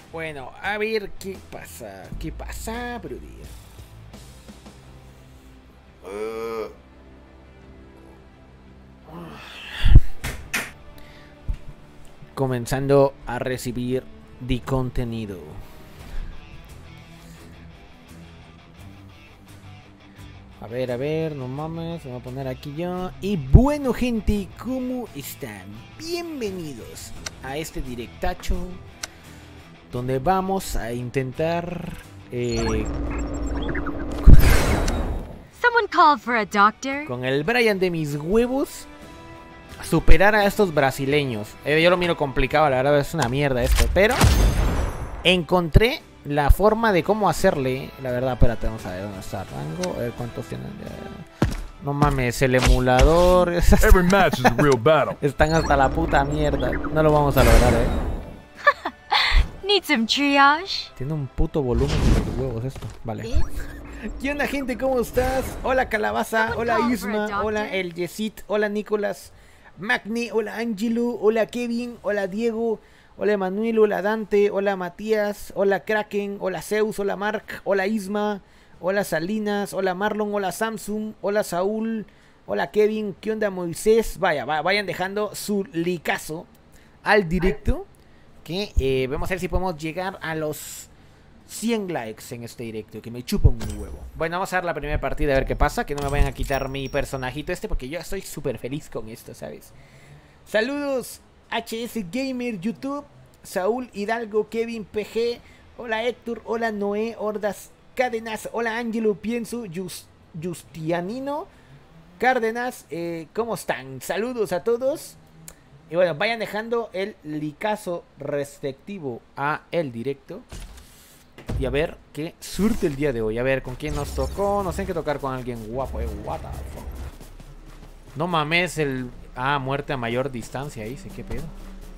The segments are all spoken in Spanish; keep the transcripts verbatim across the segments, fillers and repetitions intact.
Bueno, a ver qué pasa. ¿Qué pasa, brother? Uh. Comenzando a recibir de contenido. A ver, a ver, no mames, me voy a poner aquí yo. Y bueno, gente, ¿cómo están? Bienvenidos a este directacho donde vamos a intentar eh, Someone called for a doctor. con el Brian de mis huevos superar a estos brasileños. Eh, yo lo miro complicado, la verdad es una mierda esto, pero encontré la forma de cómo hacerle. La verdad, espérate, vamos a ver dónde está el rango. A ver cuántos tienen. No mames, el emulador. Every match is a real battle. Están hasta la puta mierda. No lo vamos a lograr, eh. Need some triage. Tiene un puto volumen de los huevos esto. Vale. ¿Qué onda, gente? ¿Cómo estás? Hola, Calabaza. Hola, Isma. Hola, El Yesit. Hola, Nicolás. Magni. Hola, Angelo. Hola, Kevin. Hola, Diego. Hola, Emanuel. Hola, Dante. Hola, Matías. Hola, Kraken. Hola, Zeus. Hola, Mark. Hola, Isma. Hola, Salinas. Hola, Marlon. Hola, Samsung. Hola, Saúl. Hola, Kevin. ¿Qué onda, Moisés? Vaya, vayan dejando su licazo al directo. Que eh, vamos a ver si podemos llegar a los cien likes en este directo. Que me chupa un huevo. Bueno, vamos a dar la primera partida a ver qué pasa. Que no me vayan a quitar mi personajito este, porque yo estoy súper feliz con esto, ¿sabes? Saludos H S Gamer YouTube, Saúl Hidalgo, Kevin P G. Hola Héctor, hola Noé Hordas Cárdenas. Hola Ángelo Pienso, Just, Justianino Cárdenas, eh, ¿cómo están? Saludos a todos. Y bueno, vayan dejando el licazo respectivo a el directo. Y a ver qué surte el día de hoy. A ver con quién nos tocó. No sé, hay que tocar con alguien guapo, eh. What the fuck. No mames, el... Ah, muerte a mayor distancia, dice, qué pedo.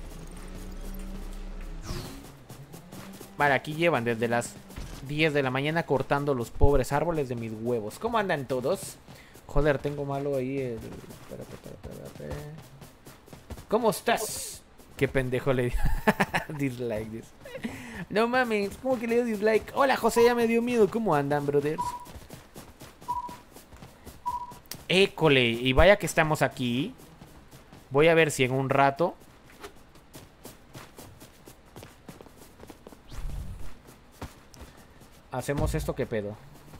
Vale, aquí llevan desde las diez de la mañana cortando los pobres árboles de mis huevos. ¿Cómo andan todos? Joder, tengo malo ahí el... Espérate, espérate, espérate. ¿Cómo estás? Qué pendejo le dio. Dislike this. No mames, ¿cómo que le dio dislike? Hola José, ya me dio miedo. ¿Cómo andan, brothers? École, y vaya que estamos aquí. Voy a ver si en un rato hacemos esto. ¿Qué pedo?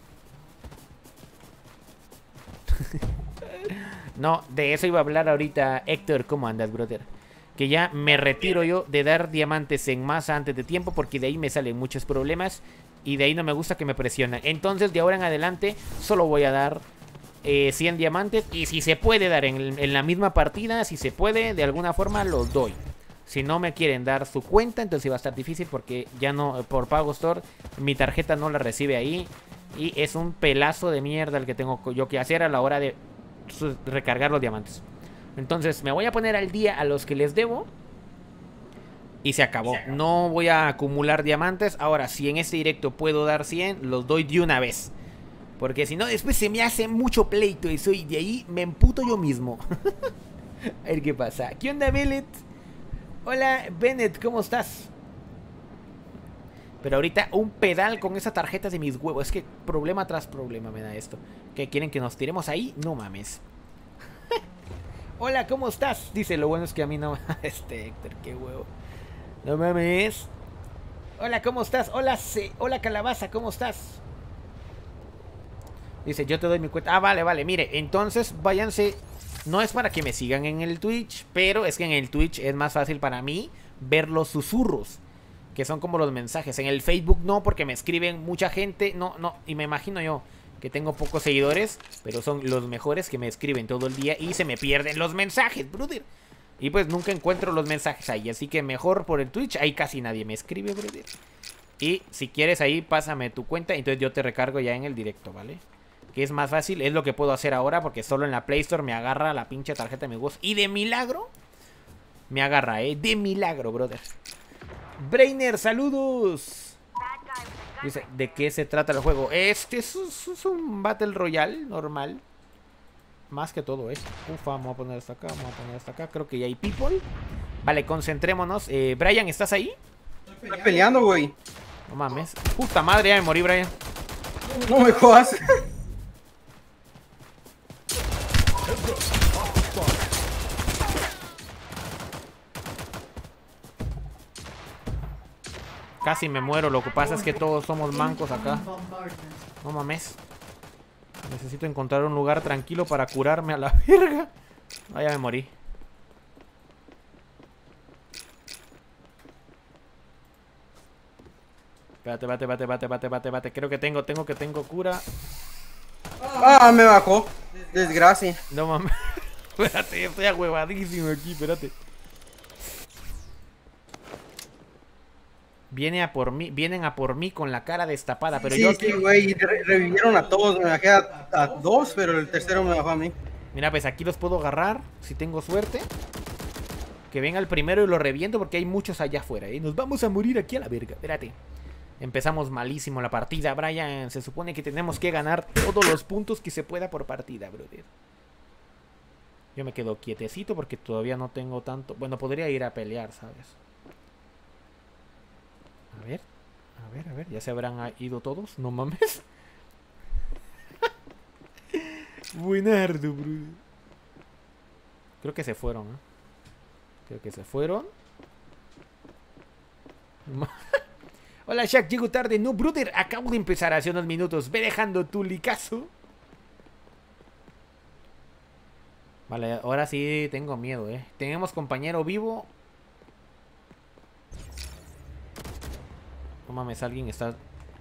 No, de eso iba a hablar ahorita. Héctor, ¿cómo andas, brother? Que ya me retiro yo de dar diamantes en masa antes de tiempo, porque de ahí me salen muchos problemas y de ahí no me gusta que me presionen. Entonces de ahora en adelante solo voy a dar eh, cien diamantes, y si se puede dar en, en la misma partida, si se puede, de alguna forma los doy. Si no me quieren dar su cuenta, entonces va a estar difícil, porque ya no, por Pago Store, mi tarjeta no la recibe ahí. Y es un pelazo de mierda el que tengo yo que hacer a la hora de recargar los diamantes. Entonces me voy a poner al día a los que les debo. Y se acabó. No voy a acumular diamantes. Ahora, si en este directo puedo dar cien, los doy de una vez. Porque si no, después se me hace mucho pleito eso, y de ahí me emputo yo mismo. A ver qué pasa. ¿Qué onda, Bellet? Hola, Bennett, ¿cómo estás? Pero ahorita un pedal con esa tarjeta de mis huevos. Es que problema tras problema me da esto. ¿Que quieren que nos tiremos ahí? No mames. Hola, ¿cómo estás? Dice, lo bueno es que a mí no... Este Héctor, qué huevo. No mames. Hola, ¿cómo estás? Hola, C... Hola, Calabaza, ¿cómo estás? Dice, yo te doy mi cuenta. Ah, vale, vale, mire, entonces váyanse. No es para que me sigan en el Twitch, pero es que en el Twitch es más fácil para mí ver los susurros, que son como los mensajes. En el Facebook no, porque me escriben mucha gente. No, no, y me imagino yo que tengo pocos seguidores, pero son los mejores que me escriben todo el día y se me pierden los mensajes, brother. Y pues nunca encuentro los mensajes ahí, así que mejor por el Twitch. Ahí casi nadie me escribe, brother. Y si quieres ahí, pásame tu cuenta, entonces yo te recargo ya en el directo, ¿vale? Que es más fácil, es lo que puedo hacer ahora, porque solo en la Play Store me agarra la pinche tarjeta de mi voz. Y de milagro me agarra, ¿eh? De milagro, brother. Brainer, saludos. Dice, ¿de qué se trata el juego? Este es, es un Battle Royale normal. Más que todo esto. Ufa, vamos a poner esto acá, vamos a poner esto acá. Creo que ya hay people. Vale, concentrémonos. eh, Brian, ¿estás ahí? Estoy peleando, güey. No mames. Puta madre, ya me morí, Brian. No me jodas. Casi me muero, lo que pasa es que todos somos mancos acá. No mames. Necesito encontrar un lugar tranquilo para curarme a la verga. Ah, ya me morí. Espérate, espérate, espérate, espérate, espérate, espérate, espérate. Creo que tengo, tengo que tengo cura. Ah, me bajó. Desgracia. No mames. Espérate, estoy ahuevadísimo aquí, espérate. Viene a por mí, vienen a por mí con la cara destapada, pero sí, yo aquí... Sí, güey, re revivieron a todos, me bajé a, a dos, pero el tercero me bajó a mí. Mira, pues aquí los puedo agarrar, si tengo suerte. Que venga el primero y lo reviento porque hay muchos allá afuera, ¿eh? Nos vamos a morir aquí a la verga, espérate. Empezamos malísimo la partida, Brian. Se supone que tenemos que ganar todos los puntos que se pueda por partida, brother. Yo me quedo quietecito porque todavía no tengo tanto... Bueno, podría ir a pelear, ¿sabes? A ver, a ver, a ver. ¿Ya se habrán ido todos? No mames. Buenardo, bro. Creo que se fueron, ¿eh? Creo que se fueron. Hola, Shaq. Llego tarde. No, brother. Acabo de empezar hace unos minutos. Ve dejando tu licazo. Vale, ahora sí tengo miedo, ¿eh? Tenemos compañero vivo. No mames, alguien está...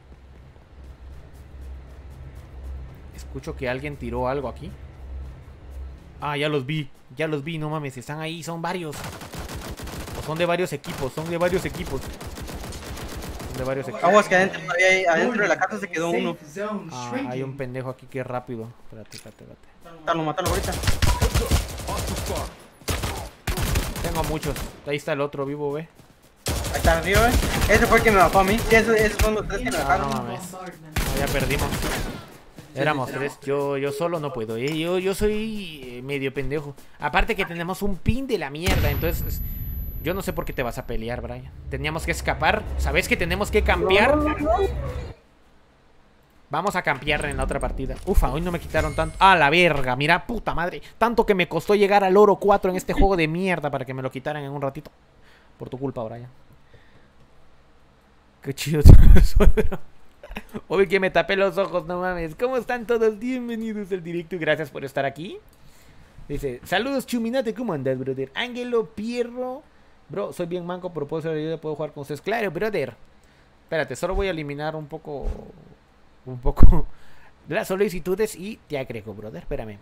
Escucho que alguien tiró algo aquí. Ah, ya los vi. Ya los vi, no mames, están ahí, son varios. O son de varios equipos, son de varios equipos. Son de varios equipos. Aguas que adentro, hay, adentro de la casa se quedó uno. Ah, hay un pendejo aquí que es rápido. Espérate, espérate, espérate. Mátalo, mátalo ahorita. Tengo muchos. Ahí está el otro vivo, ve. Ahí está arriba, ¿eh? Ese fue el que me bajó a mí. Sí, esos, esos son los tres que me Ah, bajaron. no mames. No, ya perdimos. Éramos tres. Yo, yo solo no puedo. ¿eh? Yo, yo soy eh, medio pendejo. Aparte que tenemos un pin de la mierda. Entonces, yo no sé por qué te vas a pelear, Brian. Teníamos que escapar. ¿Sabes que tenemos que campear? Vamos a campear en la otra partida. Ufa, hoy no me quitaron tanto. ¡Ah, la verga! Mira, puta madre. Tanto que me costó llegar al oro cuatro en este juego de mierda para que me lo quitaran en un ratito. Por tu culpa, Brian. Qué chido soy, bro. Obvio que me tapé los ojos, no mames. ¿Cómo están todos? Bienvenidos al directo y gracias por estar aquí. Dice, saludos Chuminate, ¿cómo andas, brother? Ángelo Pierro. Bro, soy bien manco, pero puedo ser ayuda, puedo jugar con ustedes. Claro, brother. Espérate, solo voy a eliminar un poco... Un poco... de las solicitudes y te agrego, brother. Espérame.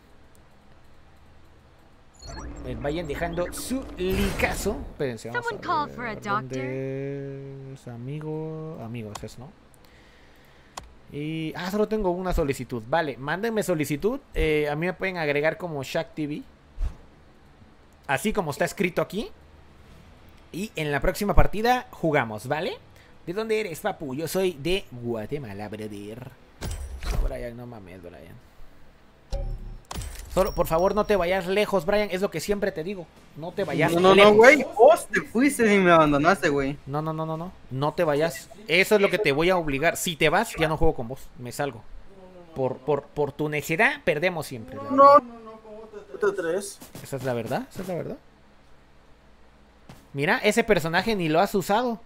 Eh, vayan dejando su licazo. Espérense, vamos a ver. ¿Dónde es? Amigo... Amigos, es, ¿no? Y... Ah, solo tengo una solicitud. Vale, mándenme solicitud. eh, A mí me pueden agregar como Shaq T V, así como está escrito aquí. Y en la próxima partida jugamos, ¿vale? ¿De dónde eres, papu? Yo soy de Guatemala, brother. No, Brian, no mames, Brian. Solo, por favor, no te vayas lejos, Brian. Es lo que siempre te digo. No te vayas No, no, lejos. no, güey. Vos te fuiste y me abandonaste, güey. No, no, no, no, no. No te vayas. Eso es lo que te voy a obligar. Si te vas, ya no juego con vos. Me salgo. Por, por, por tu necedad, perdemos siempre. No, no, no, ¿cómo te tres? Esa es la verdad, esa es la verdad. Mira, ese personaje ni lo has usado.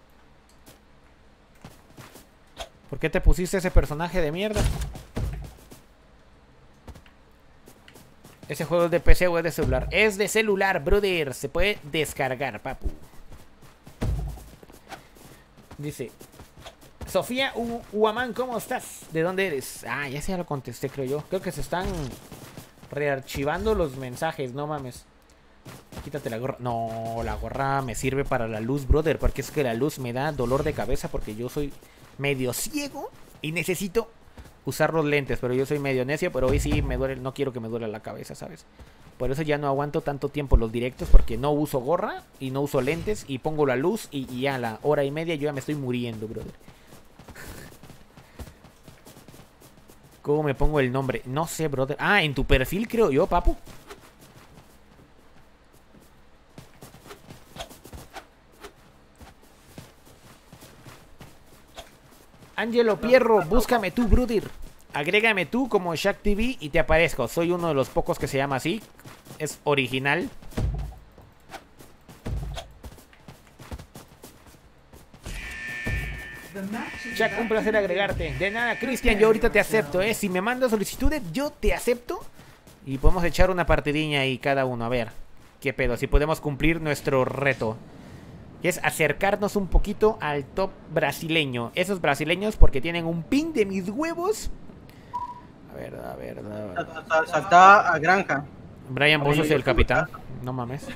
¿Por qué te pusiste ese personaje de mierda? Ese juego es de P C o es de celular. Es de celular, brother. Se puede descargar, papu. Dice Sofía Uamán, ¿cómo estás? ¿De dónde eres? Ah, ya se ya lo contesté, creo yo. Creo que se están rearchivando los mensajes, no mames. Quítate la gorra. No, la gorra me sirve para la luz, brother. Porque es que la luz me da dolor de cabeza. Porque yo soy medio ciego y necesito usar los lentes. Pero yo soy medio necio. Pero hoy sí me duele. No quiero que me duele la cabeza, ¿sabes? Por eso ya no aguanto tanto tiempo los directos. Porque no uso gorra y no uso lentes. Y pongo la luz y, y ya a la hora y media yo ya me estoy muriendo, brother. ¿Cómo me pongo el nombre? No sé, brother. Ah, en tu perfil creo yo, papu. Angelo Pierro, búscame tú, brother. Agrégame tú como Shaq T V y te aparezco. Soy uno de los pocos que se llama así. Es original. Shaq, un placer agregarte. De nada, Cristian, yo ahorita te acepto, ¿eh? Si me mandas solicitudes, yo te acepto. Y podemos echar una partidilla ahí cada uno. A ver, qué pedo, si podemos cumplir nuestro reto. Que es acercarnos un poquito al top brasileño. Esos brasileños porque tienen un pin de mis huevos. A ver, a ver, a ver. Salta a granja. Brian, vos sos el capitán. No mames.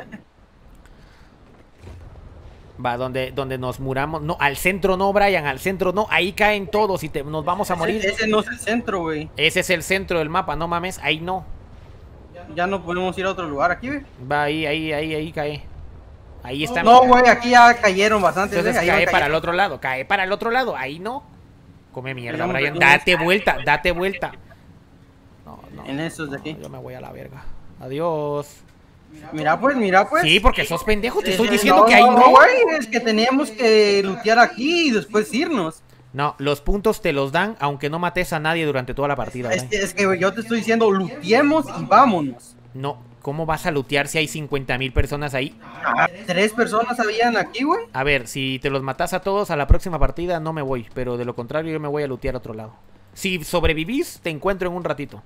Va, donde, donde nos muramos. No, al centro no, Brian, al centro no. Ahí caen todos y te, nos vamos a morir. Ese, ese no es el centro, güey. Ese es el centro del mapa, no mames. Ahí no. Ya no podemos ir a otro lugar aquí, güey. Va, ahí, ahí, ahí, ahí cae. Ahí está. No, güey, aquí ya cayeron bastante. Entonces ahí cae para el otro lado, cae para el otro lado. Ahí no. Come mierda, Brian. Date vuelta, date vuelta. No, no. En esos de aquí. No, yo me voy a la verga. Adiós. Mira pues, mira pues. Sí, porque sos pendejo, te estoy Eh, diciendo no, que ahí no, no. güey, es que teníamos que lootear aquí y después irnos. No, los puntos te los dan aunque no mates a nadie durante toda la partida. Es que, es que güey, yo te estoy diciendo looteemos y vámonos. No, ¿cómo vas a lootear si hay cincuenta mil personas ahí? Ah, tres personas habían aquí, güey. A ver, si te los matas a todos a la próxima partida no me voy, pero de lo contrario yo me voy a lootear a otro lado. Si sobrevivís, te encuentro en un ratito.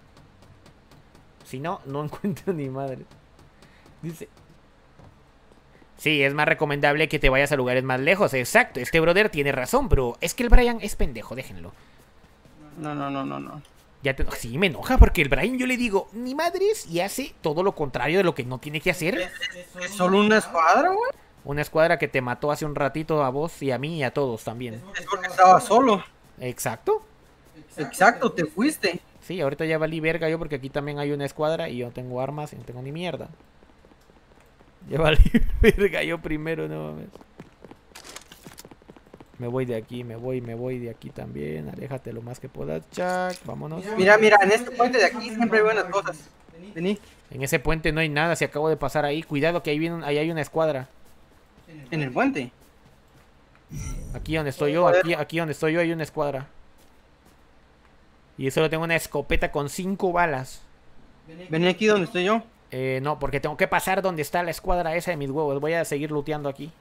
Si no, no encuentro ni madre. Dice... Sí, es más recomendable que te vayas a lugares más lejos. Exacto, este brother tiene razón, pero es que el Brian es pendejo, déjenlo. No, no, no, no, no. Ya te... Sí, me enoja porque el Brian yo le digo, ni madres, y hace todo lo contrario de lo que no tiene que hacer. ¿Es solo una escuadra, güey? Una escuadra que te mató hace un ratito a vos y a mí y a todos también. Es porque estaba solo. Exacto. Exacto, te fuiste. Sí, ahorita ya valí verga yo porque aquí también hay una escuadra y yo tengo armas y no tengo ni mierda. Ya valí verga yo primero, no mames. Me voy de aquí, me voy, me voy de aquí también. Aléjate lo más que puedas, Chuck. Vámonos. Mira, mira, en este puente de aquí siempre hay buenas cosas. Vení. En ese puente no hay nada, si acabo de pasar ahí. Cuidado que ahí, viene, ahí hay una escuadra. En el puente. Aquí donde estoy yo, aquí, aquí donde estoy yo hay una escuadra. Y yo solo tengo una escopeta con cinco balas. Vení aquí donde estoy yo. Eh, no, porque tengo que pasar donde está la escuadra esa de mis huevos. Voy a seguir looteando aquí.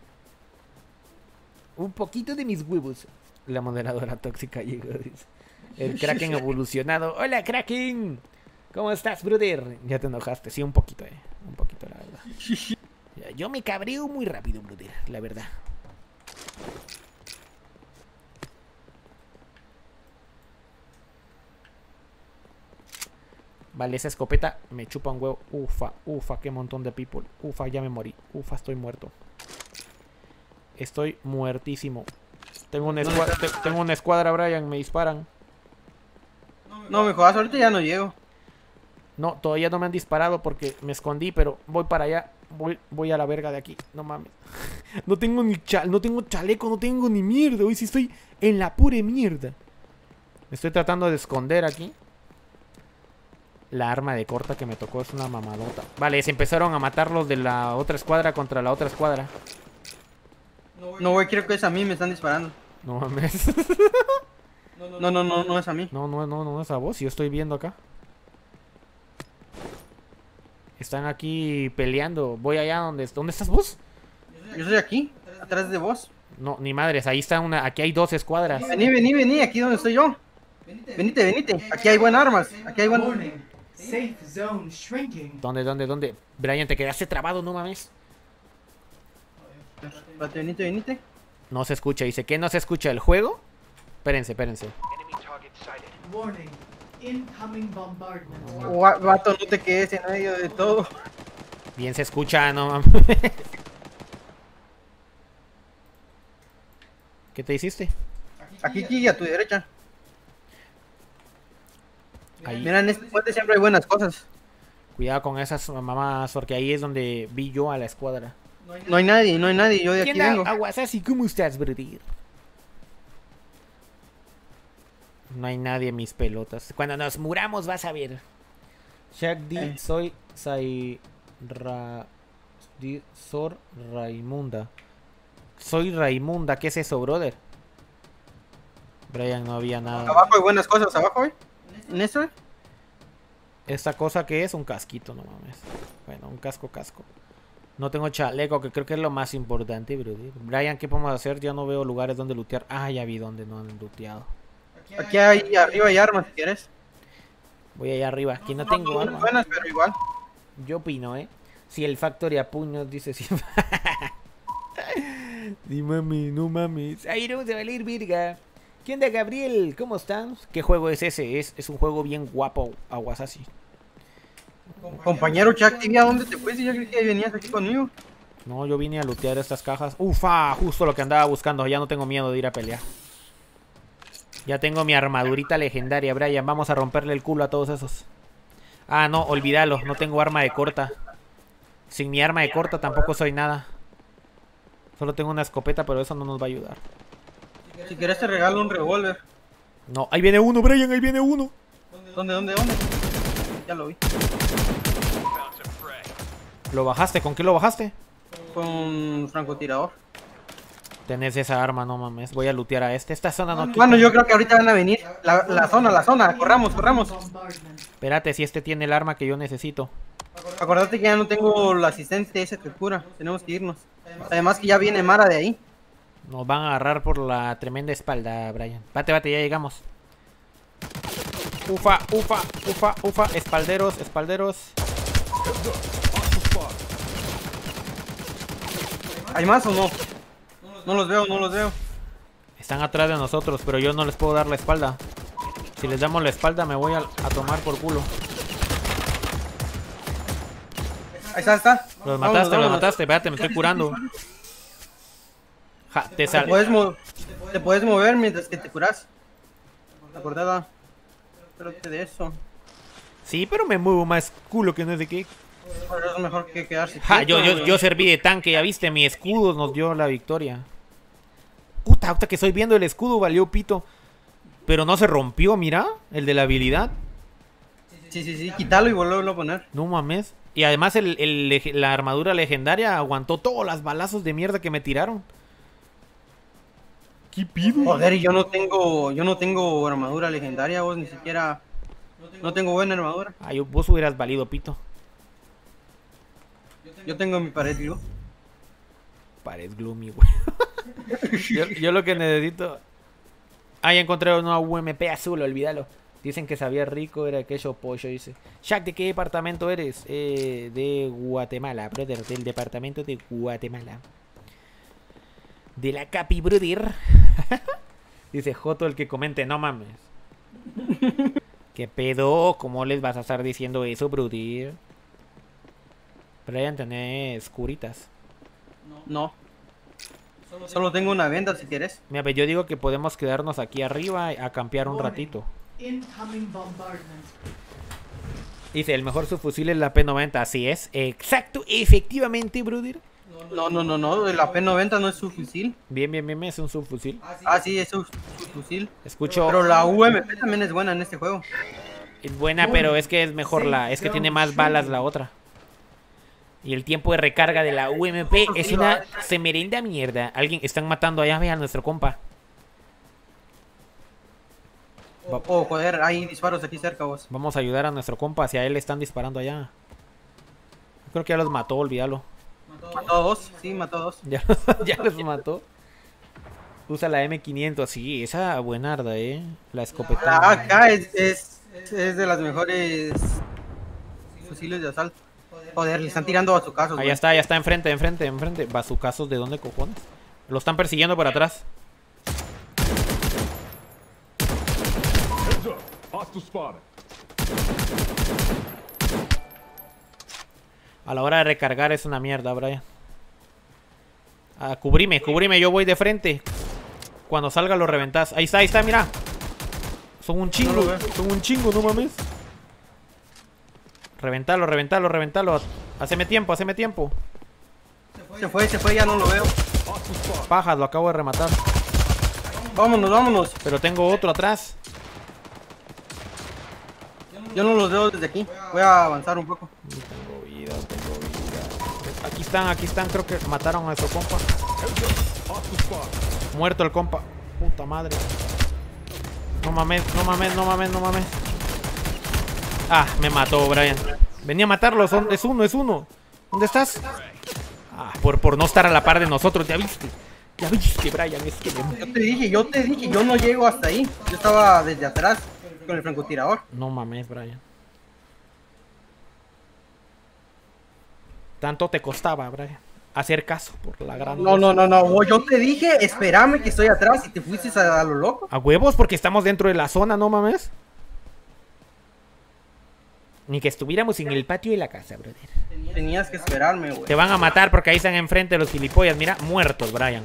Un poquito de mis huevos. La moderadora tóxica llegó, dice. El Kraken evolucionado. ¡Hola, Kraken! ¿Cómo estás, brother? Ya te enojaste. Sí, un poquito, eh. Un poquito, la verdad. Yo me cabreo muy rápido, brother. La verdad. Vale, esa escopeta me chupa un huevo. Ufa, ufa, qué montón de people. Ufa, ya me morí. Ufa, estoy muerto. Estoy muertísimo. Tengo una escuadra, te, tengo una escuadra, Brian, me disparan. No, me jodas, ahorita ya no llego. No, todavía no me han disparado porque me escondí, pero voy para allá. Voy, voy a la verga de aquí. No mames. No tengo ni chal, no tengo chaleco, no tengo ni mierda. Hoy sí estoy en la pura mierda. Me estoy tratando de esconder aquí. La arma de corta que me tocó es una mamadota. Vale, se empezaron a matar los de la otra escuadra contra la otra escuadra. No, güey, creo que es a mí, me están disparando. No mames. No, no, no, no es a mí. No, no, no, no es a vos. Yo estoy viendo acá. Están aquí peleando. Voy allá donde... ¿Dónde estás vos? Yo estoy aquí, atrás de vos. No, ni madres. Ahí está una... Aquí hay dos escuadras. Vení, vení, vení, aquí donde estoy yo. Venite, venite. Aquí hay buenas armas. Aquí hay buenas... Safe zone shrinking. ¿Dónde, dónde, dónde? Brian, te quedaste trabado, no mames. Espérate, venite, venite. No se escucha. Dice, ¿qué no se escucha? ¿El juego? Espérense, espérense. Warning. Incoming bombardment. Gua- Vato, no te quedes en medio de todo. Bien se escucha, no mames. ¿Qué te hiciste? Aquí, aquí, a tu derecha. Ahí. Mira, en este puente siempre hay buenas cosas. Cuidado con esas mamás, porque ahí es donde vi yo a la escuadra. No hay nadie, no hay nadie, yo de aquí ¿Quién vengo. da Aguasasi? ¿Cómo estás, brother? No hay nadie en mis pelotas. Cuando nos muramos vas a ver. Shaq D, Eh. soy Sai... Ra... Di- Sor Raimunda. Soy Raimunda, ¿qué es eso, brother? Brian, no había nada. Abajo hay buenas cosas, abajo, ¿eh? ¿En eso, eh? ¿Esta cosa que es? Un casquito, no mames. Bueno, un casco, casco. No tengo chaleco, que creo que es lo más importante, bro. Brian, ¿qué podemos hacer? Ya no veo lugares donde lootear. Ah, ya vi donde no han looteado. Aquí hay, arriba hay armas, si quieres. Voy allá arriba. Aquí no tengo No, armas. buenas, pero igual. Yo opino, ¿eh? Si el Factory a puños dice si... Di mami, no mames. Ahí no se va a ir, virga. ¿Qué onda, Gabriel? ¿Cómo están? ¿Qué juego es ese? Es, es un juego bien guapo, Aguasasi. Compañero Chuck T V, ¿a dónde te fuiste? Yo creí que venías aquí conmigo. No, yo vine a lootear estas cajas. Ufa, justo lo que andaba buscando. Ya no tengo miedo de ir a pelear. Ya tengo mi armadurita legendaria, Brian. Vamos a romperle el culo a todos esos. Ah, no, olvídalo. No tengo arma de corta. Sin mi arma de corta tampoco soy nada. Solo tengo una escopeta, pero eso no nos va a ayudar. Si quieres te regalo un revólver. No, ahí viene uno, Brian, ahí viene uno. ¿Dónde, dónde, dónde? Ya lo vi. ¿Lo bajaste? ¿Con qué lo bajaste? Con un francotirador. Tenés esa arma, no mames. Voy a lootear a este. Esta zona no... Bueno, yo creo que ahorita van a venir. La, la zona, la zona. Corramos, corramos. Espérate, si este tiene el arma que yo necesito. Acordate que ya no tengo la asistente esa que cura. Tenemos que irnos. Además que ya viene Mara de ahí. Nos van a agarrar por la tremenda espalda, Brian. Bate, bate, ya llegamos. Ufa, ufa, ufa, ufa. Espalderos, espalderos. ¿Hay más o no? No los veo, no los veo. Están atrás de nosotros, pero yo no les puedo dar la espalda. Si les damos la espalda me voy a, a tomar por culo. Ahí está, está. Los Vámonos, mataste, los vámonos. mataste. Espérate, me estoy curando. Ja, te Te sal... puedes, mo- te puedes mover mientras que te curas. Acordada. Espérate de eso. Sí, pero me muevo más culo que no sé qué. Pero es mejor que quedarse. Ja, yo, quieto, yo, yo serví de tanque, ya viste, mi escudo nos dio la victoria. Puta, ahorita que estoy viendo el escudo valió pito. Pero no se rompió, mira, el de la habilidad. Sí, sí, sí, quítalo y volverlo a poner. No mames. Y además el, el lege- la armadura legendaria aguantó todos los balazos de mierda que me tiraron. ¿Qué pido? Joder, y yo no tengo, yo no tengo armadura legendaria, vos ni siquiera. No tengo buena armadura. Ah, yo, vos hubieras valido pito. Yo tengo mi pared, digo. Pared gloomy, güey. yo, yo lo que necesito... Ah, ya encontré una U M P azul, olvídalo. Dicen que sabía rico, era queso pollo, dice. Shaq, ¿de qué departamento eres? Eh, de Guatemala, brother, del departamento de Guatemala. De la Capi, brother. Dice Joto el que comente, no mames. ¿Qué pedo? ¿Cómo les vas a estar diciendo eso, brother? Brian, tenés curitas. No. Solo tengo una venda si quieres. Mira, pues yo digo que podemos quedarnos aquí arriba a campear un ratito. Incoming bombardment. Dice, el mejor subfusil es la P noventa. Así es. Exacto, efectivamente, brother. No, no, no, no. La P noventa no es su fusil. Bien, bien, bien, es un subfusil. Ah, sí, es su, su fusil. Escucho. Pero la U M P también es buena en este juego. Es buena, pero es que es mejor la... Es que tiene más balas la otra. Y el tiempo de recarga de la U M P es una semerenda mierda. Alguien, están matando allá, vean, nuestro compa. Oh, joder, hay disparos aquí cerca, vos. Vamos a ayudar a nuestro compa, hacia él le están disparando allá. Creo que ya los mató, olvídalo. Mató a dos, sí, mató a dos. Ya, ya los mató. Usa la M quinientos, sí, esa buenarda, eh. La escopeta. La A K es, es, es de las mejores fusiles de asalto. Joder, le están tirando bazucazos. Ahí está, ya está, enfrente, enfrente, enfrente. Bazucazos, ¿de dónde cojones? Lo están persiguiendo por atrás. Heads up. Hostile spotted. A la hora de recargar es una mierda, Brian. Ah, cubrime, cubrime, yo voy de frente. Cuando salga lo reventás. Ahí está, ahí está, mira. Son un chingo, No lo veo. son un chingo, no mames. Reventalo, reventalo, reventalo. Haceme tiempo, haceme tiempo. Se fue, se fue, ya no lo veo. Pajas, lo acabo de rematar. Vámonos, vámonos. Pero tengo otro atrás. Yo no los veo desde aquí. Voy a avanzar un poco. Tengo vida, tengo vida. Aquí están, aquí están, creo que mataron a nuestro compa. Muerto el compa. Puta madre. No mames, no mames, no mames, no mames. Ah, me mató, Brian. Venía a matarlo, son, es uno, es uno. ¿Dónde estás? Ah, por, por no estar a la par de nosotros, ya viste. Ya viste, Brian, es que... Yo te dije, yo te dije, yo no llego hasta ahí. Yo estaba desde atrás con el francotirador. No mames, Brian. Tanto te costaba, Brian, hacer caso por la gran... No, no, no, no, yo te dije, espérame que estoy atrás y te fuiste a, a lo loco. A huevos, porque estamos dentro de la zona, no mames. Ni que estuviéramos en el patio de la casa, brother. Tenías que esperarme, güey. Te van a matar porque ahí están enfrente los gilipollas. Mira, muertos, Brian.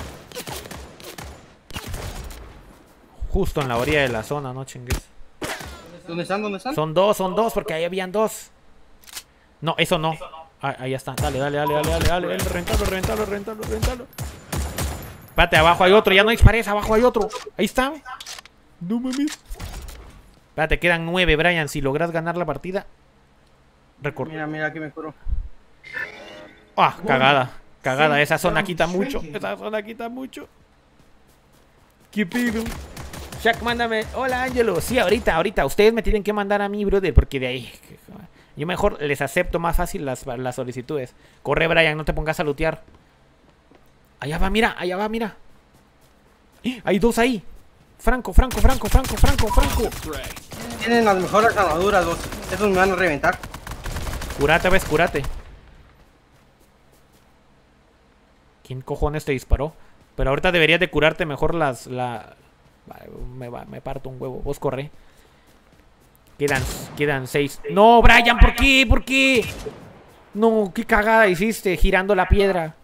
Justo en la orilla de la zona, no chingues. ¿Dónde están? ¿Dónde están? Son dos, son dos, porque ahí habían dos. No, eso no. Ah, ahí está. Dale, dale, dale, dale, dale, dale. Reventalo, reventalo, reventalo, reventalo. Espérate, abajo hay otro. Ya no dispares, abajo hay otro. Ahí está. No mames. Espérate, quedan nueve, Brian. Si logras ganar la partida. Record... Mira, mira, aquí me curo. Ah, cagada. Cagada. Esa zona quita mucho. Esa zona quita mucho. ¿Qué pido? Shaq, mándame. Hola, Ángelo. Sí, ahorita, ahorita. Ustedes me tienen que mandar a mí, brother. Porque de ahí... Yo mejor les acepto más fácil las, las solicitudes. Corre, Brian. No te pongas a lootear. Allá va, mira. Allá va, mira. Hay dos ahí. Franco, Franco, Franco, Franco, Franco, Franco. Tienen las mejores armaduras, dos. Esos me van a reventar. Curate, ves, curate. ¿Quién cojones te disparó? Pero ahorita deberías de curarte mejor las... La... Me, va, me parto un huevo. Vos corre. Quedan, quedan seis. No, Brian, ¿por qué? ¿Por qué? No, qué cagada hiciste girando la piedra.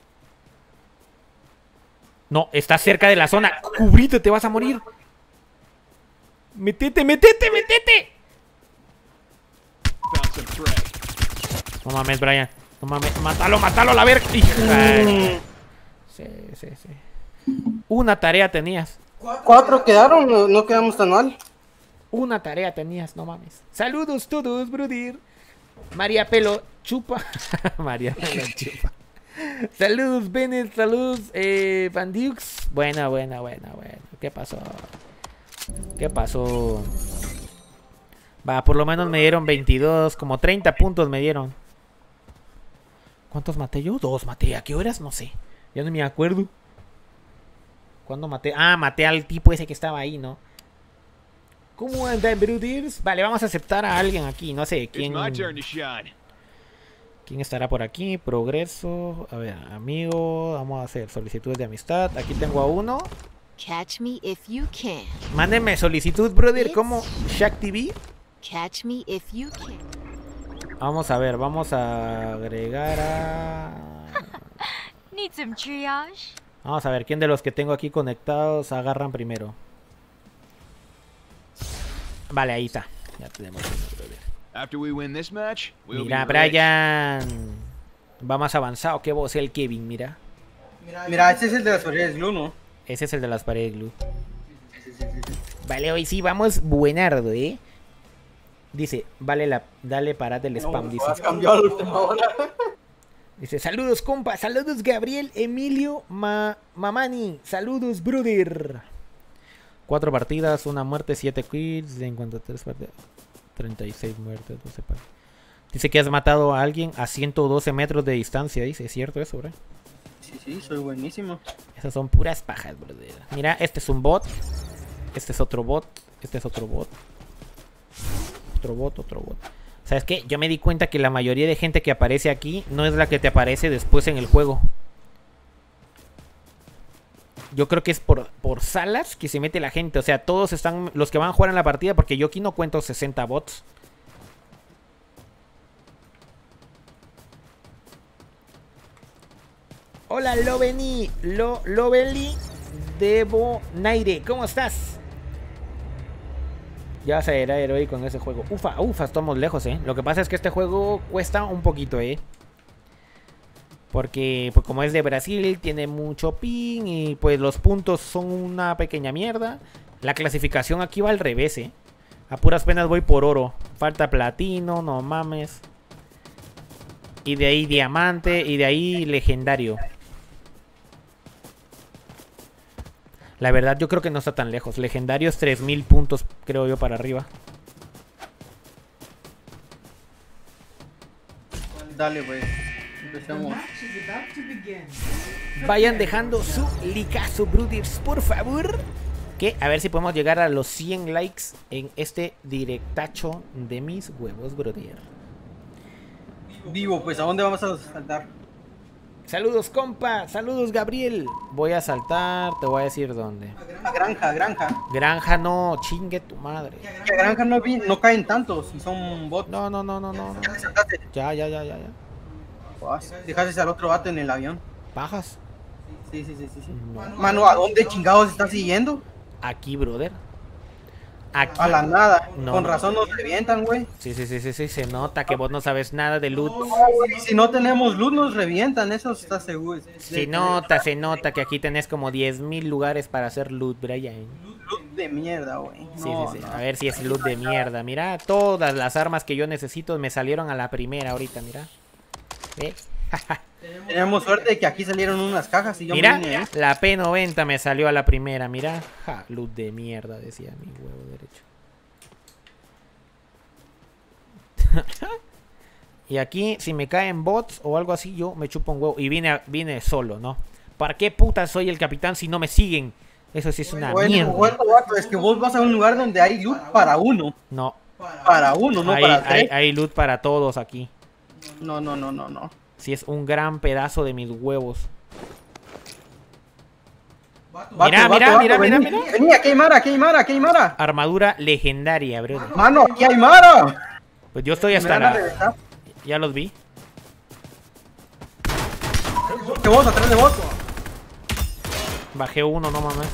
No, estás cerca de la zona. Cubrite, te vas a morir. Metete, metete, metete. No mames, Brian. No mames, mátalo, mátalo a la verga. Sí, sí, sí. Una tarea tenías. Cuatro quedaron, no, no quedamos tan mal. Una tarea tenías, no mames. Saludos todos, brother. María Pelo chupa. María Pelo chupa. Saludos, Bennett, saludos, eh, Van Dukes. Buena, buena, buena, buena. ¿Qué pasó? ¿Qué pasó? Va, por lo menos me dieron veintidós, como treinta puntos me dieron. ¿Cuántos maté yo? Dos maté. ¿A qué horas? No sé. Ya no me acuerdo. ¿Cuándo maté? Ah, maté al tipo ese que estaba ahí, ¿no? ¿Cómo andan, brothers? Vale, vamos a aceptar a alguien aquí. No sé quién. ¿Quién estará por aquí? Progreso. A ver, amigo. Vamos a hacer solicitudes de amistad. Aquí tengo a uno. Catch me if you can. Mándenme solicitud, brother. ¿Cómo? Shaq T V. Catch me if you can. Vamos a ver, vamos a agregar a... Need some triage? Vamos a ver, ¿quién de los que tengo aquí conectados agarran primero? Vale, ahí está. Ya tenemos uno, brother. After we win this match, we'll Mira, be rich. Brian. Va más avanzado que vos, el Kevin, mira. Mira, este es el de las paredes glue, ¿no? Ese es el de las paredes glue. Vale, hoy sí vamos buenardo, ¿eh? Dice, vale la... Dale, parate el spam, No, dice. has cambiado la última hora. Dice, saludos, compa. Saludos, Gabriel Emilio Ma Mamani. Saludos, brother. Cuatro partidas, una muerte, siete kills, cincuenta y tres partidas, treinta y seis muertes, doce partidas. Dice que has matado a alguien a ciento doce metros de distancia. Dice, ¿es cierto eso, bro? Sí, sí, soy buenísimo. Esas son puras pajas, brother. Mira, este es un bot. Este es otro bot. Este es otro bot. Otro bot, otro bot. ¿Sabes qué? Yo me di cuenta que la mayoría de gente que aparece aquí no es la que te aparece después en el juego. Yo creo que es por, por salas que se mete la gente. O sea, todos están los que van a jugar en la partida, porque yo aquí no cuento sesenta bots. Hola, Loveni. Lo, Loveli Debo Naire. ¿Cómo estás? Ya vas a ir a heroico en ese juego. Ufa, ufa, estamos lejos, eh. Lo que pasa es que este juego cuesta un poquito, eh. Porque, pues como es de Brasil, tiene mucho ping y pues los puntos son una pequeña mierda. La clasificación aquí va al revés, eh. A puras penas voy por oro. Falta platino, no mames. Y de ahí diamante y de ahí legendario. La verdad yo creo que no está tan lejos. Legendarios tres mil puntos, creo yo, para arriba. Dale, pues. The Empecemos. match is about to begin. Vayan dejando su likeazo, brothers, por favor. Que a ver si podemos llegar a los cien likes en este directacho de mis huevos, brother. Vivo, pues, ¿a dónde vamos a saltar? Saludos, compa. Saludos, Gabriel. Voy a saltar, te voy a decir dónde. A granja, granja. Granja no, chingue tu madre. Que a granja no, vi, no caen tantos y son bots. No, no, no, no, no. no. Ya te saltaste. Ya, ya, ya, ya, ya. Pues, dejaste al otro vato en el avión. ¿Bajas? Sí, sí, sí, sí, sí. No. Mano, ¿a dónde chingados estás siguiendo? Aquí, brother. Aquí. A la nada. No, Con no. razón nos revientan, güey. Sí, sí, sí, sí, sí. Se nota que vos no sabes nada de loot. Si no tenemos luz, nos revientan. Eso está seguro. Se nota, se nota que aquí tenés como diez mil lugares para hacer loot, Brian. Luz de mierda, güey. Sí, No, sí, sí. no. A ver si es loot de mierda. Mira, todas las armas que yo necesito me salieron a la primera ahorita, mira. ¿Ve? Tenemos suerte de que aquí salieron unas cajas y yo Mira, me vine, ¿eh? la P noventa me salió a la primera, mira. Ja, loot de mierda, decía mi huevo derecho. Y aquí, si me caen bots o algo así, yo me chupo un huevo. Y vine, vine solo, ¿no? ¿Para qué puta soy el capitán si no me siguen? Eso sí es una Bueno, mierda. bueno, vato, es que vos vas a un lugar donde hay loot para uno. No, Para uno, no hay, para hay, tres. hay loot para todos aquí. No, no, no, no, no. Sí, es un gran pedazo de mis huevos. Vato, Mira, vato, mira, vato, mira, mira, vení, mira. Vení, aquí hay Mara, aquí hay Mara, aquí hay Mara. Armadura legendaria, brother. Mano, aquí hay Mara. Pues yo estoy Me hasta van a la... reventar. Ya los vi. Que vos, atrás de vos. Bajé uno, no mames.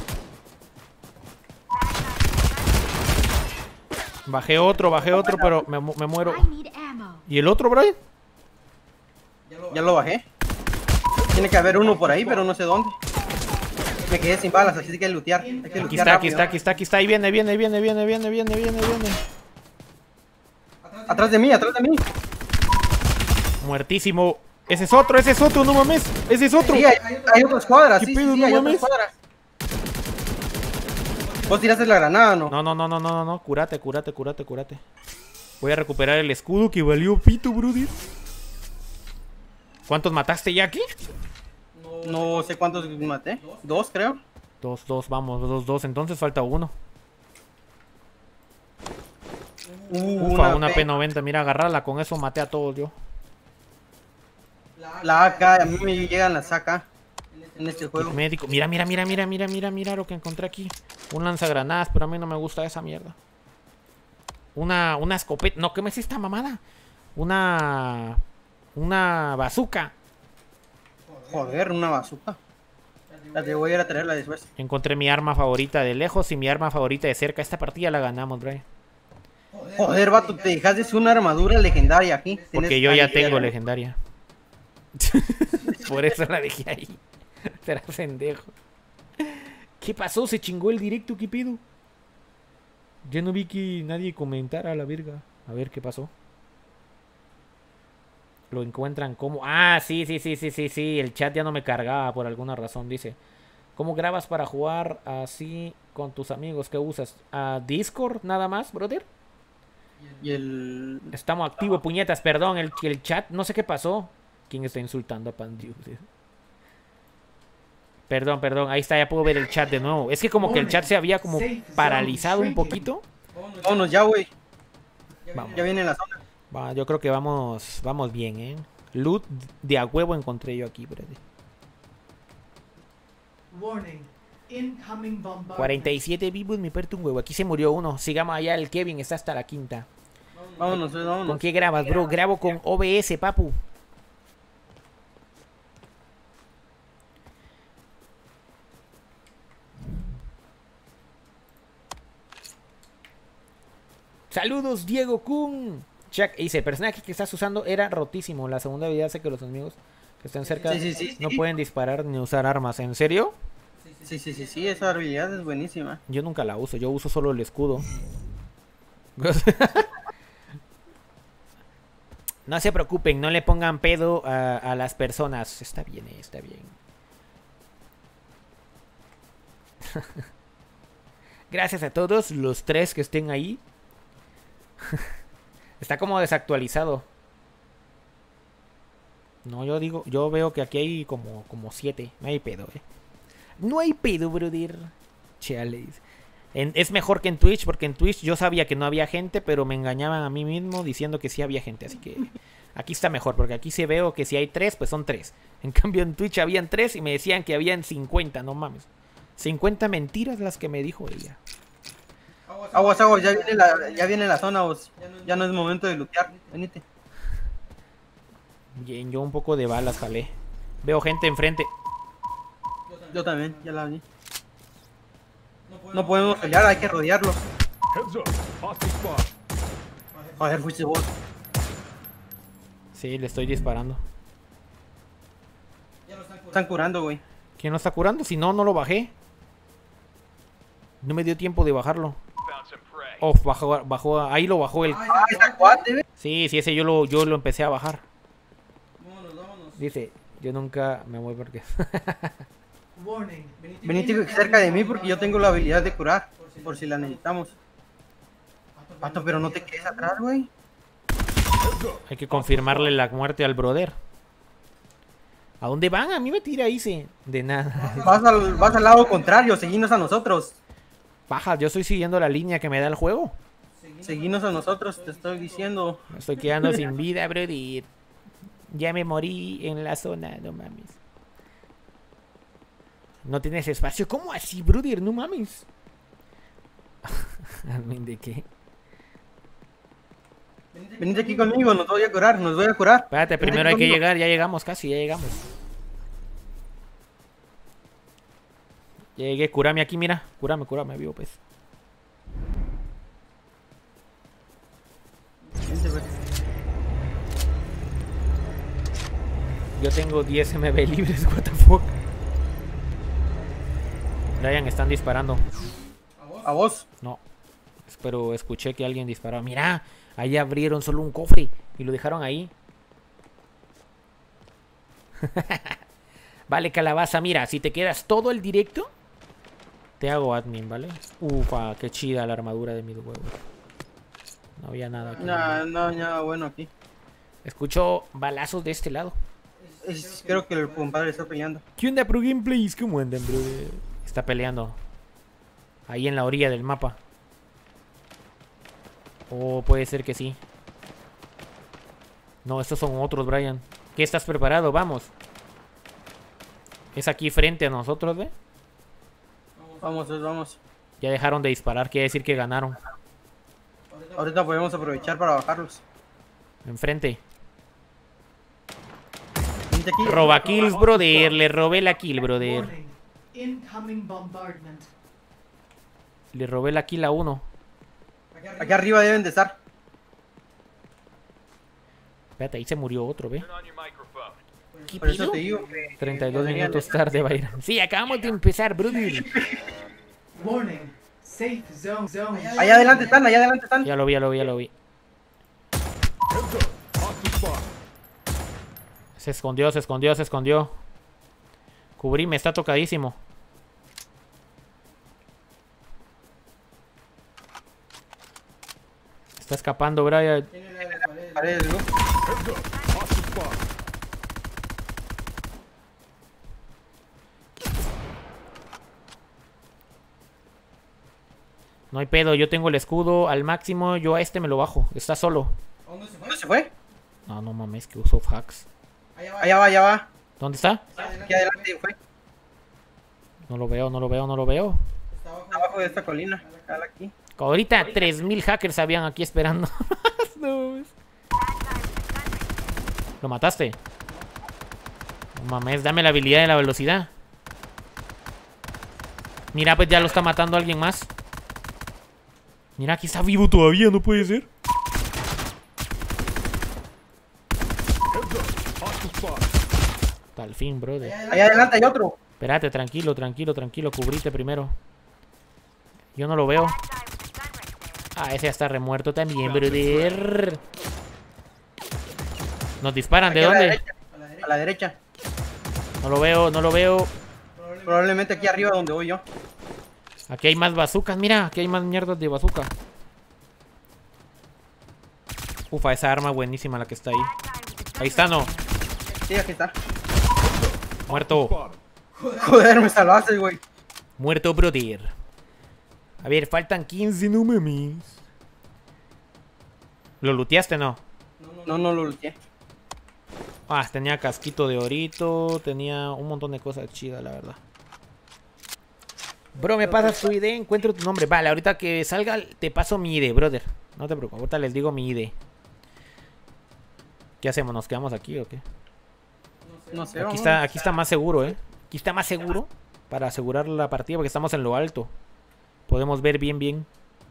Bajé otro, bajé otro, pero me, mu- me muero. I need ammo. ¿Y el otro, Brian? Ya lo bajé. Tiene que haber uno por ahí, pero no sé dónde. Me quedé sin balas, así que hay que lootear. Hay que Aquí lootear está, aquí rápido. está, aquí está, aquí está. Ahí viene, viene, viene, viene, viene, viene, viene, viene. Atrás de mí, atrás de mí. Muertísimo. Ese es otro, ese es otro, no mames. Ese es otro. Sí, hay, hay otras cuadras, ¿Qué sí, pedo, sí, sí, no hay otras mames? cuadras. ¿Vos tiraste la granada o no? No, no, no, no, no, no, no. Curate, curate, curate, curate. Voy a recuperar el escudo que valió pito, brother. ¿Cuántos mataste ya aquí? No sé cuántos maté. Dos, creo. Dos, dos, vamos, dos, dos. Entonces falta uno. Uh, Ufa, una P- P noventa. Mira, agarrarla. Con eso maté a todos yo. La A K, a mí me llegan las A K en este juego. Médico. Mira, mira, mira, mira, mira, mira, mira lo que encontré aquí. Un lanzagranadas, pero a mí no me gusta esa mierda. Una, una escopeta. No, ¿qué me es esta mamada? Una... Una bazooka. Joder, una bazooka. La te voy a ir a traerla después. Encontré mi arma favorita de lejos y mi arma favorita de cerca. Esta partida la ganamos, Brian. Joder, vato, te dejaste una armadura legendaria aquí. Porque Tienes yo ya calidad. tengo legendaria. Por eso la dejé ahí. Será pendejo. ¿Qué pasó? ¿Se chingó el directo? ¿Qué pido? Ya no vi que nadie comentara a la verga. A ver qué pasó. Lo encuentran como... Ah, sí, sí, sí, sí, sí, sí. El chat ya no me cargaba por alguna razón, dice. ¿Cómo grabas para jugar así con tus amigos? ¿Qué usas? ¿A Discord nada más, brother? Y el... Estamos activos, puñetas, perdón. El, el chat, no sé qué pasó. ¿Quién está insultando a Pandiu? Perdón, perdón. Ahí está, ya puedo ver el chat de nuevo. Es que como que el chat se había como paralizado un poquito. Vámonos ya, güey. Vamos. Ya viene la zona. Va, yo creo que vamos vamos bien, ¿eh? Loot de a huevo encontré yo aquí, brother. Warning. Incoming bombardment. cuarenta y siete vivos, me parte un huevo. Aquí se murió uno. Sigamos allá, el Kevin está hasta la quinta. Vámonos, vámonos. ¿Con qué grabas, bro? Grabo con O B S, papu. Saludos, Diego Kun. Chuck dice, el personaje que estás usando era rotísimo. La segunda habilidad hace que los enemigos que estén cerca Sí, sí, sí, no sí. pueden disparar ni usar armas. ¿En serio? Sí, sí, sí, sí, esa habilidad es buenísima. Yo nunca la uso, yo uso solo el escudo. No se preocupen, no le pongan pedo a, a las personas. Está bien, eh, está bien. Gracias a todos los tres que estén ahí. Está como desactualizado. No, yo digo, yo veo que aquí hay como, como siete. No hay pedo, eh. No hay pedo, brother. Chales. En, es mejor que en Twitch, porque en Twitch yo sabía que no había gente, pero me engañaban a mí mismo diciendo que sí había gente. Así que aquí está mejor, porque aquí sí veo que si hay tres, pues son tres. En cambio en Twitch habían tres y me decían que habían cincuenta, no mames. cincuenta mentiras las que me dijo ella. Aguas, aguas, ya viene la, ya viene la zona, vos. Ya no es momento de lootear. Venite. Bien, yo un poco de balas, jalé. Veo gente enfrente. Yo también, ya la vi. No podemos pelear, hay que rodearlo. A ver, fuiste vos. Sí, le estoy disparando. Están curando, güey. ¿Quién lo está curando? Si no, no lo bajé. No me dio tiempo de bajarlo. Oh, bajó, bajó, ahí lo bajó el... Ah, está cuate, güey. Sí, sí, ese yo lo, yo lo empecé a bajar. Dice, yo nunca me voy porque... Warning. Venite cerca de mí porque yo tengo la habilidad de curar. Por si la necesitamos. Pato, pero no te quedes atrás, güey. Hay que confirmarle la muerte al brother. ¿A dónde van? A mí me tira Ice. De nada. Vas al, vas al lado contrario, seguinos a nosotros. Paja, yo estoy siguiendo la línea que me da el juego. Seguinos a nosotros, te estoy diciendo. Me estoy quedando sin vida, brother. Ya me morí en la zona, no mames. No tienes espacio. ¿Cómo así, brother? No mames. ¿De qué? Venite aquí conmigo, nos voy a curar, nos voy a curar. Espérate, primero hay que llegar, ya llegamos casi, ya llegamos. Ya llegué, curame aquí, mira. Curame, curame, vivo, pues. Vente, güey. Yo tengo diez M B libres, what the fuck. Brian, están disparando. ¿A vos? No. Pero escuché que alguien disparaba. Mira, ahí abrieron solo un cofre y lo dejaron ahí. Vale, calabaza, mira, si te quedas todo el directo, te hago admin, ¿vale? Ufa, qué chida la armadura de mis huevos. No había nada aquí. No, no, no, bueno, aquí. Escucho balazos de este lado. Es, creo que el compadre está peleando. ¿Qué onda, Pro Gameplays? ¿Cómo andan, bro? Está peleando. Ahí en la orilla del mapa. Oh, puede ser que sí. No, estos son otros, Brian. ¿Qué estás preparado? Vamos. Es aquí frente a nosotros, ¿ve? Vamos, vamos. Ya dejaron de disparar, quiere decir que ganaron. Ahorita podemos aprovechar para bajarlos. Enfrente. Vente aquí. Roba kills, brother. Le robé la kill, brother. Warning. Incoming bombardment. Le robé la kill a uno. Aquí arriba deben de estar. Espérate, ahí se murió otro, ¿ve? ¿Qué Por eso pido? te digo que... treinta y dos minutos tarde, Byron. Sí, acabamos de empezar, brother. Warning. Safe zone. Zone. Allá adelante están, allá adelante están. Ya lo vi, ya lo vi, ya lo vi. Se escondió, se escondió, se escondió. Cubríme, está tocadísimo. Está escapando, Brian. Paredes, ¿no? No hay pedo, yo tengo el escudo al máximo. Yo a este me lo bajo. Está solo. ¿Dónde se fue? No, no mames, que uso hacks. Allá va, allá va. ¿Dónde está? Aquí adelante fue. No lo veo, no lo veo, no lo veo. Está abajo de esta colina. Acá, aquí. Ahorita tres mil hackers habían aquí esperando. No. ¿Lo mataste? No mames, dame la habilidad de la velocidad. Mira, pues ya lo está matando alguien más. Mira, aquí está vivo todavía, no puede ser. Hasta el fin, brother. Allá adelante hay otro. Espérate, tranquilo, tranquilo, tranquilo. Cubrite primero. Yo no lo veo. Ah, ese ya está remuerto también, brother. Nos disparan, ¿de Aquí a la dónde? derecha, a la derecha. No lo veo, no lo veo. Probablemente aquí arriba donde voy yo. Aquí hay más bazucas, mira, aquí hay más mierdas de bazooka. Ufa, esa arma buenísima la que está ahí. Ahí está, ¿no? Sí, aquí está. Muerto. Joder, me salvaste, güey. Muerto, brother. A ver, faltan quince, no mames. ¿Lo looteaste, no? No, no lo luché. Ah, tenía casquito de orito, tenía un montón de cosas chidas, la verdad. Bro, me pasas tu I D, encuentro tu nombre. Vale, ahorita que salga te paso mi I D, brother. No te preocupes, ahorita les digo mi I D. ¿Qué hacemos? ¿Nos quedamos aquí o qué? No sé. Aquí vamos. está, aquí está más seguro, ¿eh? Aquí está más seguro para asegurar la partida porque estamos en lo alto. Podemos ver bien, bien.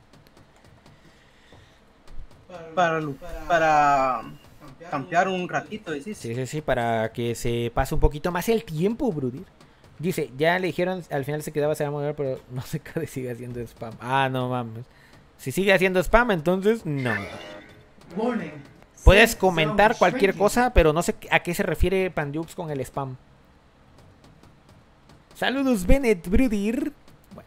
Para, para campear un ratito, decís. Sí, sí, sí, para que se pase un poquito más el tiempo, brother. Dice, ya le dijeron, al final se quedaba, se va a mover, pero no sé qué sigue haciendo spam. Ah, no mames. Si sigue haciendo spam, entonces no. Warning. Puedes Safe comentar zone cualquier shrinking. cosa, pero no sé a qué se refiere Pandux con el spam. Saludos, Bennett, brother. Bueno.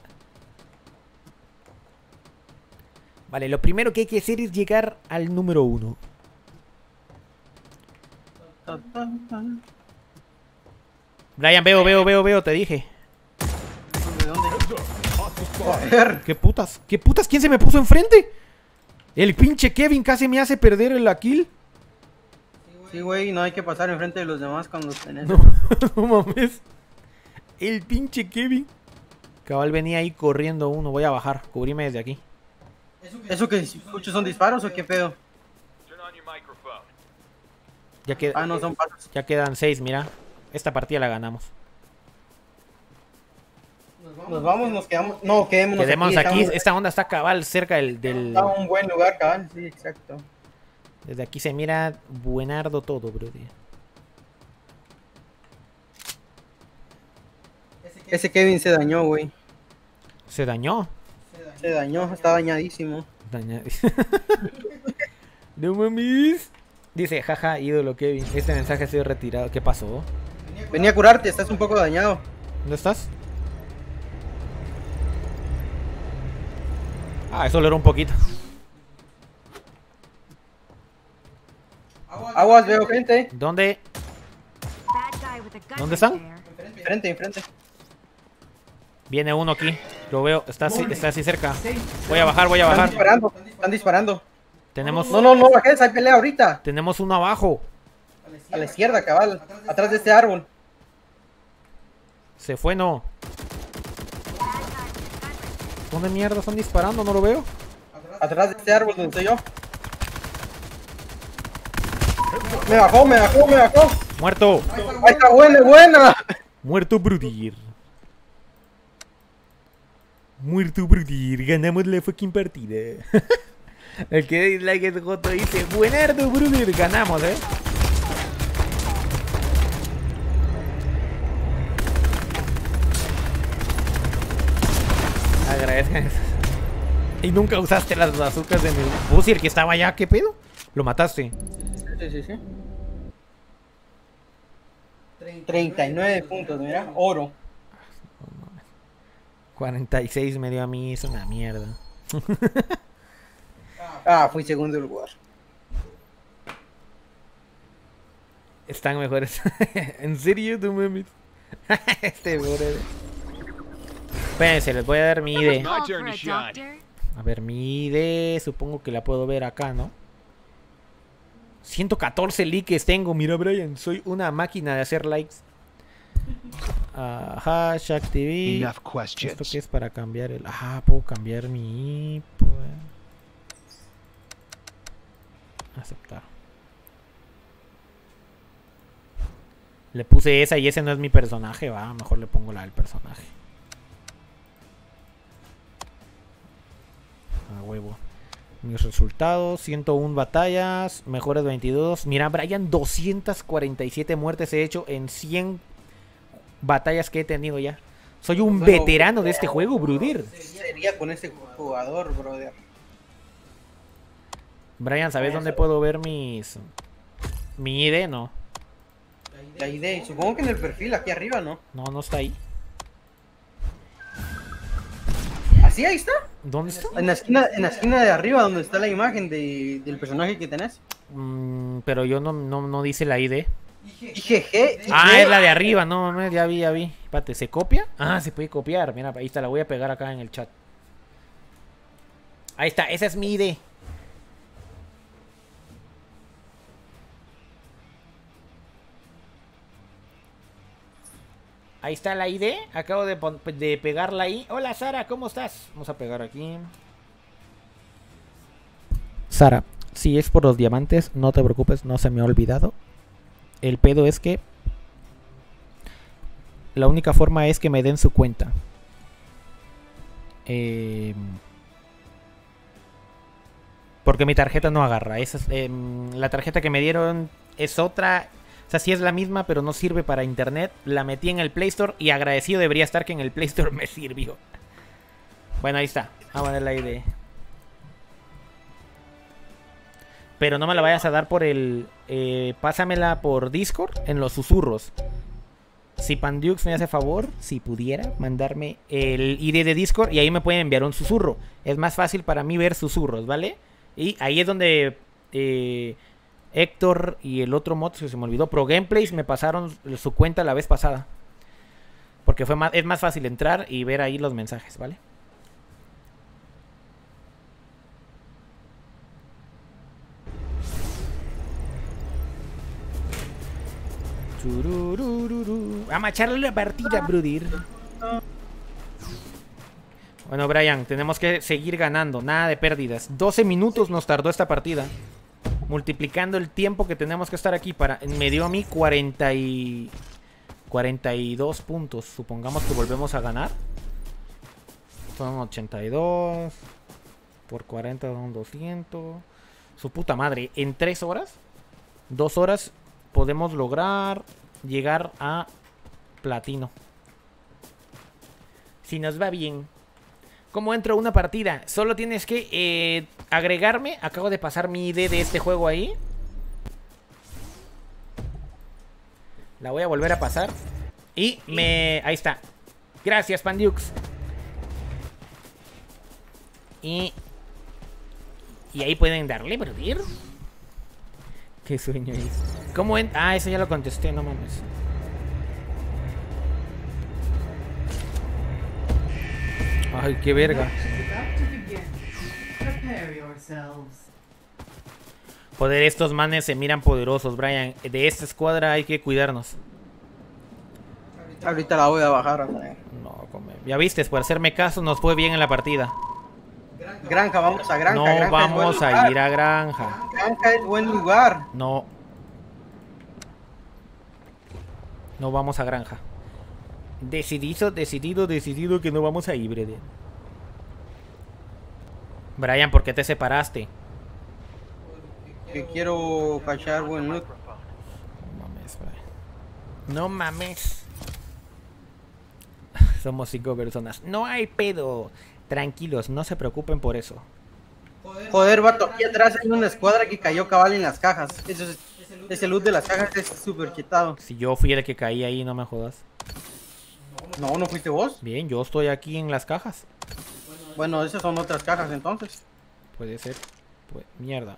Vale, lo primero que hay que hacer es llegar al número uno. Ta, ta, ta. Brian, veo, veo, veo, veo, te dije. ¿De dónde? Joder. ¿Qué putas? ¿Qué putas? ¿Quién se me puso enfrente? El pinche Kevin casi me hace perder la kill. Sí, güey, no hay que pasar enfrente de los demás cuando tenés. No, no mames. El pinche Kevin. Cabal venía ahí corriendo uno. Voy a bajar. Cubríme desde aquí. ¿Eso que escucho son disparos o qué pedo? Ya, qued- Ah, no, son pasos. ya quedan seis, mira. Esta partida la ganamos. Nos vamos, nos quedamos. No, quedémonos Quedémonos aquí. estamos- Esta onda está cabal cerca del... del- Está en un buen lugar, cabal. Sí, exacto. Desde aquí se mira buenardo todo, bro. Ese Kevin se dañó, güey. Se dañó. Se dañó, está dañadísimo. Daña- No mames. Dice, jaja, ídolo Kevin. Este mensaje ha sido retirado. ¿Qué pasó? Venía a curarte, estás un poco dañado. ¿Dónde estás? Ah, eso lo era un poquito. Aguas, veo gente. ¿Dónde? Bad guy with a gun ¿Dónde right están? there. Enfrente, enfrente. Viene uno aquí. Lo veo. Está así, está así cerca. Safe Voy a bajar, voy a Están bajar. disparando, están disparando. Tenemos, No, no, no bajes, hay pelea ahorita. tenemos uno abajo. A la izquierda, cabal. Atrás de este árbol. Se fue, no. ¿Dónde mierda están disparando? No lo veo. Atrás de este árbol donde estoy yo. Me bajó, me bajó, me bajó. Muerto. Ahí está, buena, buena. Muerto, Brudir. Muerto, Brudir. Ganamos la fucking partida. El que dislike es Joto dice, buenardo, Brudir. Ganamos, eh. Agradezcan. Y nunca usaste las bazucas de mi Busi, el que estaba allá, ¿qué pedo? Lo mataste. Sí, sí, sí. treinta y nueve puntos, mira, oro. cuarenta y seis me dio a mí, es una mierda. Ah, fui segundo lugar. Están mejores. ¿En serio, tú mames? Este pobre. Espérense, les voy a dar mi I D. My Call turn for to a shine. doctor. A ver, mi I D, supongo que la puedo ver acá, ¿no? ciento catorce likes tengo, mira Brian, soy una máquina de hacer likes. Ah, hashtag T V. Enough ¿Esto questions. qué es para cambiar el...? Ah, puedo cambiar mi... pues. Aceptar. Le puse esa y ese no es mi personaje, va, mejor le pongo la del personaje. A huevo. Mis resultados, ciento uno batallas, mejores veintidós. Mira, Brian, doscientas cuarenta y siete muertes he hecho en cien batallas que he tenido ya. Soy un Bueno, veterano de este juego, brudir. Sería con ese jugador, brother. Brian, ¿sabes dónde puedo ver mis... mi I D? No. La idea, supongo que en el perfil aquí arriba, ¿no? No, no está ahí. Sí, ahí está. ¿Dónde está? En la esquina, en la esquina de arriba, donde está la imagen de, del personaje que tenés. Mm, pero yo no, no, no dice la I D. I G G. Ah, es la de arriba, no, no, ya vi, ya vi. Espérate, ¿se copia? Ah, se puede copiar. Mira, ahí está, la voy a pegar acá en el chat. Ahí está, esa es mi I D. Ahí está la I D. Acabo de, de pegarla ahí. Hola, Sara, ¿cómo estás? Vamos a pegar aquí. Sara, si es por los diamantes, no te preocupes, no se me ha olvidado. El pedo es que la única forma es que me den su cuenta. Eh, porque mi tarjeta no agarra. Esa es, eh, la tarjeta que me dieron es otra. O sea, sí es la misma, pero no sirve para internet. La metí en el Play Store y agradecido debería estar que en el Play Store me sirvió. Bueno, ahí está. Vamos a ver la I D. Pero no me la vayas a dar por el... Eh, pásamela por Discord en los susurros. Si Pandux me hace favor, si pudiera, mandarme el I D de Discord y ahí me pueden enviar un susurro. Es más fácil para mí ver susurros, ¿vale? Y ahí es donde eh, Héctor y el otro mod, que se me olvidó, Pro Gameplays, me pasaron su cuenta la vez pasada. Porque fue más, es más fácil entrar y ver ahí los mensajes, ¿vale? Vamos a echarle la partida, brother. Bueno, Brian, tenemos que seguir ganando. Nada de pérdidas. doce minutos nos tardó esta partida. Multiplicando el tiempo que tenemos que estar aquí para... Me dio a mí cuarenta y... cuarenta y dos puntos. Supongamos que volvemos a ganar. Son ochenta y dos. Por cuarenta son doscientos. Su puta madre. En tres horas. dos horas... podemos lograr llegar a platino. Si nos va bien. ¿Cómo entro a una partida? Solo tienes que eh, agregarme. Acabo de pasar mi I D de este juego ahí. La voy a volver a pasar. Y me... ahí está. Gracias, Pandux. Y... y ahí pueden darle, brother. Qué sueño es. ¿Cómo en... ah, eso ya lo contesté, no mames. Ay, qué verga. Joder, estos manes se miran poderosos, Brian. De esta escuadra hay que cuidarnos. Ahorita la voy a bajar. No, come. Ya viste, por hacerme caso nos fue bien en la partida. Granja, vamos a granja. No granja vamos a ir a granja. Granja es buen lugar. No. No vamos a granja. Decidido, decidido, decidido que no vamos a ir, brother. Brian, ¿por qué te separaste? Que quiero cachar buen loot. No mames, Brian. No mames. Somos cinco personas. No hay pedo. Tranquilos, no se preocupen por eso. Joder, vato, aquí atrás hay una escuadra que cayó cabal en las cajas. Eso es, ese loot de las cajas es súper chetado. Si yo fui el que caí ahí, no me jodas. No, ¿no fuiste vos? Bien, yo estoy aquí en las cajas. Bueno, esas son otras cajas entonces. Puede ser. Pues, mierda.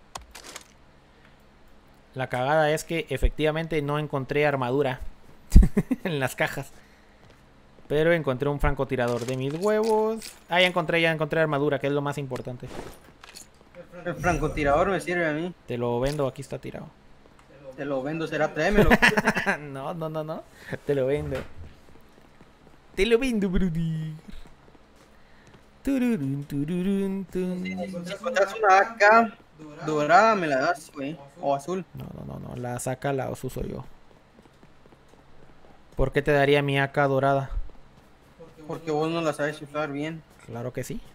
La cagada es que efectivamente no encontré armadura en las cajas. Pero encontré un francotirador de mis huevos. Ah, ya encontré, ya encontré armadura, que es lo más importante. El francotirador me sirve a mí. Te lo vendo, aquí está tirado. Te lo vendo, será, tráemelo. No, no, no, no. Te lo vendo. Te lo vendo, Brody. Tururun, tururun, tun. Si encuentras una A K dorada, me la das, güey. O azul. No, no, no, no. La saca la uso yo. ¿Por qué te daría mi A K dorada? Porque vos no la sabes usar bien. Claro que sí.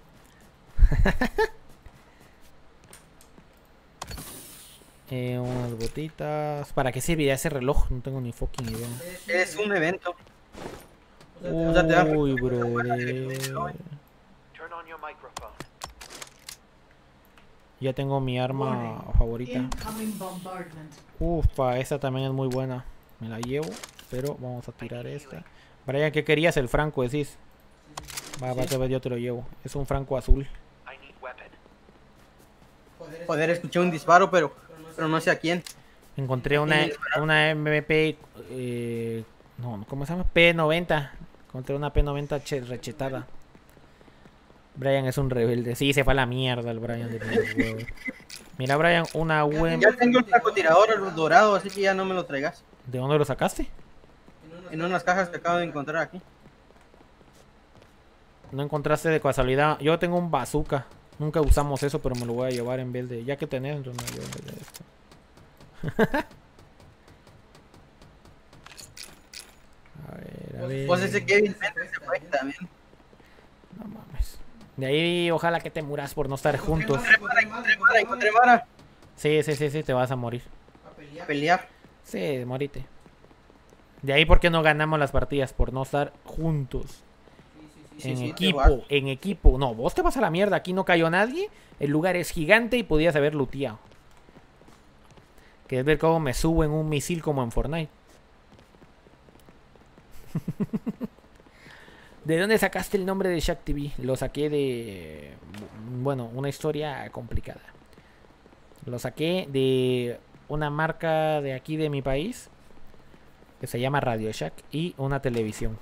eh, unas botitas. ¿Para qué servirá ese reloj? No tengo ni fucking idea. Es un evento. Uy, bro. Ya tengo mi arma favorita. Ufa, esta también es muy buena. Me la llevo, pero vamos a tirar esta. Brian, ¿qué querías? El franco, decís. Va, va, te va, yo te lo llevo. Es un franco azul. Joder, escuché un disparo, pero, pero no sé a quién. Encontré una, una M P... Eh, no, ¿cómo se llama? P noventa. Encontré una P noventa che- rechetada. Brian es un rebelde. Sí, se fue a la mierda el Brian. De Mira, Brian, una U M... Ya tengo el francotirador dorado, así que ya no me lo traigas. ¿De dónde lo sacaste? En unas cajas que acabo de encontrar aquí. No encontraste de casualidad. Yo tengo un bazooka. Nunca usamos eso, pero me lo voy a llevar en vez de... Ya que tenés, entonces me lo llevo en vez de esto. A ver, a ver. Pues ese Kevin se fue también. No mames. De ahí, ojalá que te muras por no estar juntos. Encontré Mara, encontré Mara. Sí, sí, sí, sí, te vas a morir. A pelear. Sí, morite. De ahí, ¿por qué no ganamos las partidas? Por no estar juntos. En sí, equipo, en equipo. No, vos te vas a la mierda. Aquí no cayó nadie. El lugar es gigante y podías haber looteado. ¿Quieres ver cómo me subo en un misil como en Fortnite? ¿De dónde sacaste el nombre de Shaq T V? Lo saqué de... Bueno, una historia complicada. Lo saqué de una marca de aquí de mi país que se llama Radio Shack y una televisión.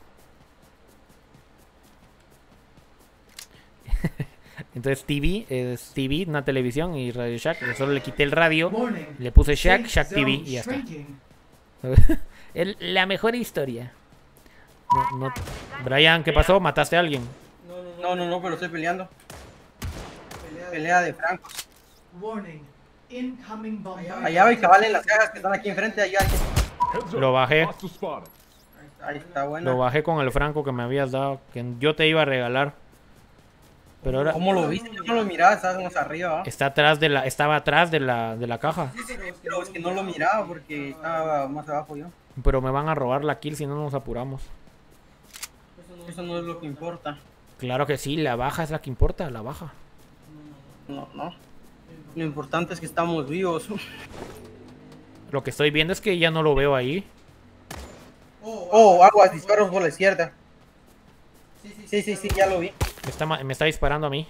Entonces T V es T V, una televisión, y Radio Shack. Solo le quité el radio, le puse Shack, Shack T V y ya está. El, la mejor historia. No, no. Brian, ¿qué pasó? ¿Mataste a alguien? No, no, no, pero estoy peleando. Pelea de francos. Warning. Incoming bombardment. Allá va y cabal en las cajas que están aquí enfrente. Allá. Lo bajé. Ahí está bueno. Lo bajé con el franco que me habías dado, que yo te iba a regalar. Pero ahora ¿Cómo lo viste? Yo no lo miraba, estaba más arriba, ¿va? está atrás de la, estaba atrás de la, de la caja. Pero es que no lo miraba porque estaba más abajo yo. Pero me van a robar la kill si no nos apuramos. Eso no es lo que importa. Claro que sí, la baja es la que importa, la baja. No, no. Lo importante es que estamos vivos. Lo que estoy viendo es que ya no lo veo ahí. Oh, aguas, disparos por la izquierda. Sí, sí, sí, ya lo vi. Me está, me está disparando a mí.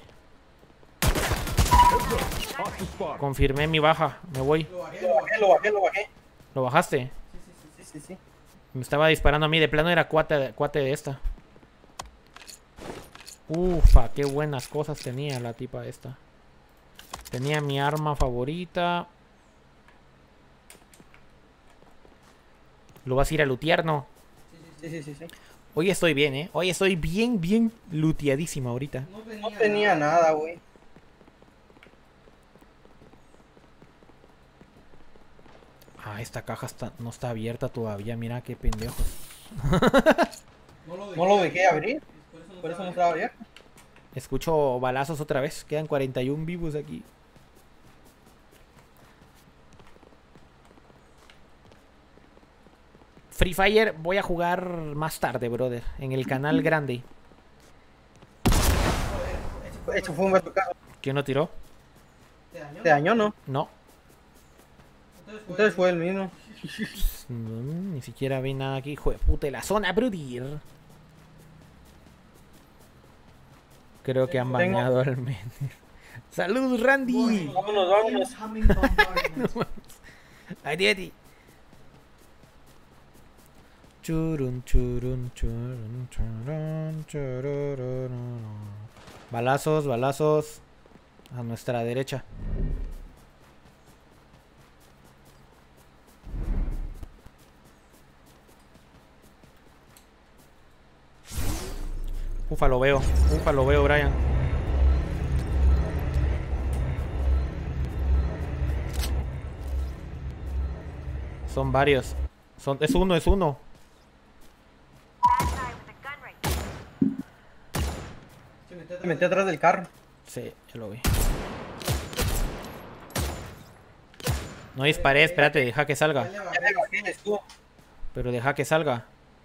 Confirmé mi baja, me voy. Lo bajé, lo bajé, lo bajé. ¿Lo bajaste? Sí, sí, sí. Me estaba disparando a mí, de plano era cuate de, cuate de esta. Ufa, qué buenas cosas tenía la tipa esta. Tenía mi arma favorita. ¿Lo vas a ir a lootear, no? Sí, sí, sí, sí. Hoy estoy bien, ¿eh? Hoy estoy bien, bien looteadísimo ahorita. No tenía nada, güey. Ah, esta caja está, no está abierta todavía. Mira qué pendejos. No lo dejé abrir. Por eso no estaba abierto. Escucho balazos otra vez. Quedan cuarenta y uno vivos aquí. Free Fire voy a jugar más tarde, brother. En el canal grande. Eso fue un batucazo. ¿Quién lo tiró? ¿Te dañó, no? No. Entonces fue el mismo. No, ni siquiera vi nada aquí. Hijo de puta, la zona, brother. Creo que han bañado al men. ¡Salud, Randy! Vámonos, vámonos. Incoming bombardment. Adiós. Churun, churun, churun, churun, chururururu. Balazos, balazos. A nuestra derecha. Ufa, lo veo. Ufa, lo veo, Brian. Son varios. Son, es uno, es uno. Se metió atrás del carro. Sí, ya lo vi. No disparé, espérate, deja que salga. Ya me bajé el escudo. Pero deja que salga.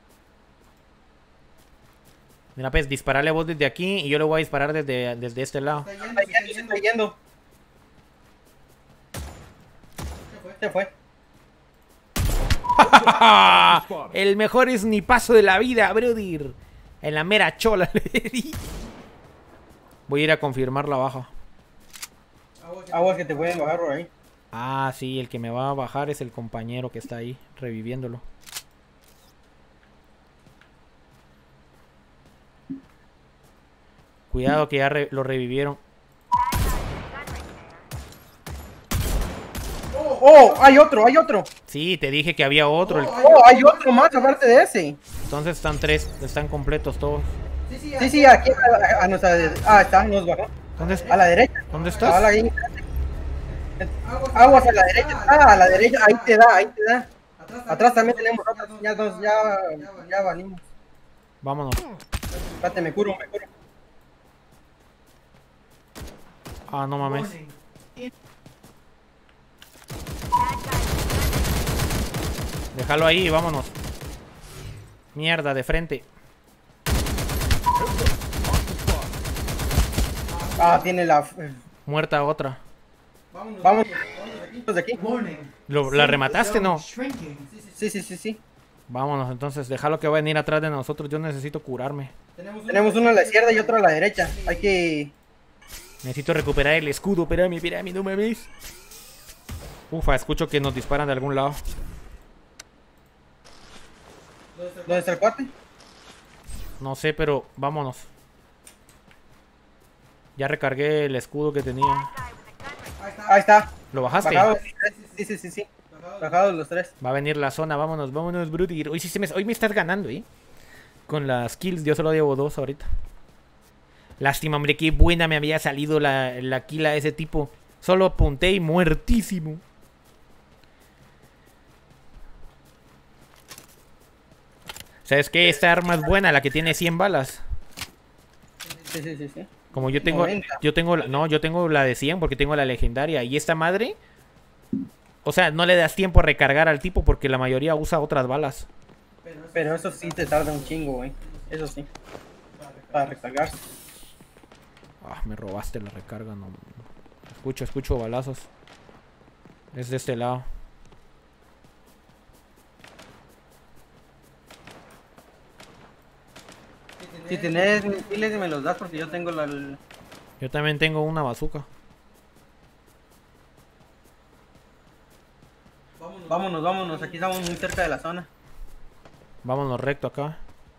Mira, pues, dispararle vos desde aquí y yo le voy a disparar desde, desde este lado. Está yendo, se está yendo. Se fue. El mejor snipazo de la vida, brother. En la mera chola le di. Voy a ir a confirmar la baja. Aguas que te pueden bajar por ahí. Ah, sí, el que me va a bajar es el compañero que está ahí, reviviéndolo. Cuidado que ya re lo revivieron. Oh, hay otro, hay otro. Sí, te dije que había otro. el- Oh, hay otro más aparte de ese. Entonces están tres, están completos todos. Sí, sí, aquí a, a, a nuestra... Ah, está, nos bajó. ¿Dónde A está? la derecha. ¿Dónde A estás? la ahí. Aguas a la derecha. Ah, a la derecha. Ahí te da, ahí te da. Atrás también tenemos otras. Ya, nos, ya, ya valimos. Vámonos. Espérate, me curo, me curo. Ah, no mames. Warning. In Déjalo ahí, vámonos. Mierda, de frente. Ah, tiene la... Muerta otra. Vamos. De aquí. warning. Lo- ¿La remataste, no? Shrinking. Sí, sí, sí, sí. Vámonos, entonces, déjalo que va a venir atrás de nosotros. Yo necesito curarme. Tenemos uno a la izquierda y otro a la derecha. Hay que... Necesito recuperar el escudo. Espérame, espérame, no me ves. Ufa, escucho que nos disparan de algún lado. ¿Dónde está el cuate? No sé, pero vámonos. Ya recargué el escudo que tenía. Ahí está. ¿Lo bajaste? Bajados. Sí, sí, sí, sí. Bajados los tres. Va a venir la zona, vámonos, vámonos, Bruti. Hoy sí se me, hoy me estás ganando, ¿eh? Con las kills, yo solo llevo dos ahorita. Lástima, hombre, qué buena me había salido la, la kill a ese tipo. Solo apunté y muertísimo. ¿Sabes qué? Esta arma es buena, la que tiene cien balas. Sí, sí, sí, sí. Como yo tengo, noventa. yo tengo, la- no, yo tengo la de cien porque tengo la legendaria. Y esta madre, o sea, no le das tiempo a recargar al tipo porque la mayoría usa otras balas. Pero eso sí te tarda un chingo, güey. Eso sí. Para recargarse. Ah, me robaste la recarga, no. Escucho, escucho balazos. Es de este lado. Si tenés misiles me los das porque yo tengo la... el- Yo también tengo una bazooka. Vámonos, vámonos. Aquí estamos muy cerca de la zona. Vámonos recto acá.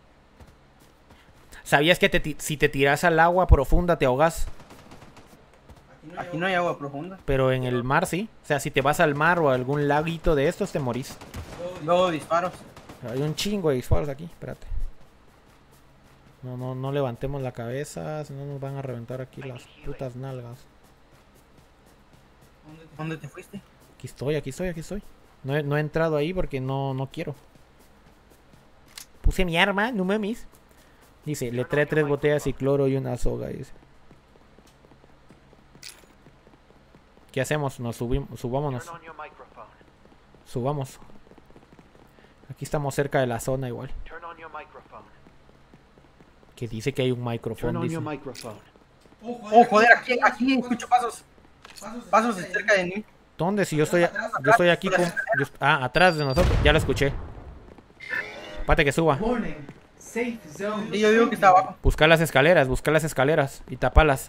¿Sabías que te ti- si te tiras al agua profunda te ahogas? Aquí no hay agua profunda. Pero en el mar sí. O sea, si te vas al mar o a algún laguito de estos te morís. Luego disparos. Hay un chingo de disparos aquí. Espérate. No, no, no levantemos la cabeza. Si no nos van a reventar aquí las putas nalgas. ¿Dónde te fuiste? Aquí estoy, aquí estoy, aquí estoy. No he, no he entrado ahí porque no, no quiero. Puse mi arma, no mames. Dice, le trae tres botellas y cloro y una soga. Dice. ¿Qué hacemos? Nos subimos, subámonos. Subamos. Aquí estamos cerca de la zona igual. Que dice que hay un micrófono. Dice. Oh, joder, aquí, aquí escucho pasos. Pasos cerca de mí. ¿Dónde? Si yo estoy, yo estoy aquí con... yo- ah, atrás de nosotros. Ya lo escuché. Pate que suba. Warning. Safe zone. Sí, yo digo que está abajo. Busca las escaleras, busca las escaleras y tapalas.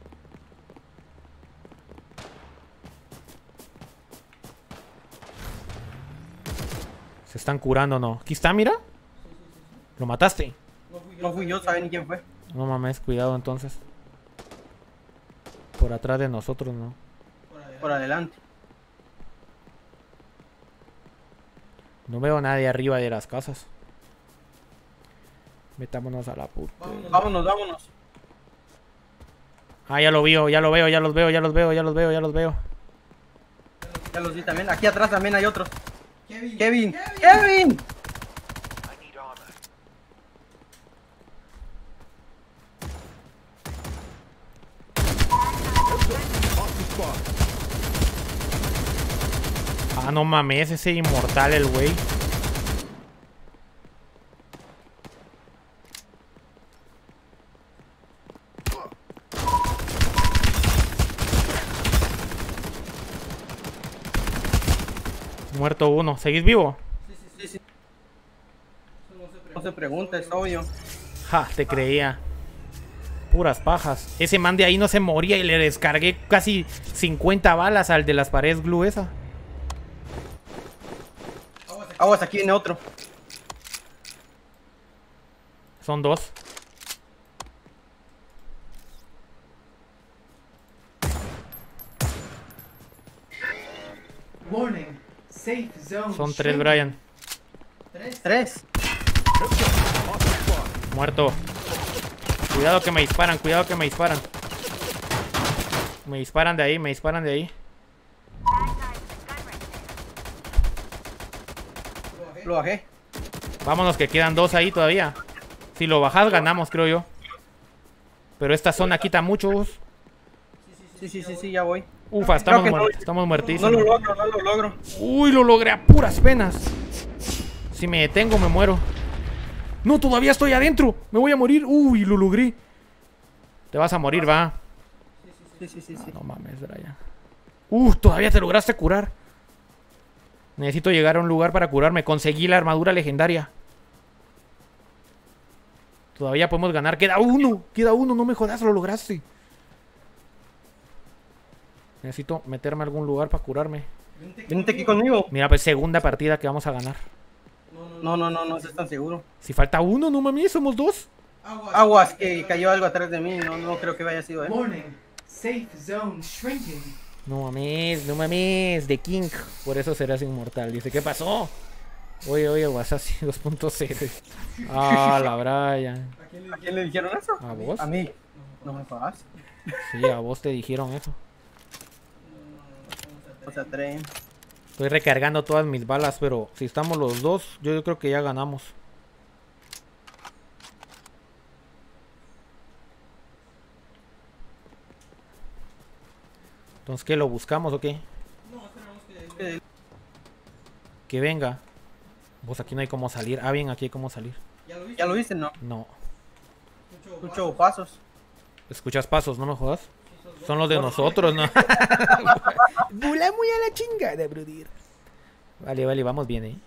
Se están curando, ¿no? Aquí está, mira. ¿Lo mataste? No fui yo, ¿saben quién fue? No mames, cuidado entonces. Por atrás de nosotros, ¿no? Por adelante. No veo a nadie arriba de las casas. Metámonos a la puta. Vámonos, vámonos. Ah, ya lo veo, ya lo veo, ya los veo, ya los veo, ya los veo, ya los veo. Ya los vi también. Aquí atrás también hay otros. Kevin. Kevin. Kevin. Ah, no mames, ese inmortal el güey. Muerto uno. ¿Seguís vivo? Sí, sí. No se pregunta, es obvio. Ja, te creía. Puras pajas. Ese man de ahí no se moría y le descargué casi cincuenta balas al de las paredes glue esa. Aguas, aquí viene otro. Son dos. Warning. Safe zone. Son tres, shrinking. Brian. Tres. Muerto. Cuidado que me disparan, cuidado que me disparan. Me disparan de ahí, me disparan de ahí. Lo bajé. Vámonos que quedan dos ahí todavía. Si lo bajas ganamos, creo yo. Pero esta zona quita muchos. Sí, sí, sí, sí, ya voy. Ufa, estamos, Creo que muer- no- estamos No muertísimos. lo logro, no lo logro. Uy, lo logré a puras penas. Si me detengo me muero. No, todavía estoy adentro. Me voy a morir. Uy, lo logré. Te vas a morir, va. Sí, sí, sí, sí. No mames, Brian. Uh, todavía te lograste curar. Necesito llegar a un lugar para curarme. Conseguí la armadura legendaria. Todavía podemos ganar. Queda uno. Queda uno. No me jodas, lo lograste. Necesito meterme a algún lugar para curarme. Vente aquí conmigo. Mira, pues segunda partida que vamos a ganar. No, no, no, no estás tan seguro. Si falta uno, no mames, somos dos. Aguas, que cayó algo atrás de mí. No, no creo que haya sido él. Warning. Safe zone shrinking. No mames, no mames. De King. Por eso serás inmortal. Dice, ¿qué pasó? Oye, oye, Wasashi dos punto cero. Ah, la Brian. ¿A quién le dijeron eso? ¿A vos? A mí. No me jodas. Sí, a vos te dijeron eso. O sea, tres. Estoy recargando todas mis balas, pero si estamos los dos, yo, yo creo que ya ganamos. Entonces, ¿qué? ¿Lo buscamos o qué? Eh, Que venga. Pues aquí no hay cómo salir. Ah, bien, aquí hay cómo salir. ¿Ya lo viste? No. No. Escucho pasos. ¿Escuchas pasos? No me jodas. Son los de nosotros, ¿no? Bula muy a la chingada, brudir. Vale, vale, vamos bien, ¿eh?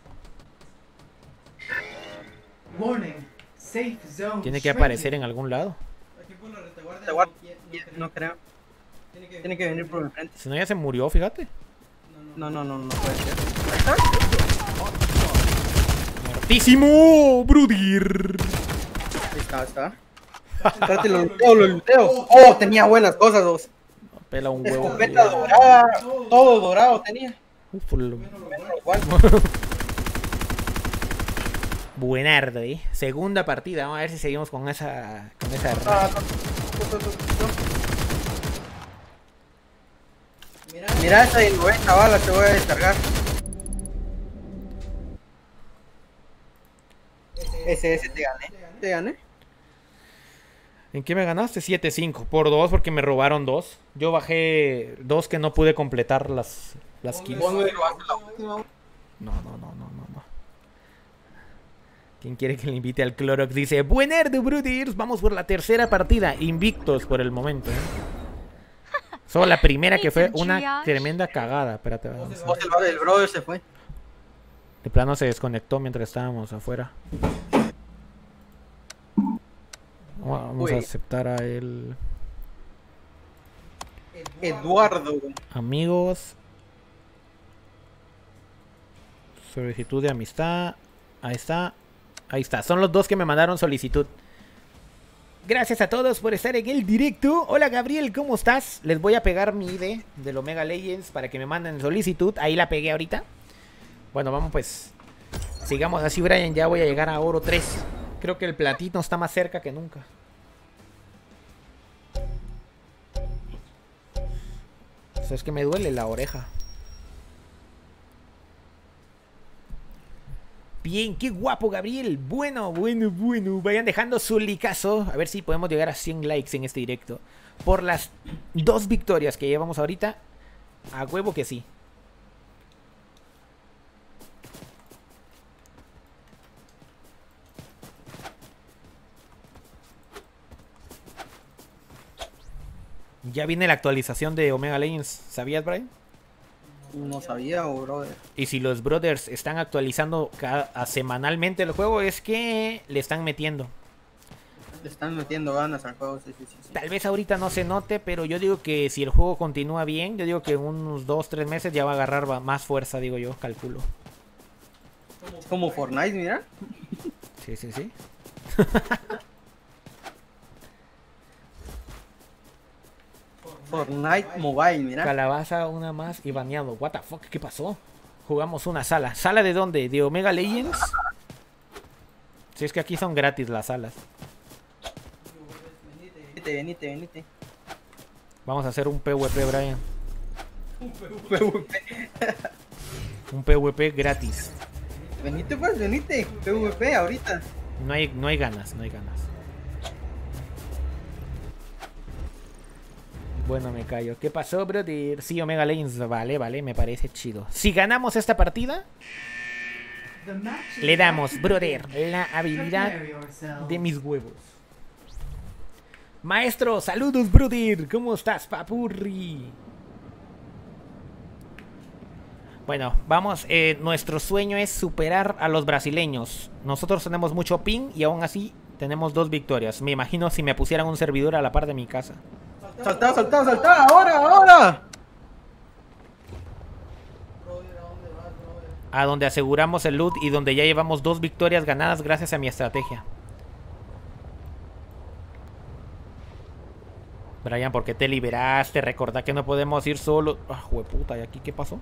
Warning. Safe zone Tiene que aparecer en algún lado. Te guardo. No creo. Tiene que venir por enfrente. Si no, ya se murió, fíjate. No, no, no, no puede ser. Ahí está. ¡Muertísimo, brudir! Ahí está, ahí está. Espérate, lo luteo, lo luteo. Oh, tenía buenas cosas, dos. Pela un huevo. Escopeta dorada. Todo dorado tenía. Uf, lo- Igual. Buenardo, ¿eh? Segunda partida. Vamos a ver si seguimos con esa... Con esa... Ah, no, no, no, no. Mira esa de noventa balas, te voy a descargar. Ese, ese te gané. Te gané. ¿En qué me ganaste? siete cinco. Por dos, porque me robaron dos. Yo bajé dos que no pude completar las, las kills. Vos me robaste la última. No, no, no, no, no, no. ¿Quién quiere que le invite al Clorox? Dice, buenardo, Brudirs. Vamos por la tercera partida. Invictos por el momento, ¿eh? Solo la primera que fue una tremenda cagada. Espérate, vamos a ver. Vos, el, el brother se fue. De plano se desconectó mientras estábamos afuera. Vamos a Uy. aceptar a él. Eduardo. Amigos. Solicitud de amistad. Ahí está. Ahí está. Son los dos que me mandaron solicitud. Gracias a todos por estar en el directo. Hola Gabriel, ¿cómo estás? Les voy a pegar mi I D del Omega Legends para que me manden solicitud. Ahí la pegué ahorita. Bueno, vamos pues. Sigamos así, Brian. Ya voy a llegar a oro tres. Creo que el platino está más cerca que nunca. O sea, es que me duele la oreja. Bien, qué guapo, Gabriel. Bueno, bueno, bueno. Vayan dejando su likeazo. A ver si podemos llegar a cien likes en este directo. Por las dos victorias que llevamos ahorita. A huevo que sí. Ya viene la actualización de Omega Legends. ¿Sabías, Brian? No sabía, oh, brother. Y si los brothers están actualizando cada, a semanalmente el juego, es que le están metiendo. Le están metiendo ganas al juego, sí, sí, sí, sí. Tal vez ahorita no se note, pero yo digo que si el juego continúa bien, yo digo que en unos dos tres meses ya va a agarrar va- más fuerza, digo yo, calculo. Es como Fortnite, mira. Sí, sí, sí. Fortnite Mobile, mira. Calabaza, una más y baneado. What the fuck, ¿qué pasó? Jugamos una sala. ¿Sala de dónde? ¿De Omega Legends? Si es que aquí son gratis las salas. Venite, venite, venite. Vamos a hacer un PvP, Brian. P V P. Un PvP gratis. Venite pues, venite. P V P ahorita. No hay, no hay ganas, no hay ganas. Bueno, me callo. ¿Qué pasó, brother? Sí, Omega Legends, vale, vale, me parece chido. Si ganamos esta partida, The match is le damos, back. brother, la habilidad Prepare yourselves. de mis huevos. Maestro, saludos, brother. ¿Cómo estás, papurri? Bueno, vamos. Eh, nuestro sueño es superar a los brasileños. Nosotros tenemos mucho ping y aún así tenemos dos victorias. Me imagino si me pusieran un servidor a la par de mi casa. Saltá, saltá, saltá. Ahora, ahora. A donde aseguramos el loot y donde ya llevamos dos victorias ganadas gracias a mi estrategia. Brian, ¿por qué te liberaste? Recordá que no podemos ir solo. Ah, jueputa, ¿y aquí qué pasó?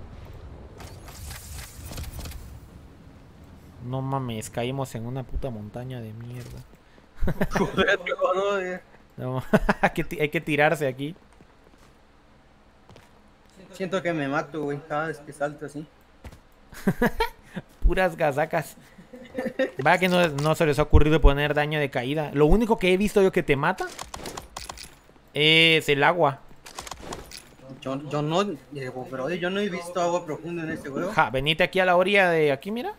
No mames, caímos en una puta montaña de mierda. Joder, joder. No, hay, que ti- hay que tirarse aquí. Siento que me mato, güey, cada vez que salto así. Puras gazacas. Va que no, no se les ha ocurrido poner daño de caída. Lo único que he visto yo que te mata es el agua. Yo, yo no, eh, bro, yo no he visto agua profunda en este juego. Ja, venite aquí a la orilla de aquí, mira.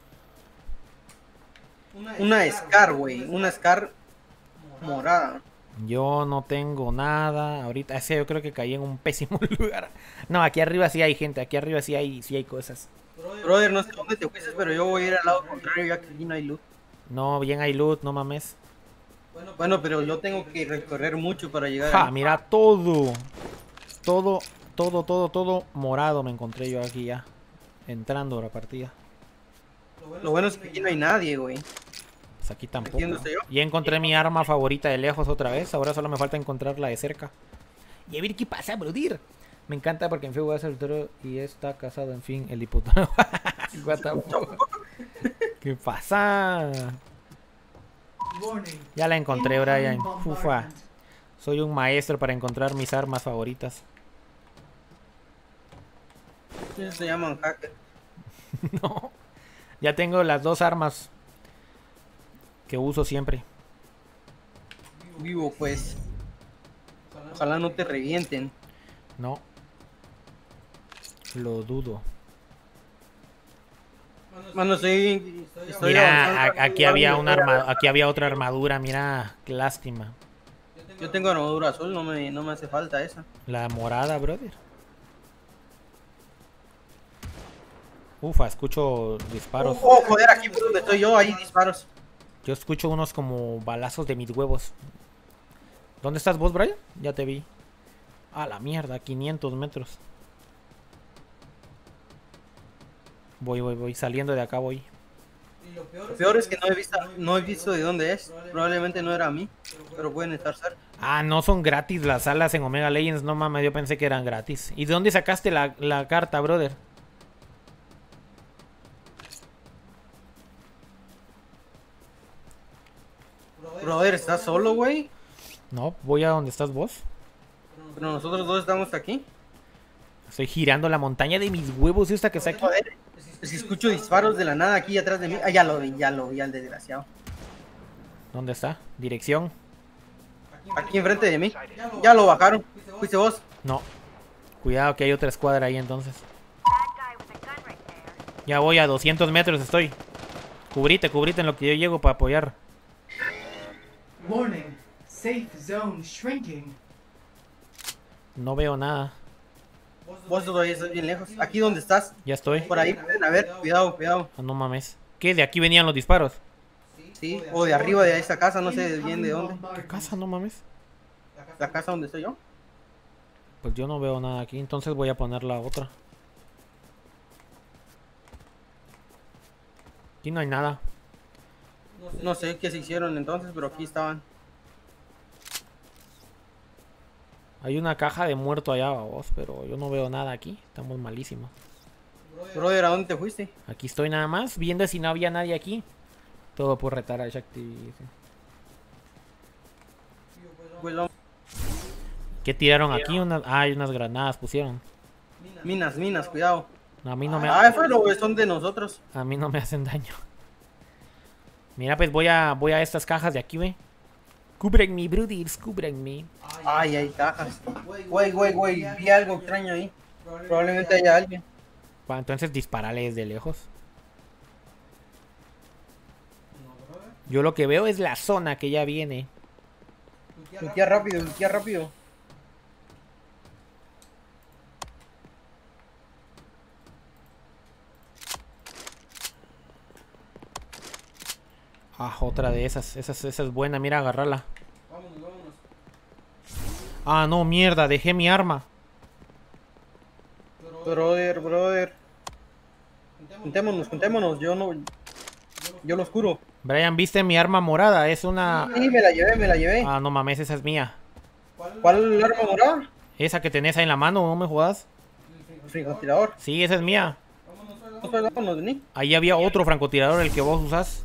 Una Scar, güey, una Scar morada. Yo no tengo nada. Ahorita, ese yo creo que caí en un pésimo lugar. No, aquí arriba sí hay gente. Aquí arriba sí hay, sí hay cosas. Brother, no sé dónde te fuiste, pero yo voy a ir al lado contrario ya que aquí no hay luz. No, bien hay loot, no mames. Bueno, pero yo tengo que recorrer mucho para llegar Ja, ahí. mira todo. Todo, todo, todo, todo morado me encontré yo aquí ya. Entrando a la partida. Lo bueno es que aquí no hay nadie, güey. Pues aquí tampoco. Metiéndose yo. Ya encontré mi arma favorita de lejos otra vez. Ahora solo me falta encontrarla de cerca. Y a ver qué pasa, brodir. Me encanta porque en fin voy a ser soltero y está casado, en fin, el diputado. What the fuck? ¿Qué pasa? Warning. Ya la encontré, Brian. Incoming Ufa. bombardment. Soy un maestro para encontrar mis armas favoritas. Ellos se llaman hacker. No. Ya tengo las dos armas que uso siempre. Vivo, pues. Ojalá no te revienten. No. Lo dudo. Mano, estoy... estoy Mira, avanzando. a- aquí había una arma, aquí había otra armadura, mira, qué lástima. Yo tengo armadura azul, no me, no me hace falta esa. La morada, brother. Ufa, escucho disparos. Oh, joder, aquí por donde estoy yo, hay disparos. Yo escucho unos como balazos de mis huevos. ¿Dónde estás vos, Brian? Ya te vi. A la mierda, quinientos metros. Voy, voy, voy. Saliendo de acá voy. Lo peor es que no he visto, no he visto de dónde es. Probablemente no era a mí, pero pueden estar cerca. Ah, no son gratis las salas en Omega Legends. No mames, yo pensé que eran gratis. ¿Y de dónde sacaste la, la carta, brother? Brother, ¿estás solo, güey? No, voy a donde estás vos. Pero nosotros dos estamos aquí. Estoy girando la montaña de mis huevos esta que está aquí. Joder, es que escucho disparos de la nada aquí atrás de mí. Ah, ya lo vi, ya lo vi al desgraciado. ¿Dónde está? Dirección. Aquí enfrente de mí. Ya lo bajaron. Fuiste vos. No. Cuidado que hay otra escuadra ahí entonces. Bad guy with a gun right there. Ya voy a doscientos metros estoy. Cubrite, cubrite en lo que yo llego para apoyar. Warning. Safe zone shrinking. No veo nada. Vos todavía estás bien lejos. Aquí donde estás. Ya estoy. Por ahí. Ven, a ver, cuidado, cuidado. Ah, no mames. ¿Qué? ¿De aquí venían los disparos? Sí, o de arriba de esta casa, no sé bien de Incoming dónde. ¿Qué bombardment. casa? No mames. La casa donde estoy yo. Pues yo no veo nada aquí, entonces voy a poner la otra. Aquí no hay nada. No sé qué se hicieron entonces, pero aquí estaban. Hay una caja de muerto allá, vos, pero yo no veo nada aquí. Estamos malísimos. Brother, ¿a dónde te fuiste? Aquí estoy nada más, viendo si no había nadie aquí. Todo por retar a Shakti. Pues vamos. ¿Qué tiraron aquí? Unas... Ah, hay unas granadas pusieron. Minas, minas, cuidado. No, a mí no me, Ah, pero son de nosotros. a mí no me hacen daño. Mira, pues voy a voy a estas cajas de aquí, ve. Cúbrenme, brothers, cúbrenme. Ay, hay cajas. Güey, güey, güey, vi algo extraño ahí. Probablemente haya alguien. Va, entonces disparale desde lejos. Yo lo que veo es la zona que ya viene. Luquea rápido, luquea rápido. Ah, otra de esas. Esa, esa es buena, mira, agarrarla. Ah, no, mierda, dejé mi arma. Brother, brother. Juntémonos, juntémonos. Yo no. Yo lo oscuro. Brian, ¿viste mi arma morada? Es una... Sí, me la llevé, me la llevé. Ah, no mames, esa es mía. ¿Cuál arma morada? Esa que tenés ahí en la mano, no me jodas. Francotirador. Sí, esa es mía. Vámonos, vení. Ahí había otro francotirador, el que vos usás.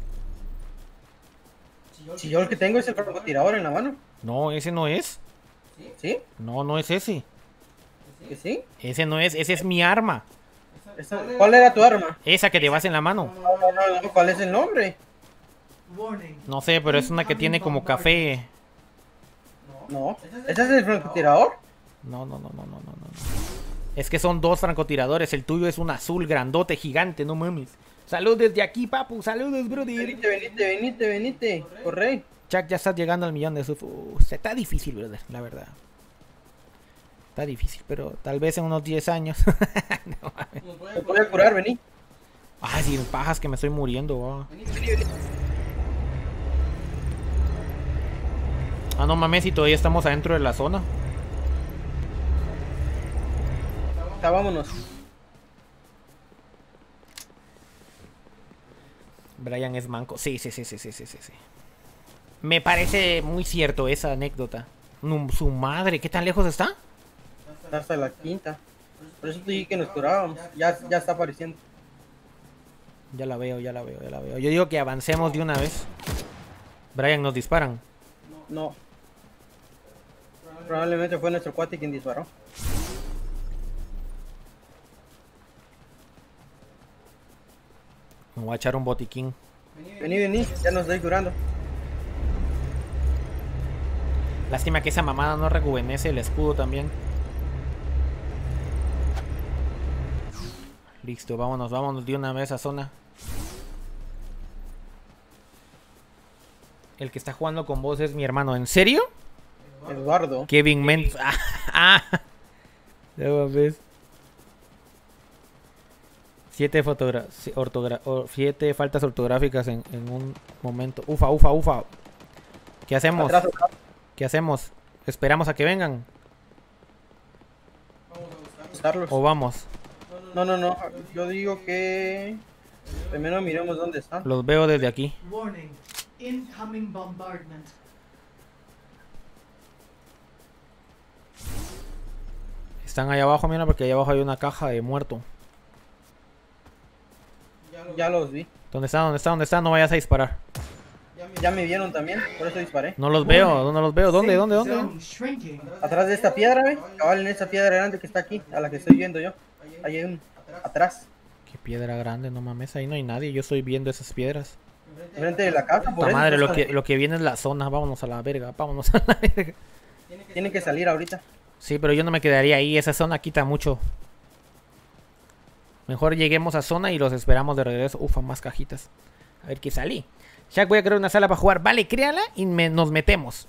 Si yo el que tengo es el francotirador en la mano. No, ese no es. ¿Sí? No, no es ese. ¿Que sí? Ese no es, ese es mi arma. Esa- ¿Cuál era tu arma? Esa que llevas en la mano. No, no, no, no, ¿cuál es el nombre? Warning. No sé, pero es una que tiene como café. No. ¿Ese es el francotirador? No, no, no, no, no, no, no. Es que son dos francotiradores. El tuyo es un azul grandote, gigante, no mames. Saludos desde aquí, papu. Saludos, brother. Venite, venite, venite, venite. Corre. Chuck, ya estás llegando al millón de sub. Uh, se- está difícil, brother, la verdad. Está difícil, pero tal vez en unos diez años. No mames. Me voy a curar, vení. Ay, sin pajas que me estoy muriendo. Oh. Ah, no mames, y todavía estamos adentro de la zona. Ya, vámonos. Brian es manco. Sí, sí, sí, sí, sí, sí, sí, sí. Me parece muy cierto esa anécdota. No, su madre, ¿qué tan lejos está? Hasta la quinta. Por eso te dije que nos curábamos. Ya, ya está apareciendo. Ya la veo, ya la veo, ya la veo. Yo digo que avancemos de una vez. Brian, nos disparan. No. Probablemente fue nuestro cuate quien disparó. Me voy a echar un botiquín. Vení, vení, ya nos estoy curando. Lástima que esa mamada no rejuvenece el escudo también. Listo, vámonos, vámonos de una vez a zona. El que está jugando con vos es mi hermano. ¿En serio? Eduardo. Kevin Menz. Ah, ah. Ya ves. Siete fotogra si- ortogra o- siete faltas ortográficas en, en un momento. Ufa, ufa, ufa. ¿Qué hacemos? Atrás, atrás. ¿Qué hacemos? ¿Esperamos a que vengan? Buscarlos. ¿O vamos? No, no, no. Yo digo que primero miremos dónde están. Los veo desde aquí. Warning. Incoming bombardment. Están allá abajo, mira, porque allá abajo hay una caja de muerto. Ya los vi. ¿Dónde está? ¿Dónde está? ¿Dónde está? No vayas a disparar. Ya me vieron también, por eso disparé. No los veo, no los veo. ¿Dónde? Safe ¿Dónde? ¿Dónde? zone shrinking. Atrás de esta piedra, ¿ve? Cabal en esa piedra grande que está aquí, a la que estoy viendo yo. Ahí hay un. Atrás. Qué piedra grande, no mames, ahí no hay nadie. Yo estoy viendo esas piedras. Enfrente de la casa, por Puta eso. madre, lo están- que, lo que viene es la zona. Vámonos a la verga, vámonos a la verga. Tienen que salir ahorita. Sí, pero yo no me quedaría ahí. Esa zona quita mucho. Mejor lleguemos a zona y los esperamos de regreso. Ufa, más cajitas. A ver qué salí. Shaq, voy a crear una sala para jugar. Vale, créala y me- nos metemos.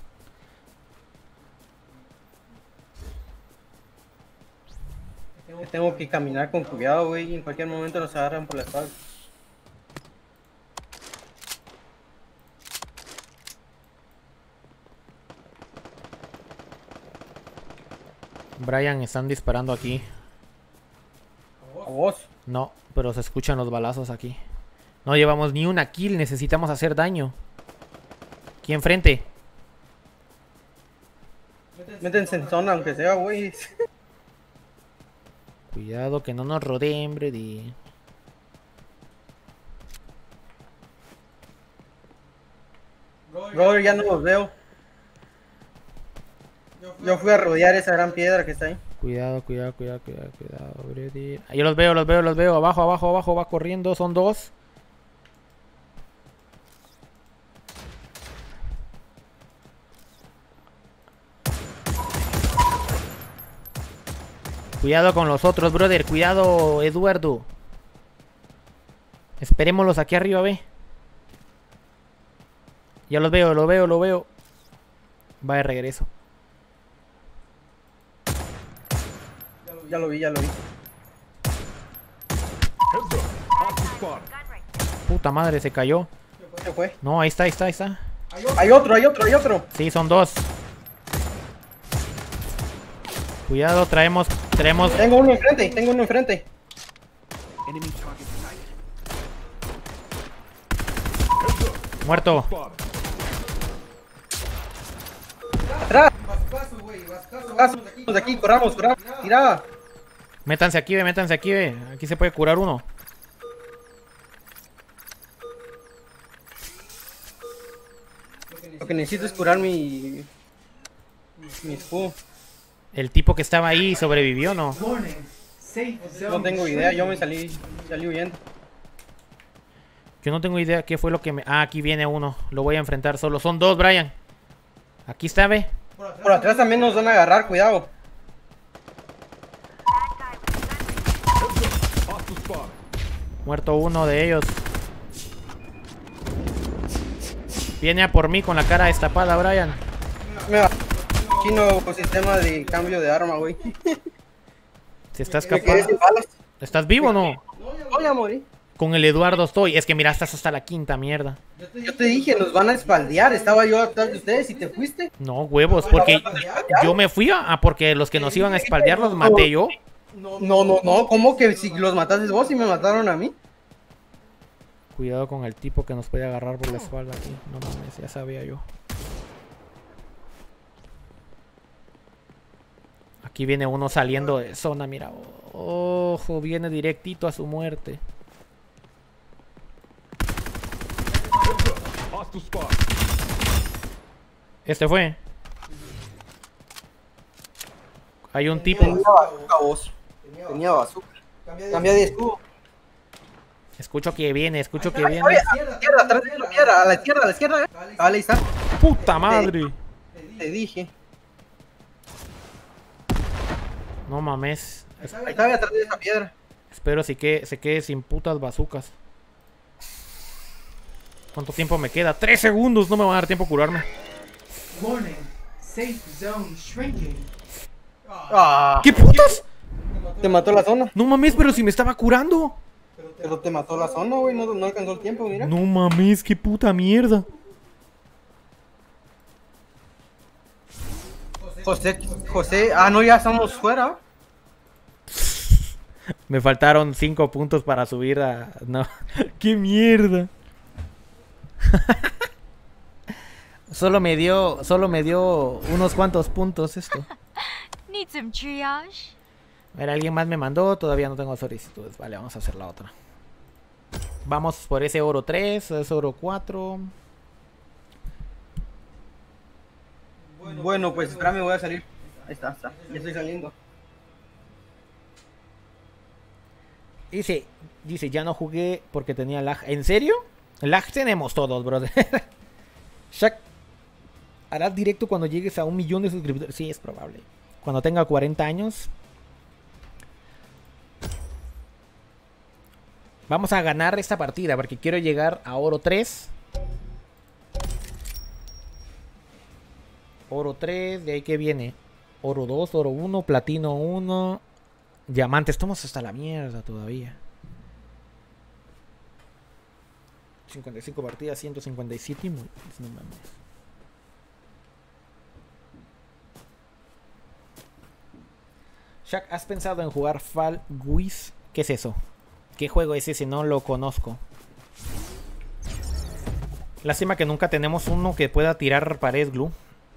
Tengo que caminar con cuidado, güey. En cualquier momento nos agarran por la espalda. Brian, están disparando aquí. ¿A vos? No, pero se escuchan los balazos aquí. No llevamos ni una kill, necesitamos hacer daño. Aquí enfrente. Métense en zona, aunque sea, güey. Cuidado que no nos rodeen, Brady. Brother, ya no los veo. Yo fui a rodear esa gran piedra que está ahí. Cuidado, cuidado, cuidado, cuidado, cuidado, Brady. Yo los veo, los veo, los veo. Abajo, abajo, abajo, va corriendo. Son dos. Cuidado con los otros, brother. Cuidado, Eduardo. Esperémoslos aquí arriba, ve. Ya los veo, lo veo, lo veo. Va de regreso. Ya lo vi, ya lo vi. Puta madre, se cayó. ¿Qué fue? No, ahí está, ahí está, ahí está. Hay otro, hay otro, hay otro. Sí, son dos. Cuidado, traemos, traemos. Tengo uno enfrente, tengo uno enfrente. Muerto. Atrás. Vamos de aquí, corramos, corramos. Tira. Métanse aquí, ve, métanse aquí, ve. Aquí se puede curar uno. Lo que necesito es curar mi... Mi escudo. El tipo que estaba ahí sobrevivió, ¿no? Warning. Safe zone. No tengo idea, yo me salí, salí huyendo. Yo no tengo idea qué fue lo que me... Ah, aquí viene uno. Lo voy a enfrentar solo. Son dos, Brian. Aquí está, ve. Por atrás también nos van a agarrar, cuidado. Muerto uno de ellos. Viene a por mí con la cara destapada, Brian. Mira, chino sistema de cambio de arma, güey. Se está Me quedé escapando. sin balas. ¿Estás vivo o no? No, ya morí. Con el Eduardo estoy. Es que mira, estás hasta la quinta mierda. Yo te dije, nos van a espaldear. Estaba yo atrás de ustedes y te fuiste. No, huevos, porque yo me fui a... Ah, porque los que nos iban a espaldear los maté yo. No, no, no. ¿Cómo que si los mataste vos y me mataron a mí? Cuidado con el tipo que nos puede agarrar por la espalda aquí. No mames, ya sabía yo. Aquí viene uno saliendo de zona, mira. Ojo, viene directito a su muerte. Este fue. Hay un tipo. Tenía bazooka vos. Tenía bazooka. Cambia de escudo. Escucho que viene, escucho que Ay, viene. ay, a la izquierda, atrás de la izquierda, a la izquierda, a la izquierda. eh. Vale, ahí está. ¡Puta madre! Te dije. No mames. Ahí está, atrás de esa piedra. Espero si que se quede sin putas bazucas. ¿Cuánto tiempo me queda? ¡Tres segundos! No me va a dar tiempo a curarme. Warning. Safe zone shrinking. Ah, ¿Qué putas? te mató la zona. No mames, pero si me estaba curando. Pero te mató la zona, güey. No, no alcanzó el tiempo, mira. No mames, qué puta mierda. José, José. Ah, no, ya estamos fuera. Me faltaron cinco puntos para subir a... No, qué mierda. Solo me dio, solo me dio unos cuantos puntos esto. Need some triage? A ver, alguien más me mandó, todavía no tengo solicitudes. Vale, vamos a hacer la otra. Vamos por ese oro tres, ese oro cuatro. Bueno, pues espérame, voy a salir. Ahí está, está. Ya estoy saliendo. Dice, dice, ya no jugué porque tenía lag. ¿En serio? Lag tenemos todos, brother. Shaq, ¿harás directo cuando llegues a un millón de suscriptores? Sí, es probable. Cuando tenga cuarenta años. Vamos a ganar esta partida porque quiero llegar a oro tres. Oro tres, de ahí que viene. Oro dos, oro uno, platino uno. Diamantes, estamos hasta la mierda todavía. cincuenta y cinco partidas, ciento cincuenta y siete. No mames. Shaq, ¿has pensado en jugar Fall Guys? ¿Qué es eso? ¿Qué juego es ese? No lo conozco. Lástima que nunca tenemos uno que pueda tirar pared glue.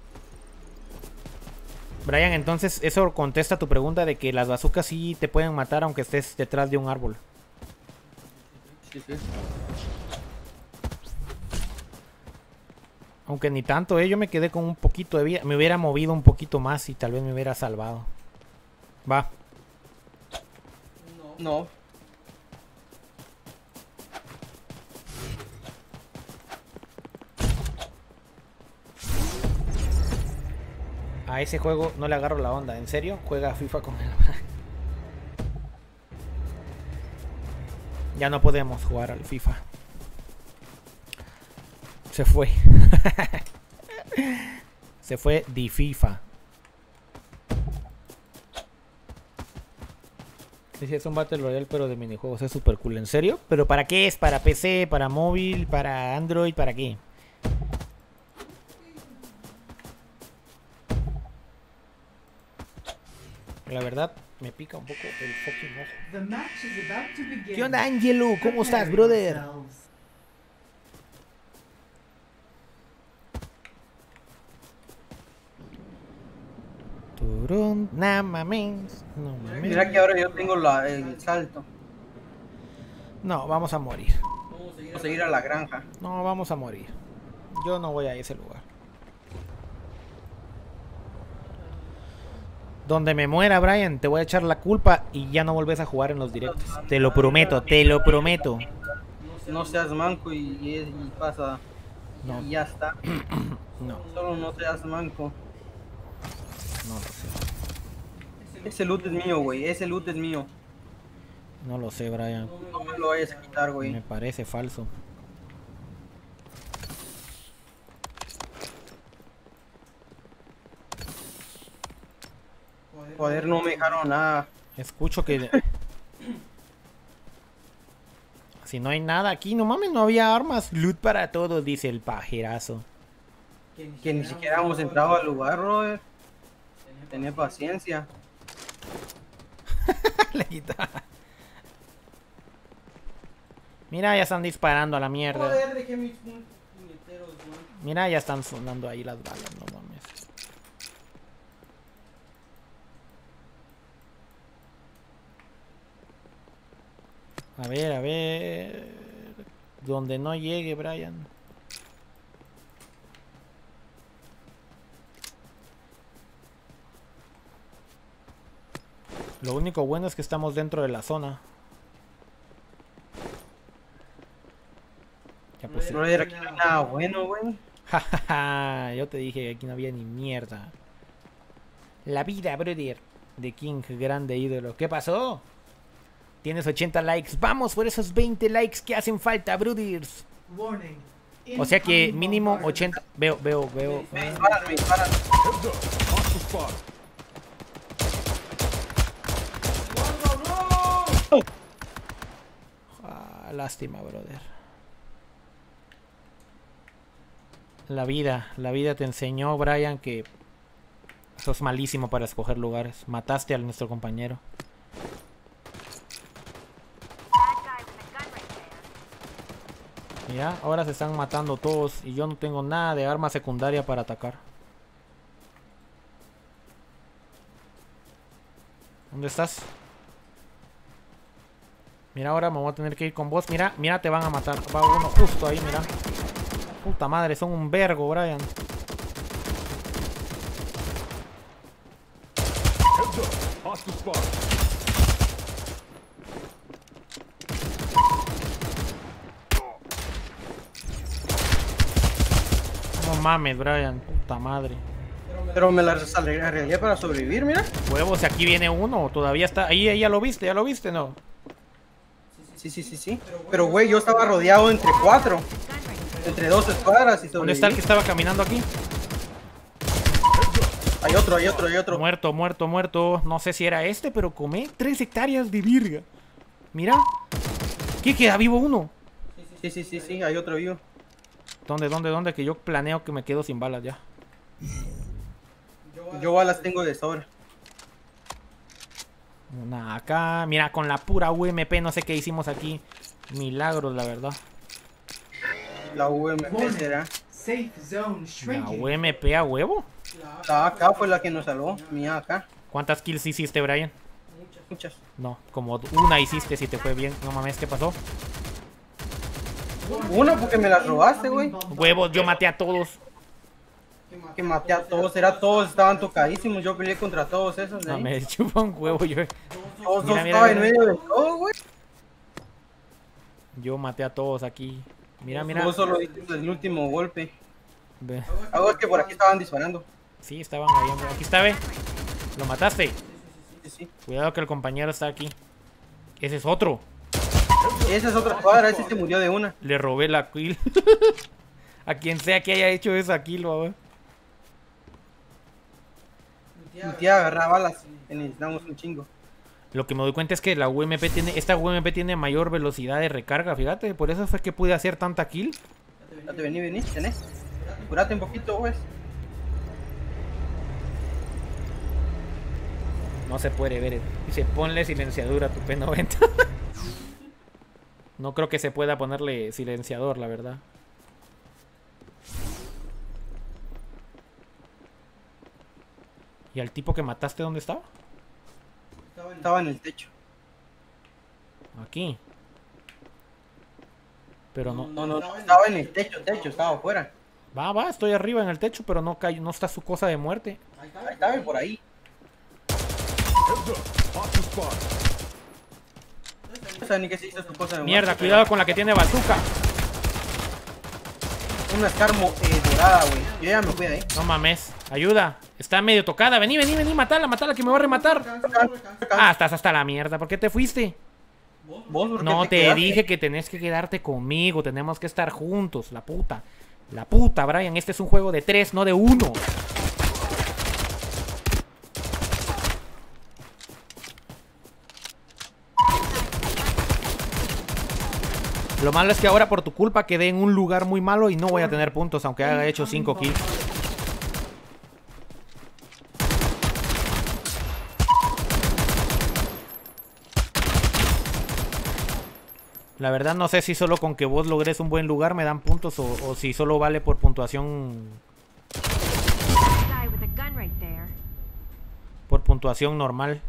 Brian, entonces eso contesta tu pregunta de que las bazucas sí te pueden matar aunque estés detrás de un árbol. Sí, sí. Aunque ni tanto, eh. Yo me quedé con un poquito de vida. Me hubiera movido un poquito más y tal vez me hubiera salvado. Va. No. A ese juego no le agarro la onda. ¿En serio? Juega FIFA con él. Ya no podemos jugar al FIFA. Se fue. Se fue de FIFA. Dice, es un Battle Royale pero de minijuegos. Es super cool. ¿En serio? ¿Pero para qué es? ¿Para P C? ¿Para móvil? ¿Para Android? ¿Para qué? La verdad, me pica un poco el fucking ojo. The match is about to begin. ¿Qué onda, Angelo? ¿Cómo estás, Prepare brother? yourselves. Turun, no mames. No mames. Mira que ahora yo tengo la, el salto. No, vamos a morir. Vamos a ir a la granja. No, vamos a morir. Yo no voy a ese lugar. Donde me muera, Brian, te voy a echar la culpa y ya no volvés a jugar en los directos. Te lo prometo, te lo prometo. No seas manco y, y, y pasa. No. Y ya está. No, Solo no seas manco. no lo sé. Ese loot es mío, güey. Ese loot es mío. No lo sé, Brian. No me lo vayas a quitar, güey. Me parece falso. Joder, no me dejaron nada. Escucho que... Si no hay nada aquí, no mames, no había armas. Loot para todos, dice el pajerazo. Que ni siquiera hemos entrado al lugar, brother. Tené paciencia. La guitarra. Mira, ya están disparando a la mierda. Joder, dejé mis puñeteros, güey. Mira, ya están sonando ahí las balas, no mames. A ver, a ver. Donde no llegue, Brian. Lo único bueno es que estamos dentro de la zona. Ya pues sí. Brother, aquí no hay nada bueno, güey. Jajaja, yo te dije que aquí no había ni mierda. La vida, brother. De King, grande ídolo. ¿Qué pasó? Tienes ochenta likes. Vamos por esos veinte likes que hacen falta, brothers. Warning. O sea que Incoming mínimo bombardment. ochenta. Veo, veo, veo. Me disparan, me disparan. Ah, lástima, brother. La vida, la vida te enseñó, Brian, que sos malísimo para escoger lugares. Mataste a nuestro compañero. Mira, ahora se están matando todos y yo no tengo nada de arma secundaria para atacar. ¿Dónde estás? Mira, ahora me voy a tener que ir con vos. Mira, mira, te van a matar. Va uno justo ahí, mira. Puta madre, son un vergo, Brian. No mames, Brian. Puta madre. Pero me la arreglé para sobrevivir, mira. Huevos, aquí viene uno. Todavía está. Ahí, ahí ya lo viste, ya lo viste, ¿no? Sí, sí, sí, sí. Pero, güey, yo estaba rodeado entre cuatro. Entre dos escuadras y sobreviví. ¿Dónde está el que estaba caminando aquí? Hay otro, hay otro, hay otro. Muerto, muerto, muerto. No sé si era este, pero comé tres hectáreas de virga. Mira. ¿Qué queda vivo uno? Sí, sí, sí, sí, hay otro vivo. ¿Dónde, dónde, dónde? Que yo planeo que me quedo sin balas ya. Yo balas tengo de sobra. Una acá. Mira, con la pura U M P no sé qué hicimos aquí. Milagros, la verdad. La U M P será. Safe zone La shrinking. U M P a huevo. La A K fue la que nos salvó. Mi A K. ¿Cuántas kills hiciste, Brian? Muchas. No, como una hiciste si te fue bien. No mames, ¿qué pasó? Una porque me la robaste, güey. Huevos, yo maté a todos. Que maté a todos, era todos estaban tocadísimos. Yo peleé contra todos esos. No, ¿eh? me chupa un huevo. Yo, Todos Mira, mira, estaban en mira. medio de todo, güey. yo maté a todos aquí. Mira, mira. Vos solo hiciste el último golpe. Ve. Algo es que por aquí estaban disparando. Sí, estaban ahí. hombre. Aquí está, ve. Lo mataste. Sí, sí. Cuidado que el compañero está aquí. Ese es otro. Esa es otra cuadra, ese se murió de una. Le robé la kill. A quien sea que haya hecho eso aquí, lo haga. Mi tía agarraba balas y necesitamos un chingo. Lo que me doy cuenta es que la U M P tiene, esta U M P tiene mayor velocidad de recarga, fíjate, por eso fue que pude hacer tanta kill. Ya te vení, vení, tenés. Curate un poquito, güey. No se puede ver. Dice, ponle silenciador a tu P noventa. No creo que se pueda ponerle silenciador, la verdad. ¿Y al tipo que mataste dónde estaba? Estaba en el techo. Aquí. Pero no. No, no, no, estaba en el techo, techo, estaba afuera. Va, va, estoy arriba en el techo, pero no cayó, no está su cosa de muerte. Ahí estaba por ahí. No sé ni qué se hizo su cosa de Mierda, muerte, cuidado con la que tiene bazooka. pero Una escarmo eh, dorada, güey. Yo ya me fui de ahí. No mames, ayuda. Está medio tocada. Vení, vení, vení, matala, matala, que me va a rematar. Ah, estás hasta la mierda. ¿Por qué te fuiste? ¿Vos por qué No, te quedaste? dije que tenés que quedarte conmigo. Tenemos que estar juntos. La puta. La puta, Brian. Este es un juego de tres, no de uno. Lo malo es que ahora por tu culpa quedé en un lugar muy malo y no voy a tener puntos, aunque haya hecho cinco kills. La verdad no sé si solo con que vos logres un buen lugar me dan puntos o, o si solo vale por puntuación. Guy with a gun right there. Por puntuación normal.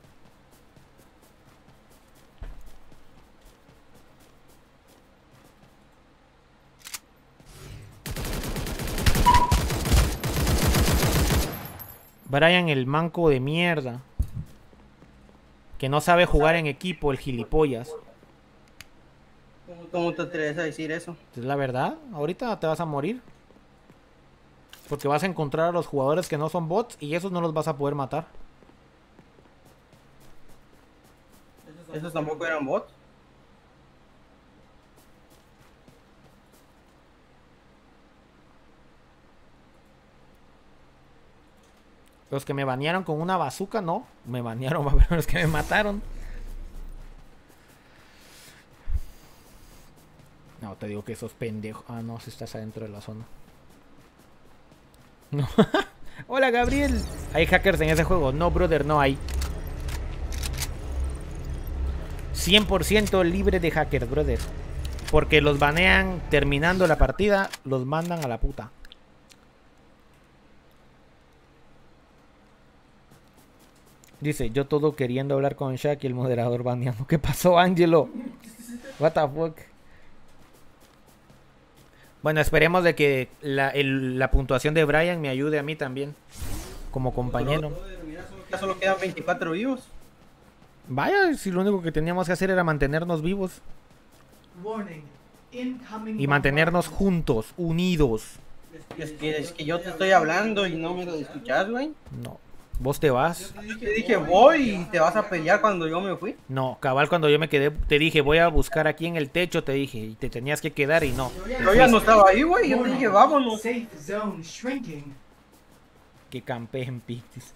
Brian, el manco de mierda. Que no sabe jugar en equipo, el gilipollas. ¿Cómo te atreves a decir eso? Es la verdad, ahorita te vas a morir. Porque vas a encontrar a los jugadores que no son bots y esos no los vas a poder matar. ¿Esos tampoco eran bots? Los que me banearon con una bazooka, no. Me banearon, pero los que me mataron. No, te digo que esos pendejos. Ah, no, si estás adentro de la zona. No. Hola, Gabriel. ¿Hay hackers en ese juego? No, brother, no hay. cien por ciento libre de hackers, brother. Porque los banean terminando la partida, los mandan a la puta. Dice, yo todo queriendo hablar con Shaq y el moderador baneando. ¿Qué pasó, Angelo? What the fuck. Bueno, esperemos de que la, el, la puntuación de Brian me ayude a mí también. Como compañero. Ya solo quedan veinticuatro vivos. Vaya, si lo único que teníamos que hacer era mantenernos vivos. Warning. Incoming Y mantenernos juntos, unidos. Es que, es que yo te estoy hablando y no me lo escuchas, güey. No. ¿Vos te vas? Te dije voy y te vas a pelear cuando yo me fui. No, cabal, cuando yo me quedé, te dije, voy a buscar aquí en el techo, te dije, y te tenías que quedar y no. Yo ya no estaba ahí, güey. Yo te dije, vámonos. Safe zone shrinking. Que campeen, pitis.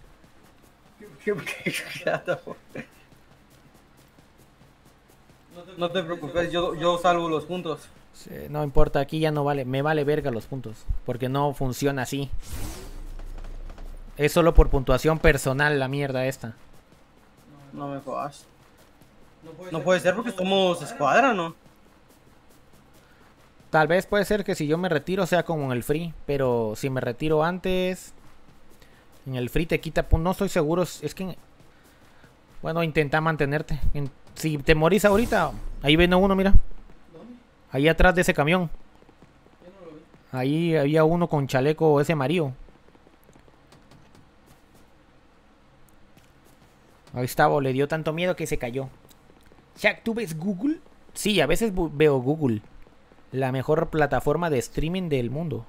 No te preocupes, yo, yo salvo los puntos. Sí, no importa, aquí ya no vale, me vale verga los puntos, porque no funciona así. Es solo por puntuación personal la mierda esta. No me jodas. No puede ser porque somos escuadra, ¿no? Tal vez puede ser que si yo me retiro sea como en el free, pero si me retiro antes, en el free te quita, pues no estoy seguro, es que, bueno, intenta mantenerte. En, si te morís ahorita, ahí viene uno, mira. Ahí atrás de ese camión. Ahí había uno con chaleco ese amarillo. Ahí estaba, le dio tanto miedo que se cayó. Shaq, ¿tú ves Google? Sí, a veces veo Google. La mejor plataforma de streaming del mundo.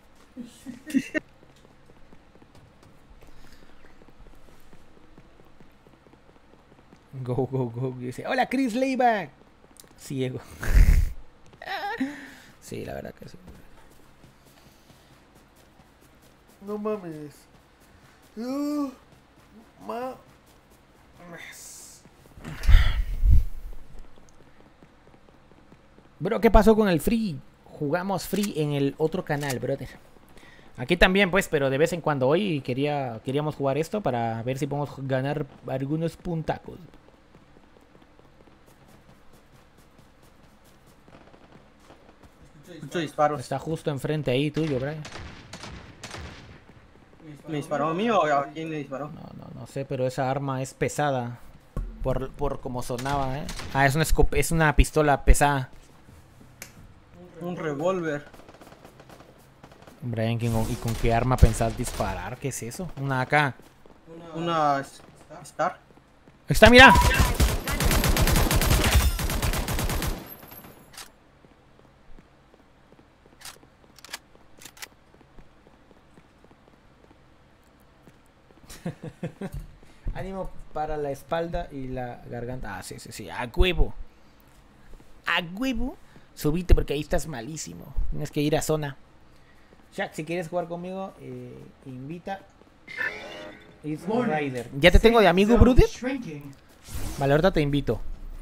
Go, go, go. Dice, hola Chris Leiva. Ciego. Sí, la verdad que sí. No mames. No mames. Bro, ¿qué pasó con el free? Jugamos free en el otro canal, brother. Aquí también, pues, pero de vez en cuando. Hoy quería, queríamos jugar esto para ver si podemos ganar algunos puntacos. Escucho disparos. Está justo enfrente ahí tuyo, Brian. ¿Me disparó a mí o a quién le disparó? No, no, no sé, pero esa arma es pesada. Por, por como sonaba, ¿eh? Ah, es una, es una pistola pesada. Un revólver. Brian, ¿y con qué arma pensás disparar? ¿Qué es eso? Una A K. Una Star. ¡Está, mira! Ánimo para la espalda y la garganta. Ah, sí, sí, sí. A huevo. A huevo. Subite porque ahí estás malísimo. Tienes que ir a zona. Shaq, si quieres jugar conmigo, eh, invita. It's Rider. ¿Ya te tengo de amigo, brother? Vale, ahorita te invito.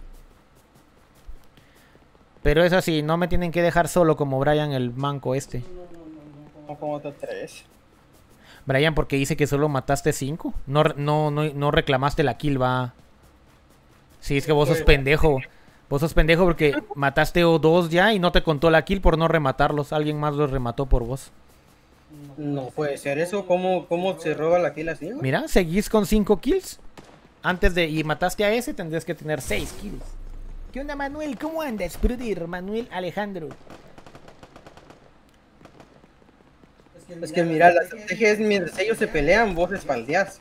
Pero eso sí, no me tienen que dejar solo como Brian el manco este. No, como otro tres. Brian, porque dice que solo mataste cinco. No, no, no, no reclamaste la kill, va. Sí, es que vos sos pendejo. Vos sos pendejo porque mataste o dos ya y no te contó la kill por no rematarlos. Alguien más los remató por vos. No puede ser eso. ¿Cómo, cómo se roba la kill así? Mira, seguís con cinco kills. Antes de... Y mataste a ese, tendrías que tener seis kills. ¿Qué onda, Manuel? ¿Cómo andas, brother? Manuel Alejandro. Es que mira, la estrategia es mientras ellos se pelean, vos espaldeás.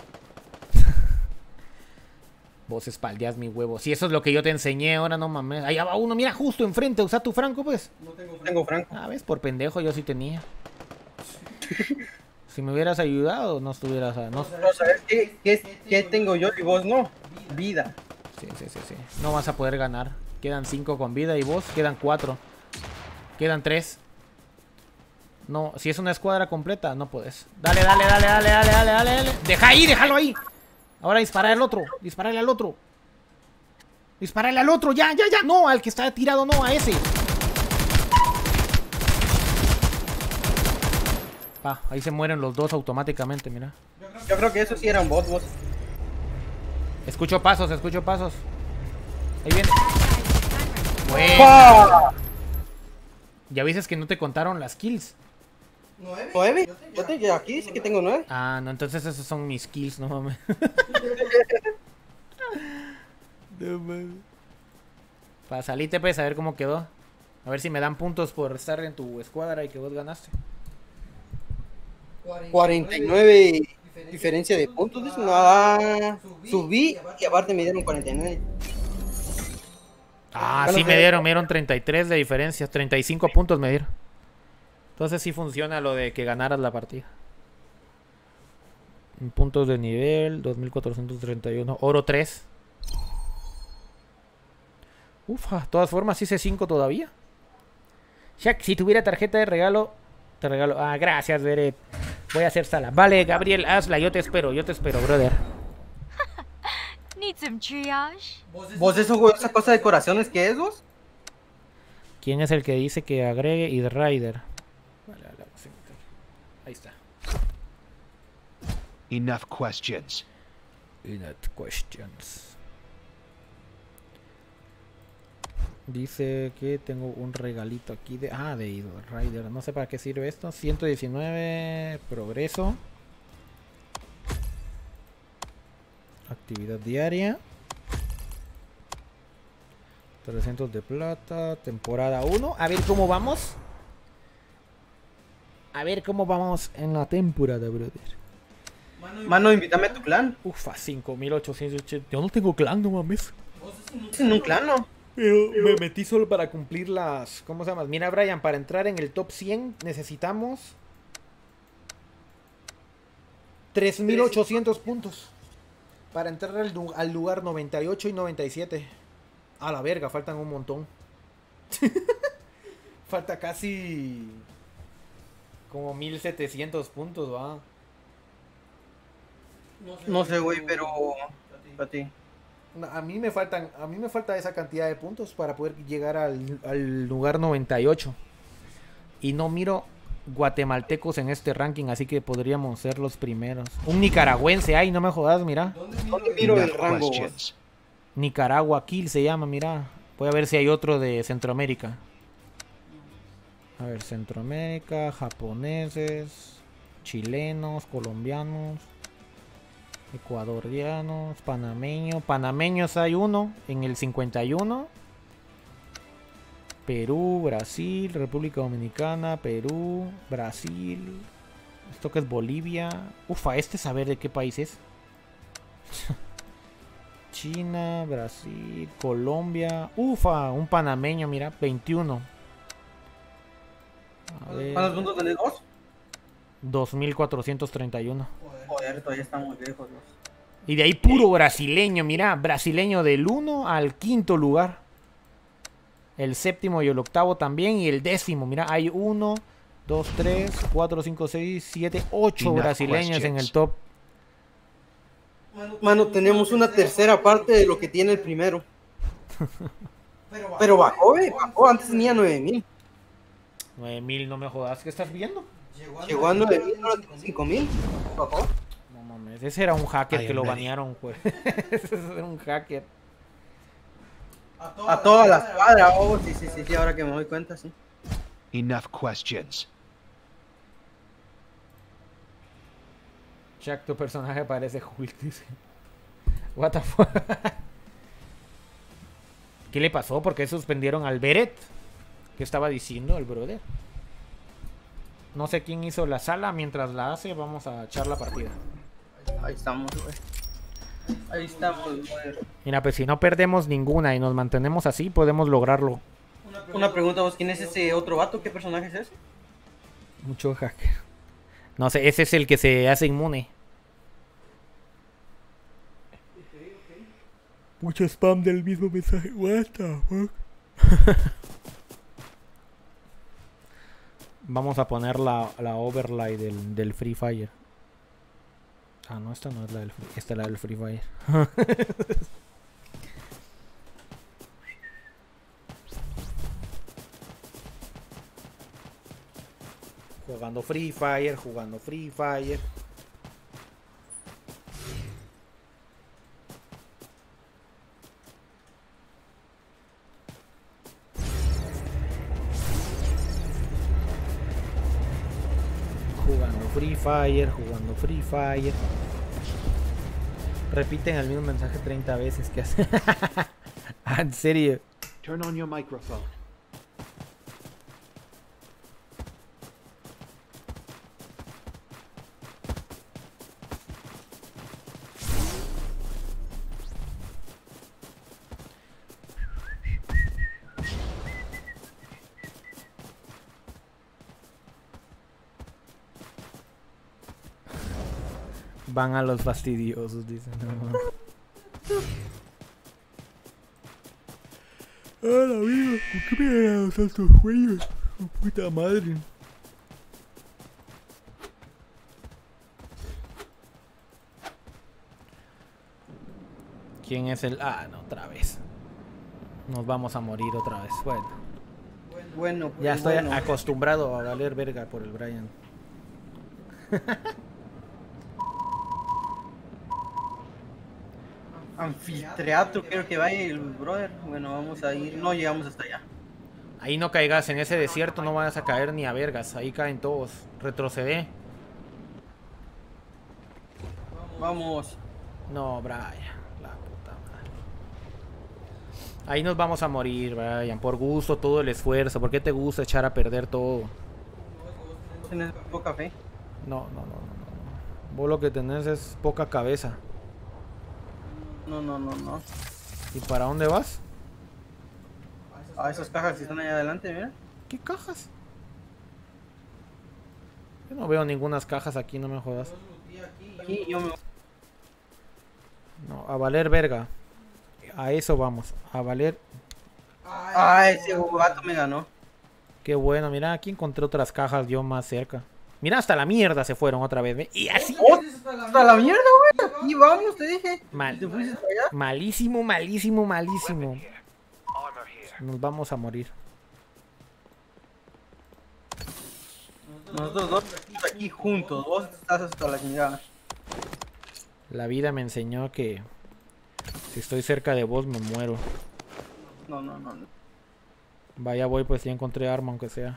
Vos espaldeás mi huevo. Si eso es lo que yo te enseñé, ahora no mames. Allá va uno, mira, justo enfrente. Usa tu franco, pues. No tengo franco. Tengo franco. Ah, ves, por pendejo yo sí tenía. Si me hubieras ayudado, no estuvieras... No, no ¿sabes qué, qué, qué tengo yo y vos no? Vida. Sí, sí, sí, sí. No vas a poder ganar. Quedan cinco con vida y vos quedan cuatro. Quedan tres. No, si es una escuadra completa, no puedes. Dale, dale, dale, dale, dale, dale, dale, dale. Deja ahí, déjalo ahí. Ahora dispara al otro. Disparale al otro. Disparale al otro, ya, ya, ya. No, al que está tirado, no, a ese. Ah, ahí se mueren los dos automáticamente, mira. Yo creo que esos sí eran bots, vos. Escucho pasos, escucho pasos. Ahí viene. Bueno. ¡Oh! Ya viste que no te contaron las kills. ¿Nueve? Yo te, aquí dice que tengo nueve. Ah, no, entonces esos son mis kills, no mames. No mames. Para salirte, pues, a ver cómo quedó. A ver si me dan puntos por estar en tu escuadra y que vos ganaste. cuarenta y nueve diferencia de puntos. Dice, nada. Subí y aparte me dieron cuarenta y nueve. Ah, sí me dieron, me dieron treinta y tres de diferencia. treinta y cinco puntos me dieron. Entonces sí funciona lo de que ganaras la partida. Puntos de nivel, dos mil cuatrocientos treinta y uno. Oro tres. Ufa, de todas formas hice cinco todavía. Shaq, si tuviera tarjeta de regalo, te regalo. Ah, gracias, Beret. Voy a hacer sala. Vale, Gabriel, hazla. Yo te espero, yo te espero, brother. Need some triage? ¿Vos eso, esa cosa de corazones qué es, vos? ¿Quién es el que dice que agregue Id Rider? Vale, vale, ahí está. Enough questions. Enough questions. Dice que tengo un regalito aquí de... Ah, de Idol Rider. No sé para qué sirve esto. ciento diecinueve. Progreso. Actividad diaria. trescientos de plata. Temporada uno. A ver cómo vamos. A ver cómo vamos en la temporada, brother. Mano, invítame a tu clan. Ufa, cinco mil ochocientos ochenta. Yo no tengo clan, no mames. ¿Es en un clan, no? Pero me metí solo para cumplir las... ¿Cómo se llama? Mira, Brian, para entrar en el top cien necesitamos tres mil ochocientos puntos. Para entrar al, du- al lugar noventa y ocho y noventa y siete. A la verga, faltan un montón. Falta casi... Como mil setecientos puntos, va. No sé, güey, pero... Para ti. No, A mí me faltan, a mí me falta esa cantidad de puntos para poder llegar al, al lugar noventa y ocho. Y no miro guatemaltecos en este ranking, así que podríamos ser los primeros. Un nicaragüense, ay, no me jodas, mira. ¿Dónde miro el Enough rango? questions. Nicaragua Kill se llama, mira. Voy a ver si hay otro de Centroamérica. A ver, Centroamérica, japoneses, chilenos, colombianos, ecuatorianos, panameños. Panameños hay uno en el cincuenta y uno. Perú, Brasil, República Dominicana, Perú, Brasil. Esto que es Bolivia. Ufa, este saber de qué país es. China, Brasil, Colombia. Ufa, un panameño, mira, veintiuno. A ver, ¿Cuántos puntos tenés vos? dos mil cuatrocientos treinta y uno. Joder, todavía estamos lejos, vos. Y de ahí puro brasileño, mira, brasileño del uno al quinto lugar. El séptimo y el octavo también. Y el décimo, mira, hay uno, dos, tres, cuatro, cinco, seis, siete, ocho Enough brasileños en el questions. top. Mano, tenemos una tercera parte de lo que tiene el primero. Pero bajó, eh, bajó. Antes tenía nueve mil. nueve mil, no me jodas, ¿qué estás viendo? Llegó a nueve mil, ahora tiene cinco mil. Bajó. No mames, ese era un hacker I que am lo ready. banearon, pues. Ese era un hacker. A toda la escuadra, oh, sí, sí, sí, sí, ahora que me doy cuenta, sí. Enough questions. Jack, tu personaje parece Hulk, dice. What the fuck. ¿Qué le pasó? ¿Por qué suspendieron al Beret? ¿Qué estaba diciendo el brother? No sé quién hizo la sala. Mientras la hace, vamos a echar la partida. Ahí estamos, güey. Ahí estamos, güey. Mira, pues si no perdemos ninguna y nos mantenemos así, podemos lograrlo. Una pregunta, vos, ¿quién es ese otro vato? ¿Qué personaje es ese? Mucho hacker. No sé, ese es el que se hace inmune. Mucho spam del mismo mensaje. What the fuck. Vamos a poner la, la overlay del, del Free Fire. Ah, no, esta no es la del Free, esta es la del Free Fire. Jugando Free Fire, jugando Free Fire. Jugando Free Fire, jugando Free Fire. Repiten el mismo mensaje treinta veces que hace. Ah, en serio. Turn on your microphone. Van a los fastidiosos, dicen. No. ¡Hola, amigo! ¿Por qué me dan tantos juegos? ¡Oh, puta madre! ¿Quién es el...? Ah, no, otra vez. Nos vamos a morir otra vez. Bueno, Bueno, pues, ya estoy bueno. acostumbrado a valer verga por el Brian. Anfiteatro, quiero que vaya el brother. Bueno, vamos a ir. No llegamos hasta allá. Ahí no caigas, en ese desierto no vayas a caer ni a vergas. Ahí caen todos. Retrocede. Vamos. No, Brian. La puta madre. Ahí nos vamos a morir, Brian. Por gusto, todo el esfuerzo. ¿Por qué te gusta echar a perder todo? ¿Tienes poca fe? No, no, no, no, no. Vos lo que tenés es poca cabeza. No, no, no, no. ¿Y para dónde vas? Ah, esas cajas que están allá adelante, mira. ¿Qué cajas? Yo no veo ninguna cajas aquí, no me jodas. Aquí yo me... No, a valer verga. A eso vamos, a valer. Ah, ese gato me ganó. Qué bueno, mira, aquí encontré otras cajas yo más cerca. Mira, hasta la mierda se fueron otra vez. ¿Ve? Y así. ¡Oh! ¡Hasta la mierda, güey! Aquí vamos, te dije. Mal. ¿Te fuiste hasta allá? Malísimo, malísimo, malísimo. Nos vamos a morir. Nosotros dos estamos aquí juntos. Vos estás hasta la chingada. La vida me enseñó que si estoy cerca de vos me muero. No, no, no. no. Vaya voy, pues ya encontré arma aunque sea.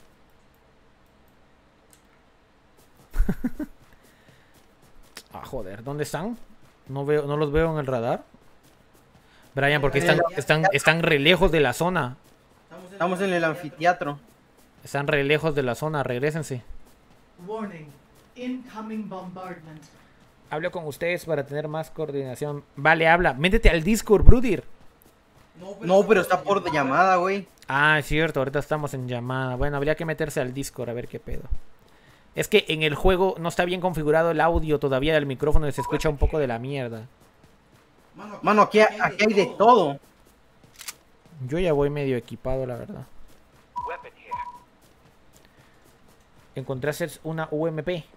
Ah, joder, ¿dónde están? No veo, no los veo en el radar. Brian, porque están, están, están re lejos de la zona. Estamos en el anfiteatro. Están re lejos de la zona, regrésense. Warning. Incoming bombardment. Hablo con ustedes para tener más coordinación. Vale, habla. Métete al Discord, Brudir. No, pero está por llamada, güey. Ah, es cierto, ahorita estamos en llamada. Bueno, habría que meterse al Discord a ver qué pedo. Es que en el juego no está bien configurado el audio todavía del micrófono y se escucha un poco de la mierda. Mano, aquí, aquí hay de todo. Yo ya voy medio equipado, la verdad. ¿Encontraste una U M P?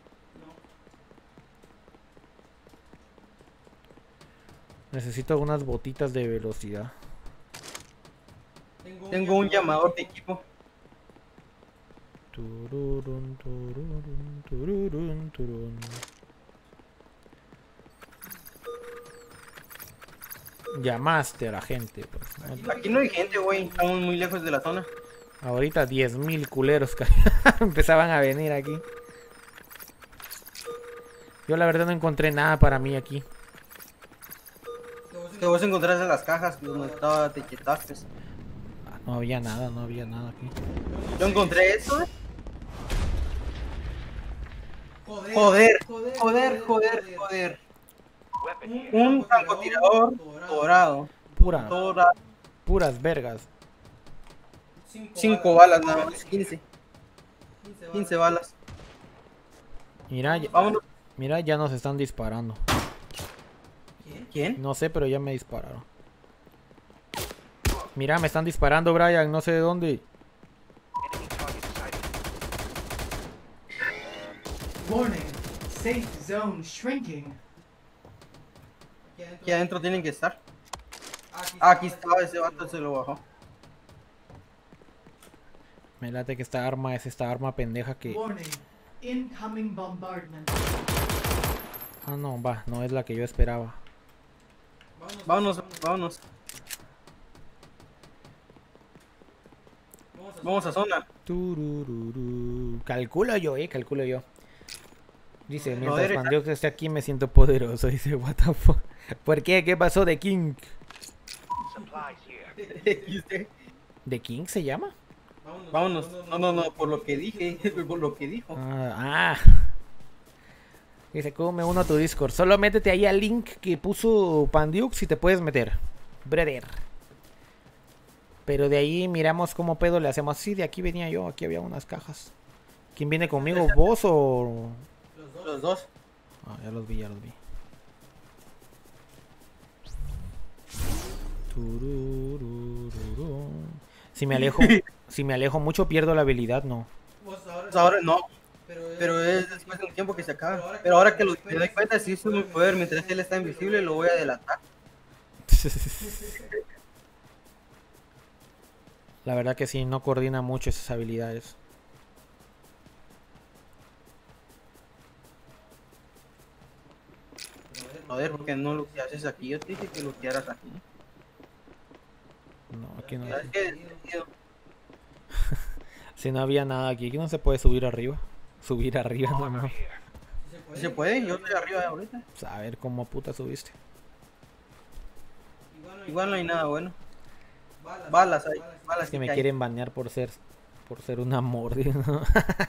Necesito unas botitas de velocidad. Tengo un llamador de equipo. Tururun, tururun, tururun, tururun. Llamaste a la gente, pues. ¿No? Aquí no hay gente, güey. Estamos muy lejos de la zona. Ahorita diez mil culeros empezaban a venir aquí. Yo la verdad no encontré nada para mí aquí. Que vos encontraste las cajas donde estaba te quitaste. No había nada, no había nada aquí. Yo encontré eso. Joder, joder, joder, joder. Un francotirador dorado. Pura, Dorado. puras vergas. Cinco balas nada más, quince. quince balas. Mira, ya, Vámonos. mira, ya nos están disparando. ¿Quién? No sé, pero ya me dispararon. Mira, me están disparando, Brian, no sé de dónde. Warning. Safe zone shrinking. Aquí adentro tienen que estar. Ah, aquí estaba, ese vato se lo bajó. Me late que esta arma es esta arma pendeja que... Warning. Incoming bombardment. Ah, no, va, no es la que yo esperaba. Vámonos, vámonos. Vamos a zona. Turururu. Calculo yo, eh, calculo yo. Dice, mientras Joder, Juan Dios esté aquí me siento poderoso. Dice, what the fuck. ¿Por qué? ¿Qué pasó de King? ¿Y usted? ¿De King se llama? Vámonos. No, no, no, por lo que dije, por lo que dijo. Ah, ah. Dice, ¿cómo me uno a tu Discord? Solo métete ahí al link que puso Pandiux y te puedes meter. Brother. Pero de ahí miramos cómo pedo le hacemos. Sí, de aquí venía yo, aquí había unas cajas. ¿Quién viene conmigo? ¿Vos o...? Los dos. Ah, ya los vi, ya los vi. Tururururu. Si me alejo, si me alejo mucho pierdo la habilidad, no. Pues ahora no. Pero es después de un tiempo que se acaba. Pero ahora que lo, me doy cuenta, si uso mi poder mientras él está invisible, lo voy a delatar. La verdad que sí, no coordina mucho esas habilidades. Joder, ¿por qué no lo que haces aquí? Yo te dije que lo que hagas aquí. No, aquí no. ¿Sabes qué? Si no había nada aquí, aquí no se puede subir arriba. Subir arriba, no, no. ¿Sí se puede? Yo estoy arriba ahorita. Pues a ver cómo puta subiste. Igual no hay nada bueno. Balas hay, balas Es que me hay. quieren banear por ser por ser una mordida, ¿no?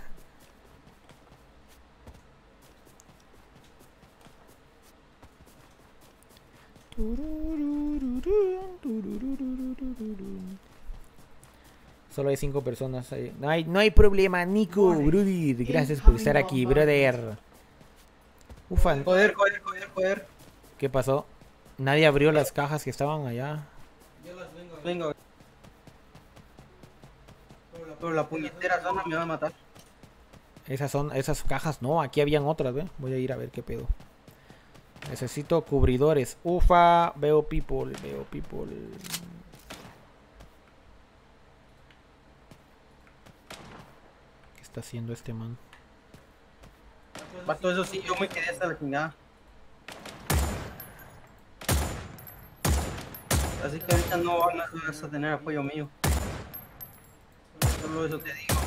Solo hay cinco personas ahí. No hay, no hay problema, Nico, Brody. Gracias por estar aquí, brother. Ufa, Joder, joder, joder, joder. ¿qué pasó? Nadie abrió las cajas que estaban allá. Venga. Pero la puñetera zona me va a matar. Esas son, esas cajas, no, aquí habían otras, ¿ve? Voy a ir a ver qué pedo. Necesito cubridores. Ufa, veo people, veo people. ¿Qué está haciendo este man? Para todo eso sí, yo me quedé hasta la chingada. Así que ahorita no van a, vas a tener apoyo mío. Solo eso te digo.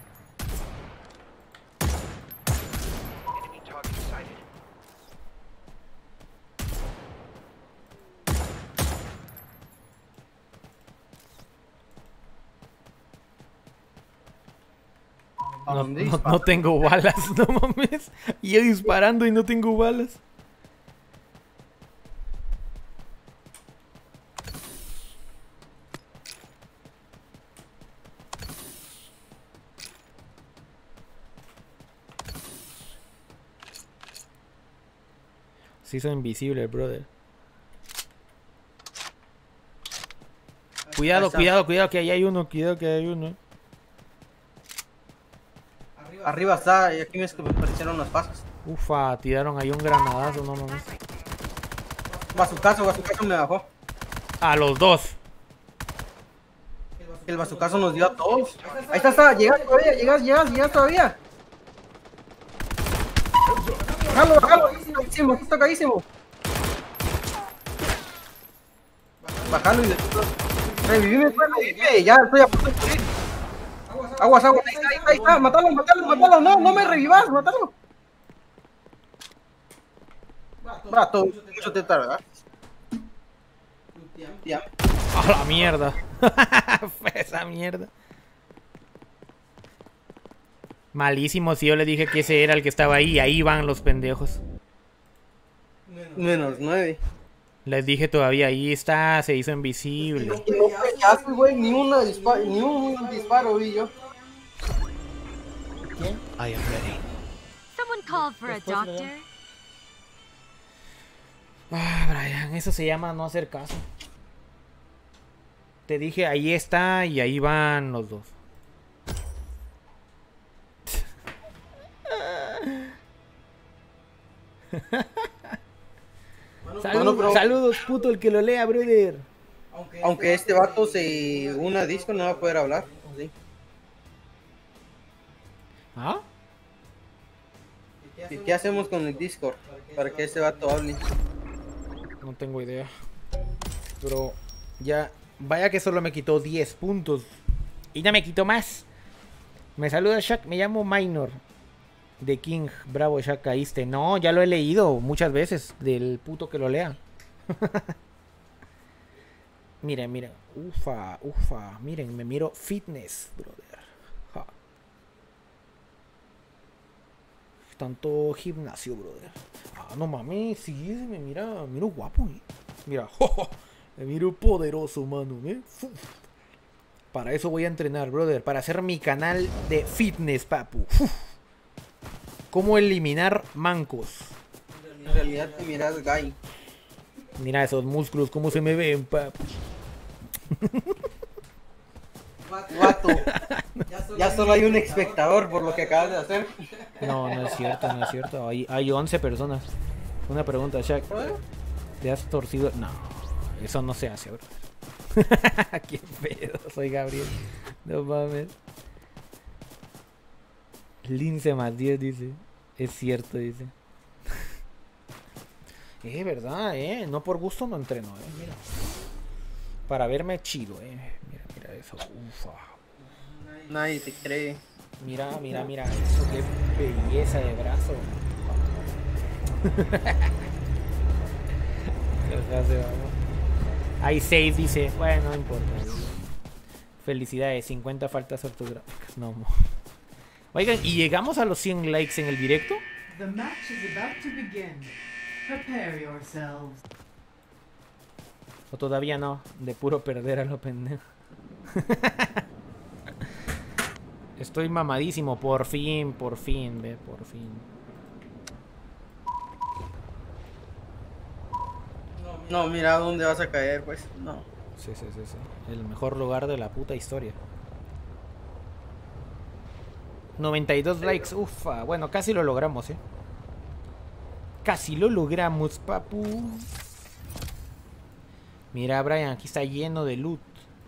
¿A No, dónde no- dispara? no tengo balas, no mames. Y yo disparando y no tengo balas. Se hizo invisible, brother. Cuidado, Ahí está. cuidado, cuidado, que ahí hay uno, cuidado que hay uno. Arriba está, y aquí me aparecieron las pasas. Ufa, tiraron ahí un granadazo, no mames. Bazucazo, bazucazo me bajó. A los dos. El bazucazo nos dio a todos. Ahí está, está, llegas todavía, llegas, llegas, llegas todavía. Bájalo, bájalo, caísimo, aquí está caísimo. Bájalo y después. Revivime, pues, revivime, ya estoy a punto de morir. Aguas, aguas, ahí está, ahí está, ahí está, matalo, matalo, matalo, no, no me revivas, matalo. Brato, mucho te tarda. Ya. A la mierda. Fue esa mierda. Malísimo si yo le dije que ese era el que estaba ahí. Ahí van los pendejos. Menos nueve. Les dije todavía, ahí está, se hizo invisible. Y no flechazo, güey, ni, una dispa ni un disparo vi yo. I am ready. Someone called for a doctor. Ah, Brian, eso se llama no hacer caso. Te dije, ahí está y ahí van los dos. Saludos, Bueno, bro. saludos, puto, el que lo lea, brother. Aunque este vato se una a disco no va a poder hablar. ¿Sí? ¿Ah? ¿Qué, qué hacemos con el Discord? Para que este vato hable. No tengo idea. Pero ya, vaya que solo me quitó diez puntos. Y ya me quitó más. Me saluda Shaq, me llamo Minor. De King, bravo Shaq, caíste. No, ya lo he leído muchas veces. Del puto que lo lea. Miren, miren. Ufa, ufa. Miren, me miro fitness, brother. Ja. Tanto gimnasio, brother. Ah, no mames, sí, me mira, me miro guapo, ¿eh? Mira, me miro poderoso, mano, ¿eh? Uf. Para eso voy a entrenar, brother. Para hacer mi canal de fitness, papu. Uf. ¿Cómo eliminar mancos? En realidad te miras gay. Mira esos músculos, cómo se me ven, papu. Vato. Ya solo hay un espectador por lo que acabas de hacer. No, no es cierto, no es cierto. Hay, hay once personas. Una pregunta, Shaq. ¿Te has torcido? No, eso no se hace, bro. Qué pedo, soy Gabriel. No mames. Lince más diez dice. Es cierto, dice. Eh, verdad, eh. No por gusto no entreno, eh. Mira. Para verme chido, eh. Mira, mira eso. Ufa. Nadie te cree. Mira, mira, mira eso. Qué belleza de brazo. Hay seis, dice. Bueno, no importa. Felicidades, cincuenta faltas ortográficas. No, mo. Oigan, ¿y llegamos a los cien likes en el directo? The match is about to begin. Prepare yourselves. O todavía no, de puro perder a lo pendejo. Estoy mamadísimo, por fin, por fin, ve, por fin. No, mira dónde vas a caer, pues. No. Sí, sí, sí, sí. El mejor lugar de la puta historia. noventa y dos likes, ufa. Bueno, casi lo logramos, eh. Casi lo logramos, papu. Mira, Brian, aquí está lleno de loot.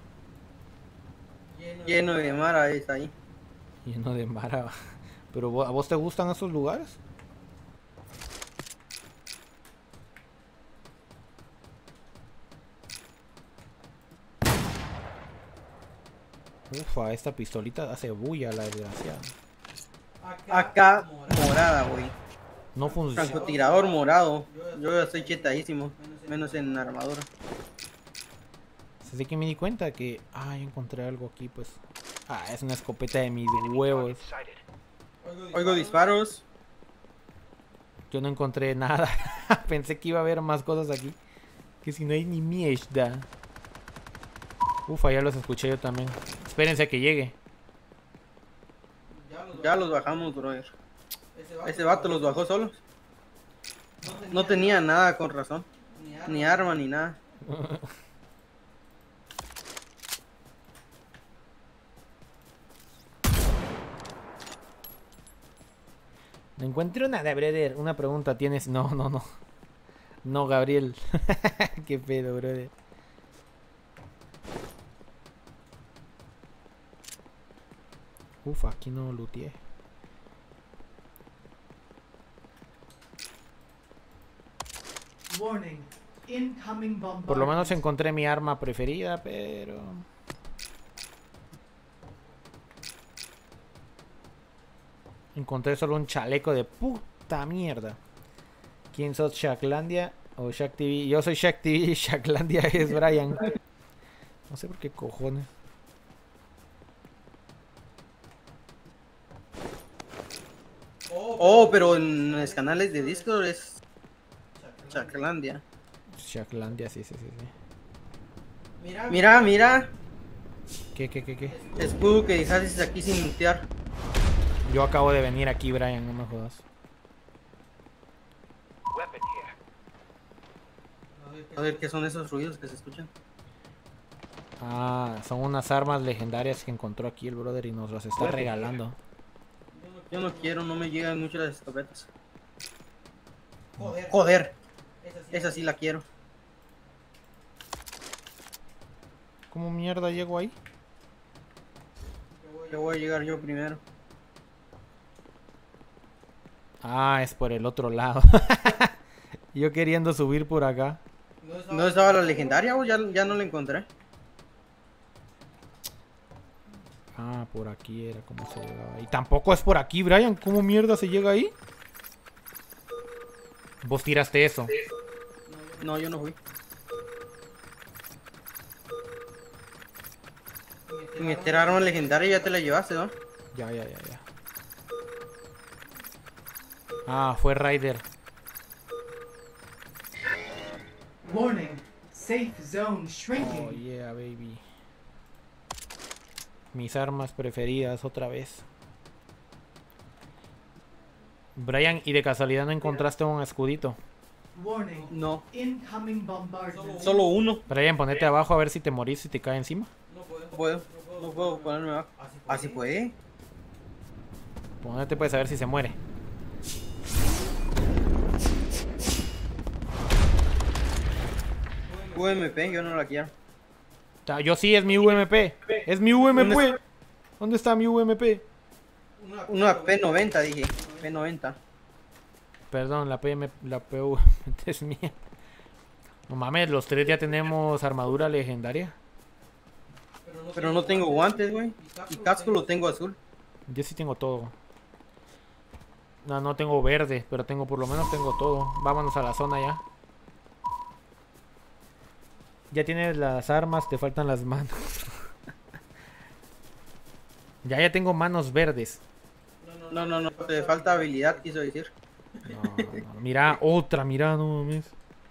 Lleno de mara está ahí. Lleno de mara. Pero ¿a vos te gustan esos lugares? Ufa, esta pistolita hace bulla, la desgraciada. Acá, morada, güey. No funciona. Francotirador morado. Yo ya estoy chetadísimo. Menos en armadura. Así que me di cuenta que... Ah, ya encontré algo aquí, pues. Ah, es una escopeta de mis huevos. Oigo disparos. Yo no encontré nada. Pensé que iba a haber más cosas aquí. Que si no hay ni mierda. Ufa, ya los escuché yo también. Espérense a que llegue. Ya los bajamos, brother. Ese vato los bajó solos. No tenía nada, con razón. Ni arma, ni nada. No encuentro nada, brother. Una pregunta tienes. No, no, no. No, Gabriel. Qué pedo, brother. Ufa, aquí no looteé. Warning. Incoming bombardment. Por lo menos encontré mi arma preferida, pero... Encontré solo un chaleco de puta mierda. ¿Quién sos, Shacklandia o Shack T V? Yo soy Shack T V y Shacklandia es Brian. No sé por qué cojones. Oh, pero en los canales de Discord es Shacklandia. Shacklandia, sí, sí, sí, sí. Mira, mira. ¿Qué, qué, qué, qué? Escudo que dejaste aquí sin mutear. Yo acabo de venir aquí, Brian, no me jodas. A ver qué son esos ruidos que se escuchan. Ah, son unas armas legendarias que encontró aquí el brother y nos las está regalando. Yo no quiero, no me llegan mucho las escopetas. Joder. Joder. Esa sí la quiero. ¿Cómo mierda llego ahí? Yo voy a llegar yo primero. Ah, es por el otro lado. Yo queriendo subir por acá. ¿No estaba la legendaria o ya, ya no la encontré? Ah, por aquí era como se llegaba ahí. Tampoco es por aquí, Brian. ¿Cómo mierda se llega ahí? Vos tiraste eso. No, yo no fui. Meter arma legendaria ya te la llevaste, ¿no? Ya, ya, ya, ya. Ah, fue Ryder. Warning. Safe zone shrinking. Oh, yeah, baby. Mis armas preferidas otra vez. Brian, ¿y de casualidad no encontraste un escudito? Warning. No. Incoming bombardment. Solo uno. Brian, ponete abajo a ver si te morís y te cae encima. No puedo. No puedo ponerme abajo. ¿Así puede? Ponete pues a ver si se muere. U M P, yo no la quiero. Yo sí, es mi U M P. Es mi U M P. ¿Dónde está mi U M P? Una P noventa, dije. P noventa. Perdón, la P M, la P U es mía. No mames, los tres ya tenemos armadura legendaria. Pero no tengo guantes, güey. Y casco lo tengo azul. Yo sí tengo todo. No, no tengo verde, pero tengo por lo menos tengo todo. Vámonos a la zona ya. Ya tienes las armas, te faltan las manos. Ya, ya tengo manos verdes. No, no, no, te falta habilidad, quiso decir. No, no, no. Mira, otra, mira, no mames.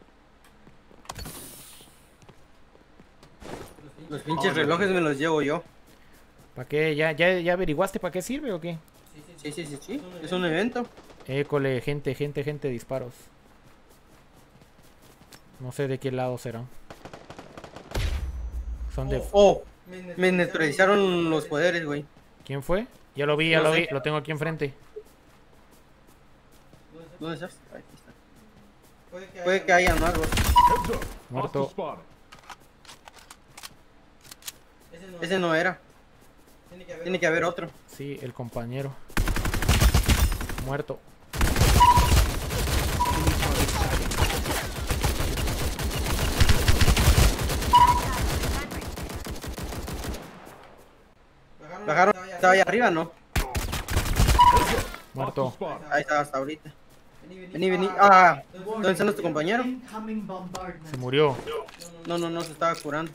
Los pinches relojes me los llevo yo. ¿Para qué? ¿Ya, ya, ya averiguaste para qué sirve o qué? Sí, sí, sí, sí. Es un evento. École, gente, gente, gente, disparos. No sé de qué lado será. Son de... Oh, me neutralizaron los poderes, güey. ¿Quién fue? Ya lo vi, ya No lo sé. vi. Lo tengo aquí enfrente. ¿Dónde estás? Aquí está. Puede que haya más, güey. Muerto. Ese no era. Tiene que haber otro. Sí, el compañero. Muerto. Bajaron, estaba ahí arriba, ¿no? Muerto. Ahí está hasta ahorita. Vení, vení. Ah, ¿dónde está nuestro compañero? Incoming bombardment. Se murió. No, no, no, se estaba curando.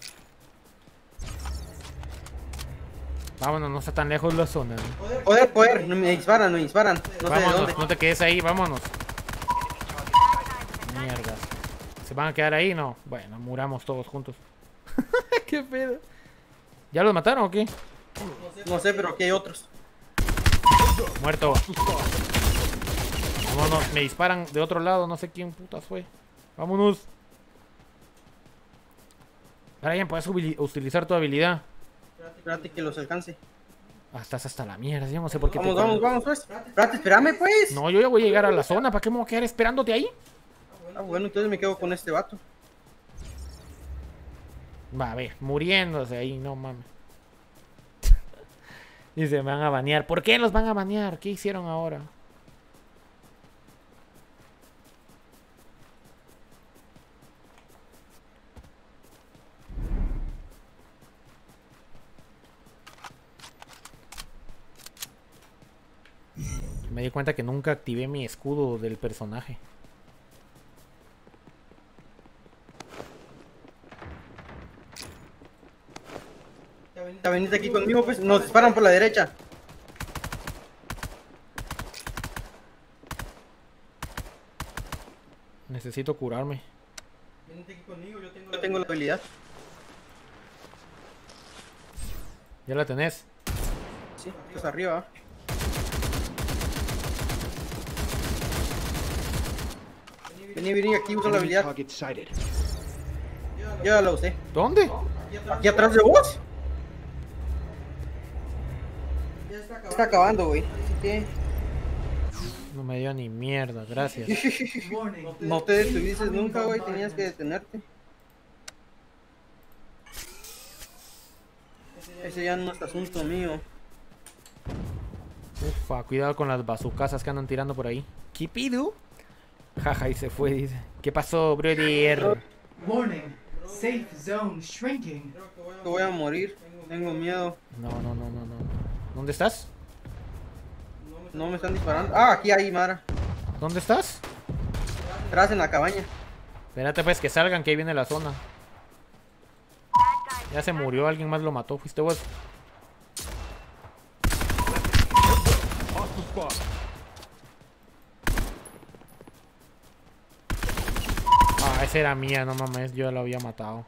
Vámonos, no está tan lejos la zona. Poder, poder, no me disparan, me disparan. No sé de Vámonos, dónde. no te quedes ahí, vámonos. Mierda. ¿Se van a quedar ahí? No. Bueno, muramos todos juntos. ¿Qué pedo? ¿Ya los mataron o qué? No sé, pero aquí hay otros. Muerto. Vámonos, me disparan de otro lado, no sé quién putas fue. Vámonos. Brian, puedes ubili- utilizar tu habilidad. Espérate que los alcance. Ah, estás hasta la mierda, yo no sé por qué Vamos, te vamos, vamos, pues. Espérate, espérame, pues. No, yo ya voy a llegar a la zona, ¿para qué me voy a quedar esperándote ahí? Ah, bueno, entonces me quedo con este vato. Va, a ver, muriéndose ahí, no mames. Y se van a banear. ¿Por qué los van a banear? ¿Qué hicieron ahora? Me di cuenta que nunca activé mi escudo del personaje. Ya veniste aquí conmigo, pues. Nos disparan por la derecha. Necesito curarme. Veniste aquí conmigo, yo tengo, yo tengo la habilidad. ¿Ya la tenés? Sí, estás arriba. Vení, vení, aquí usa la Enemy habilidad. target sighted. Yo ya la usé. ¿Dónde? Aquí atrás de vos. Está acabando, güey. Así que No me dio ni mierda, gracias. Warning. no te detuviste nunca, güey. Tenías que detenerte. Ese ya no es asunto mío. Ufa, cuidado con las bazucasas que andan tirando por ahí. ¿Qué pido? Jaja, y se fue, dice. ¿Qué pasó, brother? Warning. Safe zone shrinking. Que voy a morir. Tengo miedo. No, no, no, no, no. ¿Dónde estás? No me están disparando. Ah, aquí hay, Mara. ¿Dónde estás? Atrás en la cabaña. Espérate pues que salgan, que ahí viene la zona. Ya se murió, alguien más lo mató. ¿Fuiste vos? Hostile spot. Ah, esa era mía, no mames, yo la había matado.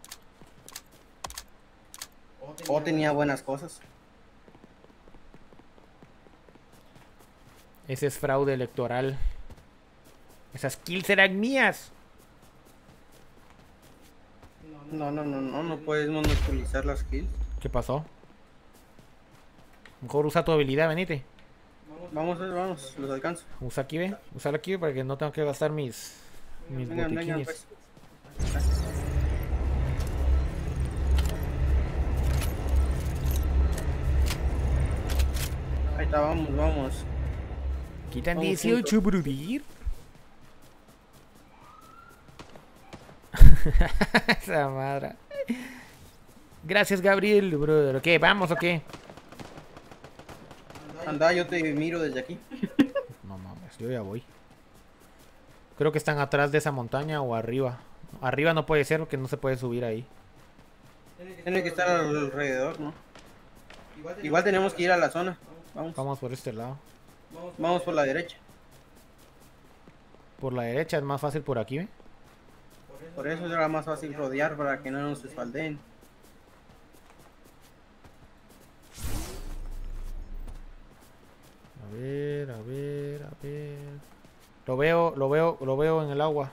Oh, tenía buenas cosas. Ese es fraude electoral. Esas kills eran mías. No, no, no, no, no puedes monopolizar las kills. ¿Qué pasó? Mejor usa tu habilidad, venite. Vamos, vamos, los alcanzo. Usa aquí, ve. Usala aquí para que no tenga que gastar mis, mis Vengan, vengan, botiquines. pues. Ahí está, vamos, vamos. Quitan Vamos dieciocho, brudir. Esa madre. Gracias, Gabriel, brother. ¿Qué? ¿Vamos o qué? Anda, yo te miro desde aquí. No mames, yo ya voy. Creo que están atrás de esa montaña o arriba. Arriba no puede ser porque no se puede subir ahí. Tiene que estar alrededor, ¿no? Igual tenemos que ir a la zona. Vamos, Vamos por este lado. vamos por la derecha. Por la derecha es más fácil por aquí, ¿ve? Por eso era más fácil rodear para que no nos espaldeen. A ver, a ver, a ver. Lo veo, lo veo, lo veo en el agua.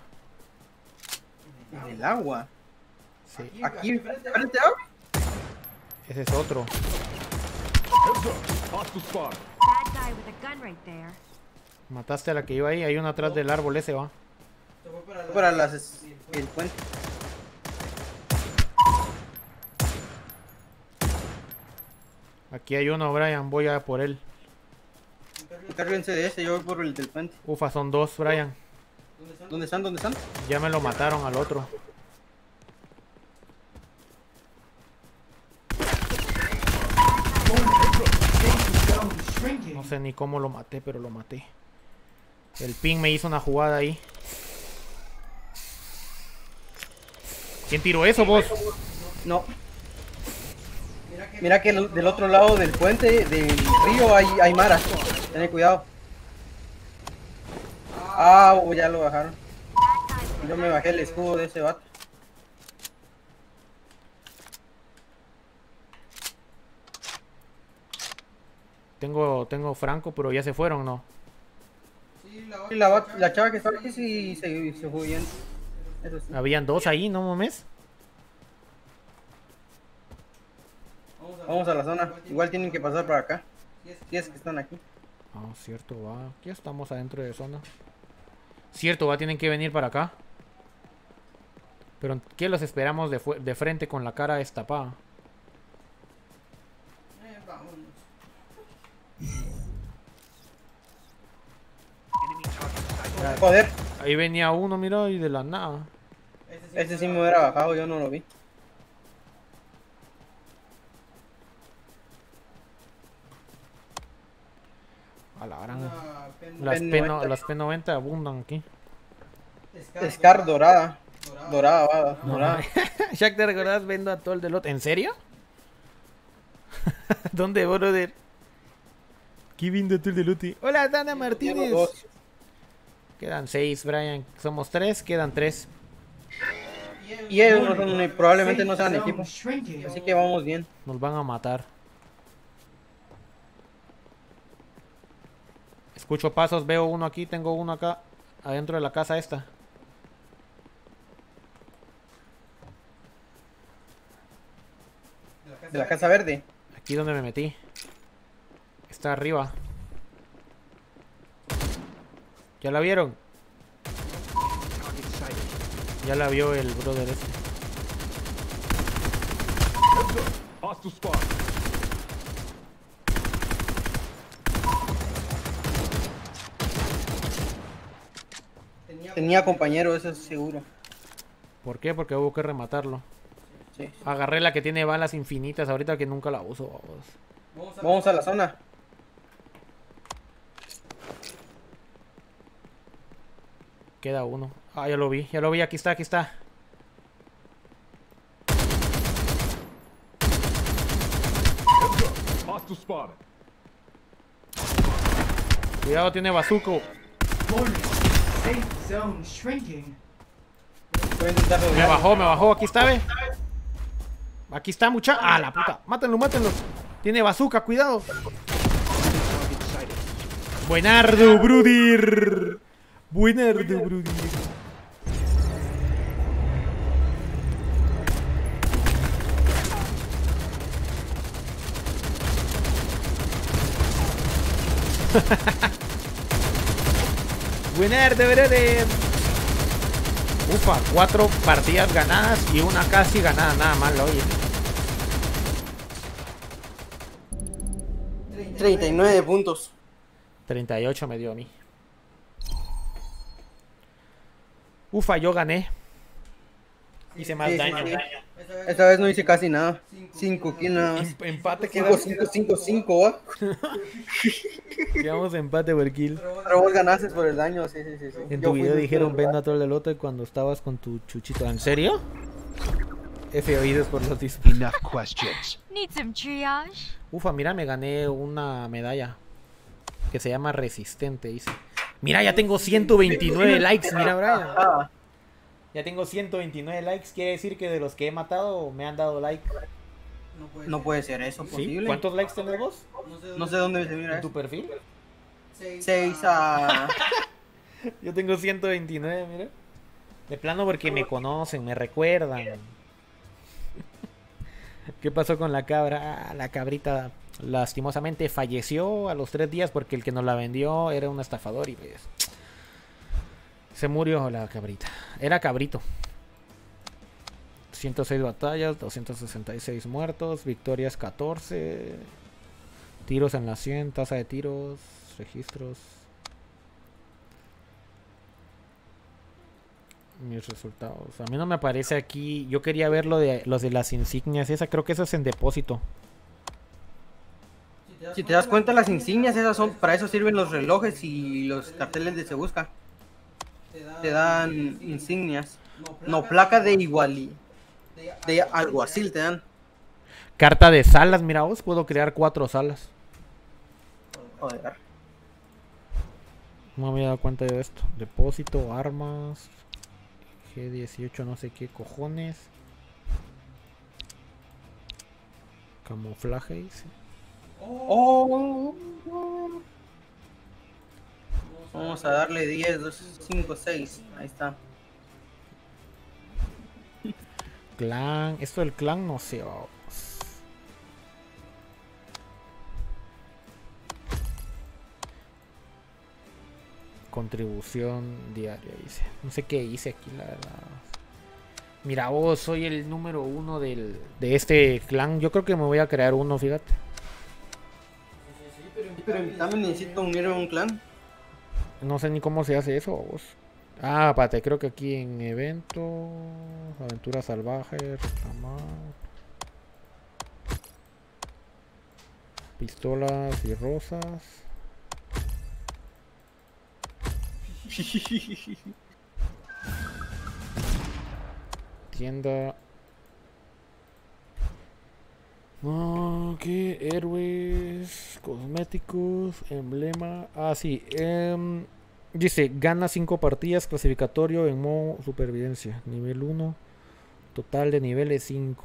En el agua. Sí. Aquí, frente a agua. Ese es otro. Heads up. Hostile spot. Bad guy with a gun right there. Mataste a la que iba ahí. Hay una atrás del árbol ese, va. Para las, el puente. Aquí hay uno, Brian. Voy a por él. Encárguense de ese, yo voy por el del puente. Ufa, son dos, Brian. ¿Dónde están? ¿Dónde están? Ya me lo mataron al otro. No sé ni cómo lo maté, pero lo maté. El ping me hizo una jugada ahí. ¿Quién tiró eso, vos? No. Mira que el- del otro lado del puente, del río, hay, hay maras. Ten cuidado. Ah, oh, ya lo bajaron. Yo me bajé el escudo de ese vato. Tengo, tengo Franco, pero ya se fueron, ¿no? Y la, va- la chava que estaba aquí sí se, se fue bien. Eso sí. Habían dos ahí, ¿no mames? Vamos a la zona. Igual tienen que pasar para acá. Si es que están aquí. Ah, cierto, va. Ya estamos adentro de zona. Cierto, va, tienen que venir para acá. Pero ¿qué los esperamos de, fu- de frente con la cara destapada? Joder, Ahí venía uno, mira, y de la nada. este sí me hubiera bajado, yo no lo vi. A la gran. Las P, no- las P noventa abundan aquí. Scar dorada. Dorada, va, dorada. Shaq, ¿te recordás? Vendo a todo el del otro. ¿En serio? ¿Dónde, brother? ¿Qué vendo a todo el del otro? Hola, Dana Martínez. Llevo dos. Quedan seis, Brian. Somos tres, quedan tres. Y ellos no son- probablemente no sean Safe equipo. zone shrinking. Así que vamos bien. Nos van a matar. Escucho pasos, veo uno aquí, tengo uno acá. Adentro de la casa esta. De la casa verde. Aquí donde me metí. Está arriba. ¿Ya la vieron? Ya la vio el brother este. Hostile spot. Tenía compañero, eso es seguro. ¿Por qué? Porque hubo que rematarlo. Sí. Agarré la que tiene balas infinitas ahorita que nunca la uso. Vamos. Vamos a la zona. Queda uno. Ah, ya lo vi, ya lo vi, aquí está, aquí está. Hostile spotted. Cuidado, tiene bazuco. Warning. Safe zone shrinking. Voy a intentar Me rodear. bajó, me bajó, aquí está, ve. Aquí está, mucha. Ah, la puta. Mátenlo, mátenlo. Tiene bazooka, cuidado. Buenardo, Brudir. Buenardo, Brudir. Buenardo, brother. Ufa, cuatro partidas ganadas y una casi ganada, nada mal, oye. treinta y nueve puntos. treinta y ocho me dio a mí. Ufa, yo gané. Hice más Sí, sí, daño. sí. Esta vez no hice casi nada. cinco kills nada más. Em- empate cinco, queda. cinco, cinco, cinco, ¿ah? Quedamos empate por kill. Pero vos ganaste por el daño, sí, sí, sí. sí. En Yo tu fui video el dijeron último, venda todo el elote cuando estabas con tu chuchito. ¿En serio? F oídos por los disparos. Enough questions. Need some triage? Ufa, mira, me gané una medalla que se llama Resistente, dice. Mira, ya tengo ciento veintinueve likes, mira, Brian. Ah, Ya tengo ciento veintinueve likes, quiere decir que de los que he matado me han dado like. no puede ser eso ¿Sí? posible. ¿Cuántos likes tenés vos? No sé dónde se mira ¿En tu eso. perfil? seis a... Yo tengo ciento veintinueve, mira. De plano porque me conocen, me recuerdan. ¿Qué pasó con la cabra? Ah, la cabrita lastimosamente falleció a los tres días porque el que nos la vendió era un estafador y pues... Se murió la cabrita. Era cabrito. ciento seis batallas, doscientos sesenta y seis muertos, victorias catorce, tiros en la cien, tasa de tiros, registros. Mis resultados. A mí no me aparece aquí. Yo quería ver lo de los de las insignias. Esa creo que eso es en depósito. Si te das cuenta, las insignias esas son, para eso sirven los relojes y los carteles de Se Busca. Te dan insignias. No, placa de igual de alguacil te dan. Carta de salas, mira vos, puedo crear cuatro salas. Joder. No me había dado cuenta de esto. Depósito, armas, G dieciocho, no sé qué cojones. Camuflaje, dice. Oh. Vamos a darle diez, dos, cinco, seis. Ahí está. Clan, esto del clan no sé, vamos. Contribución diaria, dice. No sé qué hice aquí, la verdad. Mira vos, soy el número uno del, de este clan. Yo creo que me voy a crear uno, fíjate. Pero también necesito unirme a un clan. No sé ni cómo se hace eso, vos. Ah, espérate, creo que aquí en evento, aventura salvaje, reclamar, pistolas y rosas. Tienda. No, ¿qué? Héroes, cosméticos, emblema. Ah, sí. em, dice, gana cinco partidas, clasificatorio en modo supervivencia. Nivel uno. Total de niveles cinco.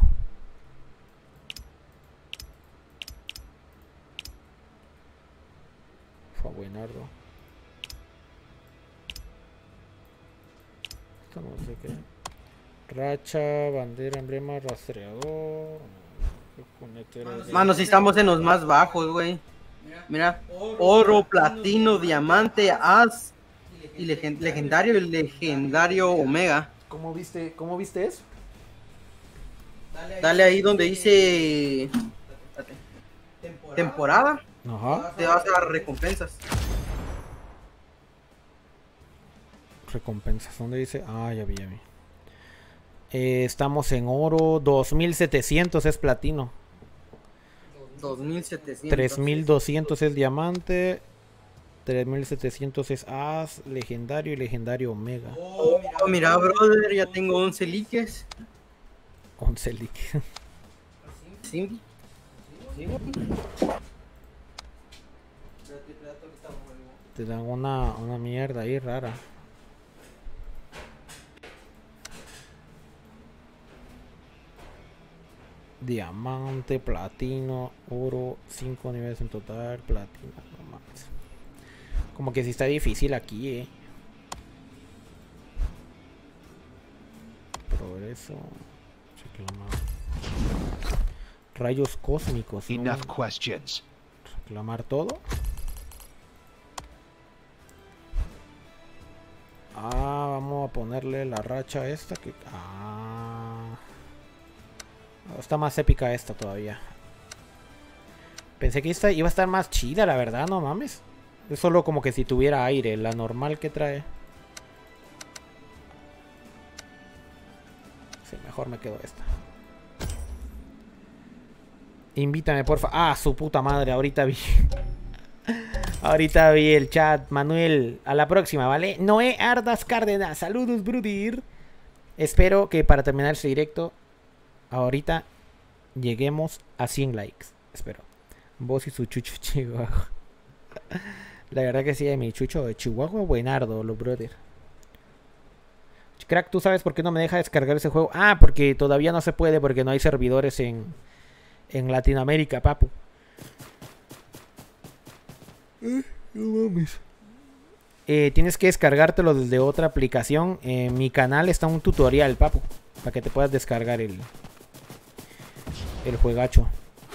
Fue buenardo. Esto no sé qué. Racha, bandera, emblema, rastreador. Mano, si estamos en los más bajos, güey. Mira, oro, platino, diamante, as y legen- legendario y legendario omega. ¿Cómo viste, cómo viste eso? Dale ahí donde dice espérate, temporada, Ajá. te vas a recompensas. Recompensas. ¿Dónde dice? Ah, ya vi, ya vi. Eh, estamos en oro. dos mil setecientos es platino. dos mil setecientos. tres mil doscientos es diamante. tres mil setecientos es as, legendario y legendario omega. Oh, mira, brother, ya tengo once liques. once líquidos. Sí. Sí. Te dan una, una mierda ahí rara. Diamante, platino, oro, cinco niveles en total, platino, no más. Como que sí está difícil aquí, eh. Progreso. Reclamar. Rayos cósmicos. ¿no? Enough questions. Reclamar todo. Ah, vamos a ponerle la racha esta que... Ah... Está más épica esta todavía. Pensé que esta iba a estar más chida, la verdad, no mames. Es solo como que si tuviera aire, la normal que trae. Sí, mejor me quedo esta. Invítame, porfa. Ah, su puta madre, ahorita vi. Ahorita vi el chat, Manuel. A la próxima, ¿vale? Noé Ardas Cárdenas. Saludos, brudir. Espero que para terminar este directo, ahorita lleguemos a cien likes. Espero. Vos y su chucho chihuahua. La verdad que sí, mi chucho de Chihuahua, buenardo, lo brother. Crack, ¿tú sabes por qué no me deja descargar ese juego? Ah, porque todavía no se puede, porque no hay servidores en, en Latinoamérica, papu. Eh, no mames. Eh, tienes que descargártelo desde otra aplicación. En mi canal está un tutorial, papu, para que te puedas descargar el, el juegacho.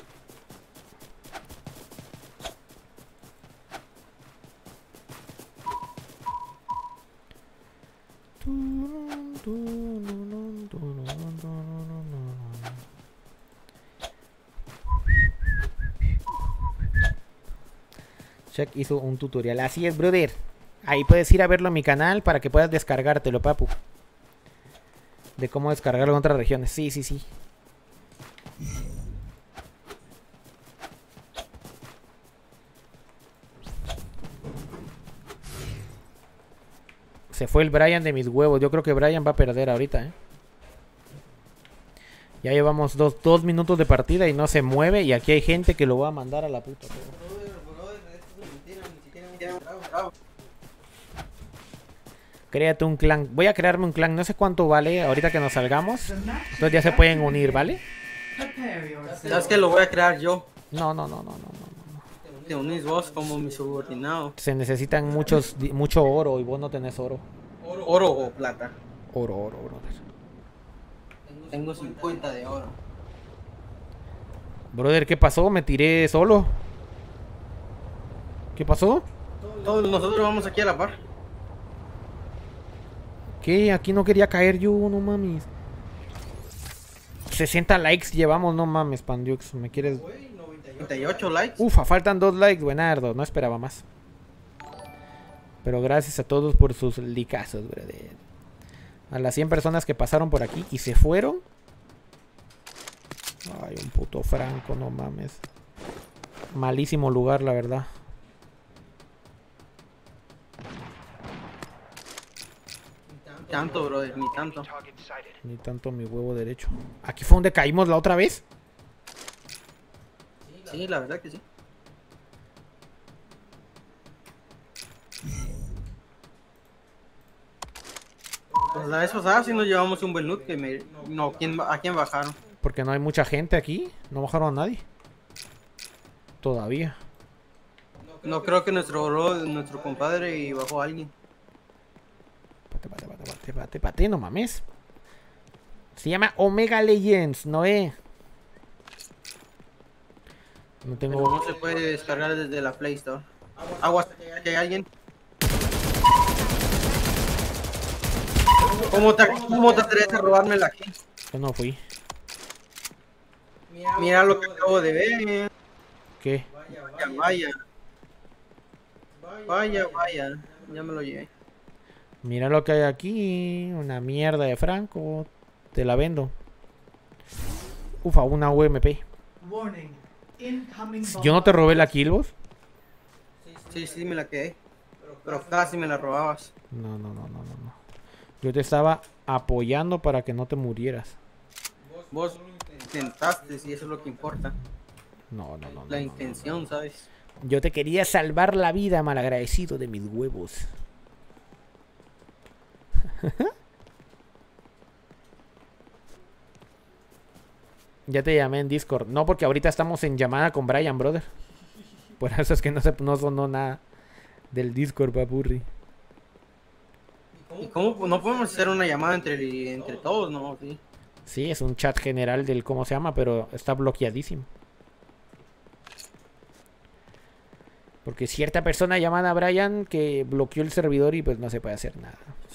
Check hizo un tutorial. Así es, brother. Ahí puedes ir a verlo en mi canal para que puedas descargártelo, papu. De cómo descargarlo en otras regiones. Sí, sí, sí. Se fue el Brian de mis huevos. Yo creo que Brian va a perder ahorita, ¿eh? Ya llevamos dos, dos minutos de partida y no se mueve. Y aquí hay gente que lo va a mandar a la puta. Créate un clan. Voy a crearme un clan. No sé cuánto vale ahorita que nos salgamos. Entonces ya se pueden unir, ¿vale? ¿Sabes que lo voy a crear yo? No, no, no, no, no, no. Te unís vos como mi subordinado. Se necesitan muchos, mucho oro y vos no tenés oro. ¿Oro o plata? Oro, oro, brother. Tengo cincuenta de oro. Brother, ¿qué pasó? Me tiré solo. ¿Qué pasó? Todos nosotros vamos aquí a la par. ¿Qué? Aquí no quería caer yo, no mames. sesenta likes llevamos, no mames, Pandiux. ¿Me quieres...? noventa y ocho likes. Ufa, faltan dos likes, buenardo. No esperaba más. Pero gracias a todos por sus likazos, brother. A las cien personas que pasaron por aquí y se fueron. Ay, un puto Franco, no mames. Malísimo lugar, la verdad. Tanto, brother, ni tanto. Ni tanto mi huevo derecho. ¿Aquí fue donde caímos la otra vez? Sí, la verdad que sí. Pues la vez pasada sí nos llevamos un buen loot que me... No, ¿quién, ¿a quién bajaron? Porque no hay mucha gente aquí. No bajaron a nadie. Todavía. No creo que nuestro bro, nuestro compadre bajó a alguien. Pate, pate, pate, pate, pate, pate, no mames. Se llama Omega Legends, Noé. No tengo... Pero no se puede descargar desde la Play Store. Aguas, que hay alguien. ¿Cómo te, cómo te atreves a robarme la kill? Yo no fui. Mira lo que acabo de ver. ¿Qué? Vaya, vaya. Vaya, vaya. Ya me lo llevé. Mira lo que hay aquí. Una mierda de Franco. Te la vendo. Ufa, una U M P. ¿Yo no te robé la kill, vos? Sí, sí, me la quedé. Pero casi me la robabas. No, no, no, no, no, no. Yo te estaba apoyando para que no te murieras. Vos intentaste, si eso es lo que importa. No, no, no. La no, intención, no, no. ¿sabes? Yo te quería salvar la vida, malagradecido de mis huevos. Ya te llamé en Discord. No, porque ahorita estamos en llamada con Brian, brother. Por eso es que no, se, no sonó nada del Discord, papurri. ¿Y cómo no podemos hacer una llamada entre, entre todos, no? Sí. Sí, es un chat general del cómo se llama, pero está bloqueadísimo. Porque cierta persona llamada a Brian que bloqueó el servidor y pues no se puede hacer nada.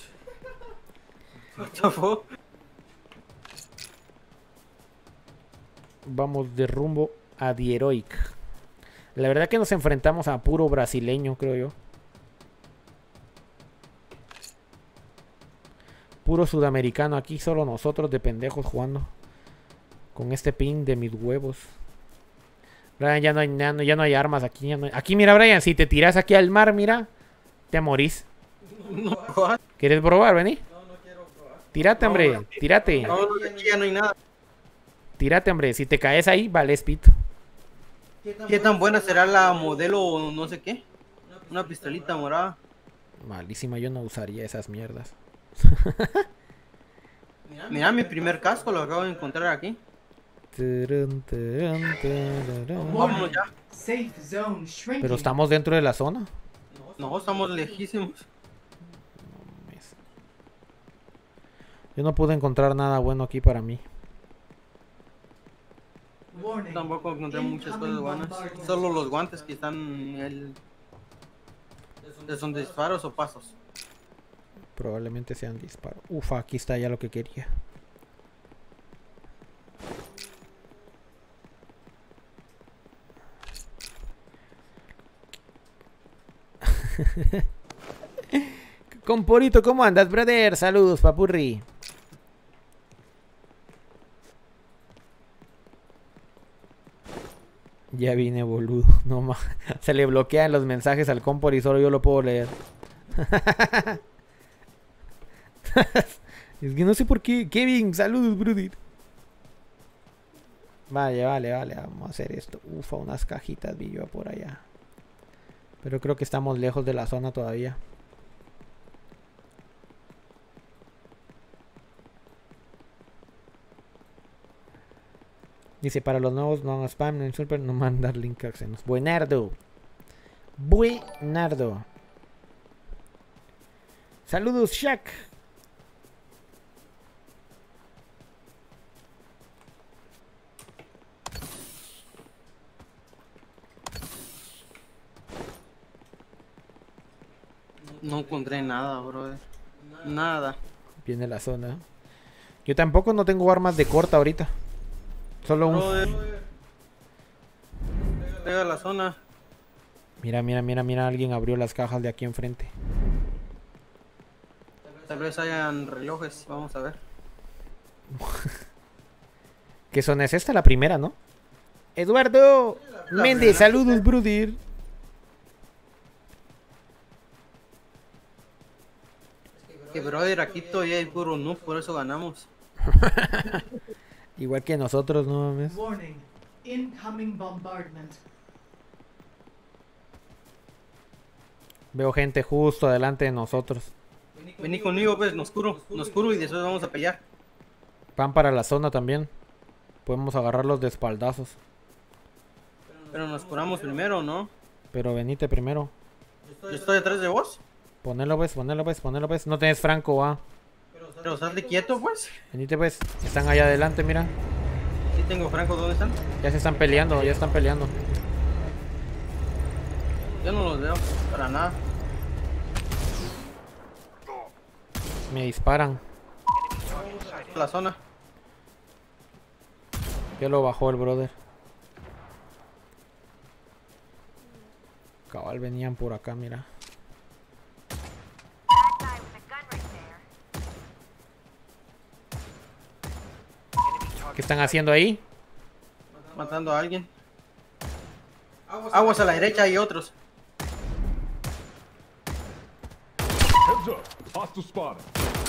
Vamos de rumbo a The Heroic. La verdad que nos enfrentamos a puro brasileño, creo yo. Puro sudamericano. Aquí solo nosotros de pendejos jugando. Con este ping de mis huevos. Brian, ya no hay, ya no, ya no hay armas aquí. Ya no hay... Aquí, mira, Brian, si te tiras aquí al mar, mira, te morís. No, ¿Quieres probar, vení? no, no quiero probar. Tírate, hombre, tírate. No, no, aquí ya no hay nada. Tírate, hombre. Si te caes ahí, vales pito. ¿Qué tan buena será la modelo no sé qué? Una pistolita morada. Malísima, yo no usaría esas mierdas. Mira, mi primer casco lo acabo de encontrar aquí. Turun, turun, turun. Vámonos ya. Safe zone shrinking. Pero estamos dentro de la zona. No, estamos lejísimos. Yo no pude encontrar nada bueno aquí para mí. Warning. Tampoco encontré muchas cosas Incoming buenas. bombardment. Solo los guantes que están en el... ¿Son de disparos o pasos? Probablemente sean disparos. Ufa, aquí está ya lo que quería. Comporito, ¿cómo andas, brother? Saludos, papurri. Ya vine, boludo. No más. Se le bloquean los mensajes al compor y solo yo lo puedo leer. Es que no sé por qué. Kevin, saludos, brother. Vale, vale, vale. Vamos a hacer esto. Ufa, unas cajitas vi yo por allá. Pero creo que estamos lejos de la zona todavía. Dice, para los nuevos no hagan spam, no insulten, no mandar link a Xenos. Buenardo. Buenardo. Saludos, Shaq. No encontré nada, brother. Nada. Viene la zona. Yo tampoco no tengo armas de corta ahorita. Solo un... Brother. Pega la zona. Mira, mira, mira, mira. Alguien abrió las cajas de aquí enfrente. Tal vez hayan relojes. Vamos a ver. ¿Qué zona es esta? La primera, ¿no? Eduardo La Méndez, primera. saludos, brother. Que brother, aquí todavía hay puro noob, por eso ganamos. Igual que nosotros, no mames. Warning. Incoming bombardment. Veo gente justo delante de nosotros. Vení conmigo, pues, nos curo, nos curo y después vamos a pelear. Van para la zona también. Podemos agarrarlos de espaldazos. Pero nos curamos primero, ¿no? Pero venite primero. Yo estoy detrás de vos. Ponelo, pues, ponelo, pues, ponelo, pues. No tenés Franco, va. Pero salte quieto, pues. Venite, pues. Están allá adelante, mira. Sí tengo Franco, ¿dónde están? Ya se están peleando, ya están peleando. Yo no los veo, para nada. Me disparan. La zona. Ya lo bajó el brother. Cabal, venían por acá, mira. That guy with a gun right there. ¿Qué están haciendo ahí? Matando a alguien. Aguas a la derecha hay otros. Heads up. Hostile spotted.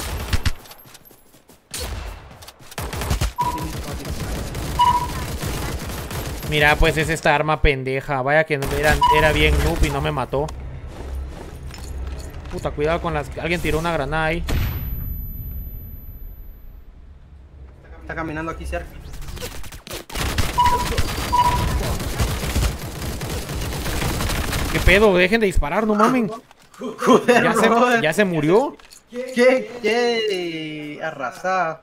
Mira, pues es esta arma pendeja. Vaya que no- era, era bien noob y no me mató. Puta, cuidado con las... Alguien tiró una granada ahí. Está caminando aquí cerca. ¿Qué pedo? Dejen de disparar, no mamen. Joder, ¿Ya se, brother. ya se murió? ¿Qué? ¿Qué? Arrasada.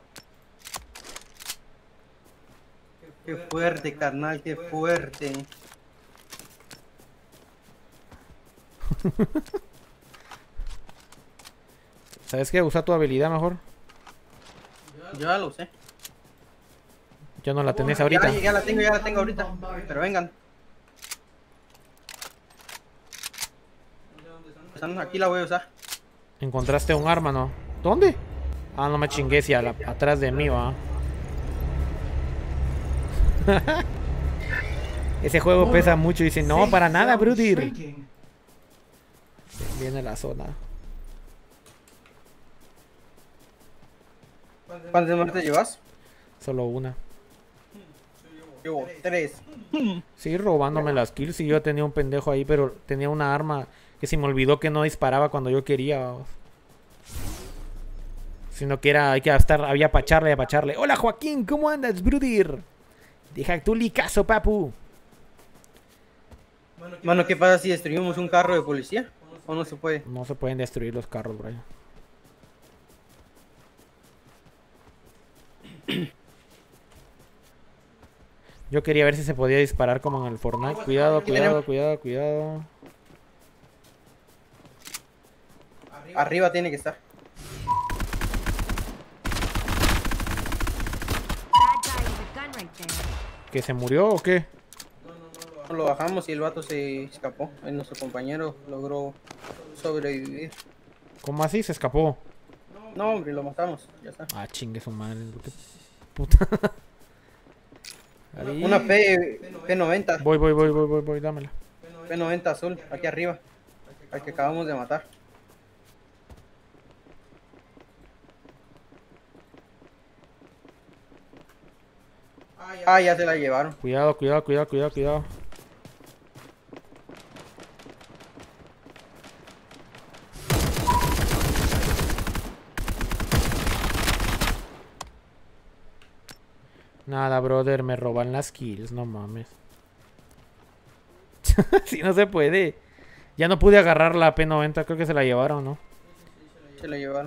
Qué fuerte, carnal, qué fuerte. ¿Sabes qué? Usa tu habilidad mejor. Yo ya lo sé. Ya no la tenés ahorita. Ya, ya la tengo, ya la tengo ahorita. Pero vengan. Están aquí, la voy a usar. Encontraste un arma, ¿no? ¿Dónde? Ah, no me chingué si a la- atrás de mí, va. Ese juego pesa mucho y dice, no, para nada, Brudir. Shrinking. Viene la zona. ¿Cuántas muertes llevas? Solo una. Llevo tres. Sí, robándome las kills. Y yo tenía un pendejo ahí, pero tenía una arma que se me olvidó que no disparaba cuando yo quería. Vamos. Sino que era, hay que estar, había pacharle, a pacharle. Hola Joaquín, ¿cómo andas, Brudir? Deja tu licazo, papu. Mano, ¿qué pasa si destruimos un carro de policía? ¿O no se puede? No se pueden destruir los carros, bro. Yo quería ver si se podía disparar como en el Fortnite. Cuidado, cuidado, cuidado, cuidado. Arriba tiene que estar. Bad guy with a gun right there. ¿Que se murió o qué? Lo bajamos y el vato se escapó. Eh, Nuestro compañero logró sobrevivir. ¿Cómo así? Se escapó. No, hombre, lo matamos. Ya está. Ah, chingue su madre. qué Puta. Ahí. Una P, P90. Voy, voy, voy, voy, voy, voy, dámela. P noventa azul, aquí arriba. Al que acabamos de matar. Ah, ya se la llevaron. Cuidado, cuidado, cuidado, cuidado, cuidado. Nada, brother, me roban las kills, no mames. Si no se puede. Ya no pude agarrar la P noventa, creo que se la llevaron, ¿no? Se la llevaron.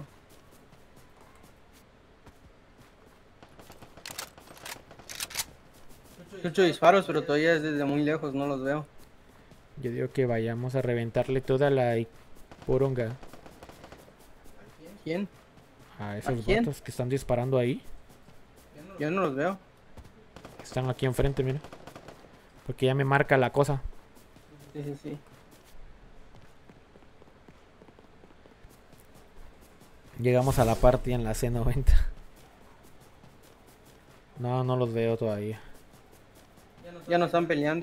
Escucho disparos, pero todavía es desde muy lejos, no los veo. Yo digo que vayamos a reventarle toda la poronga ¿Quién? a esos ¿A quién? vatos que están disparando ahí. Yo no los veo. Están aquí enfrente, mira. Porque ya me marca la cosa. Sí, sí, sí. Llegamos a la party en la C noventa. No, no los veo todavía. Ya no están peleando.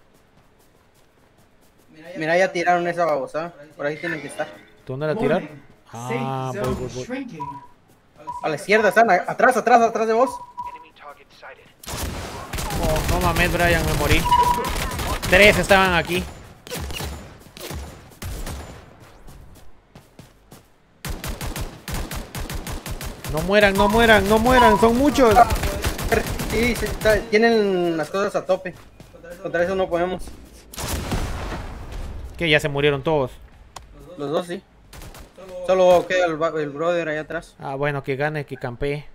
Mira, ya tiraron esa babosa. Por ahí tienen que estar. ¿Dónde la tirar? Warning. Ah, Safe voy, zone voy, voy. shrinking. A la izquierda están. a- Atrás, atrás, atrás de vos. Enemy target sighted. Oh, no mames, Brian, me morí. Tres estaban aquí. No mueran, no mueran, no mueran, son muchos. Sí, sí, está- tienen las cosas a tope. Contra eso no podemos. Que ya se murieron todos. Los dos sí. Solo queda el, ba- el brother allá atrás. Ah, bueno, que gane, que campee.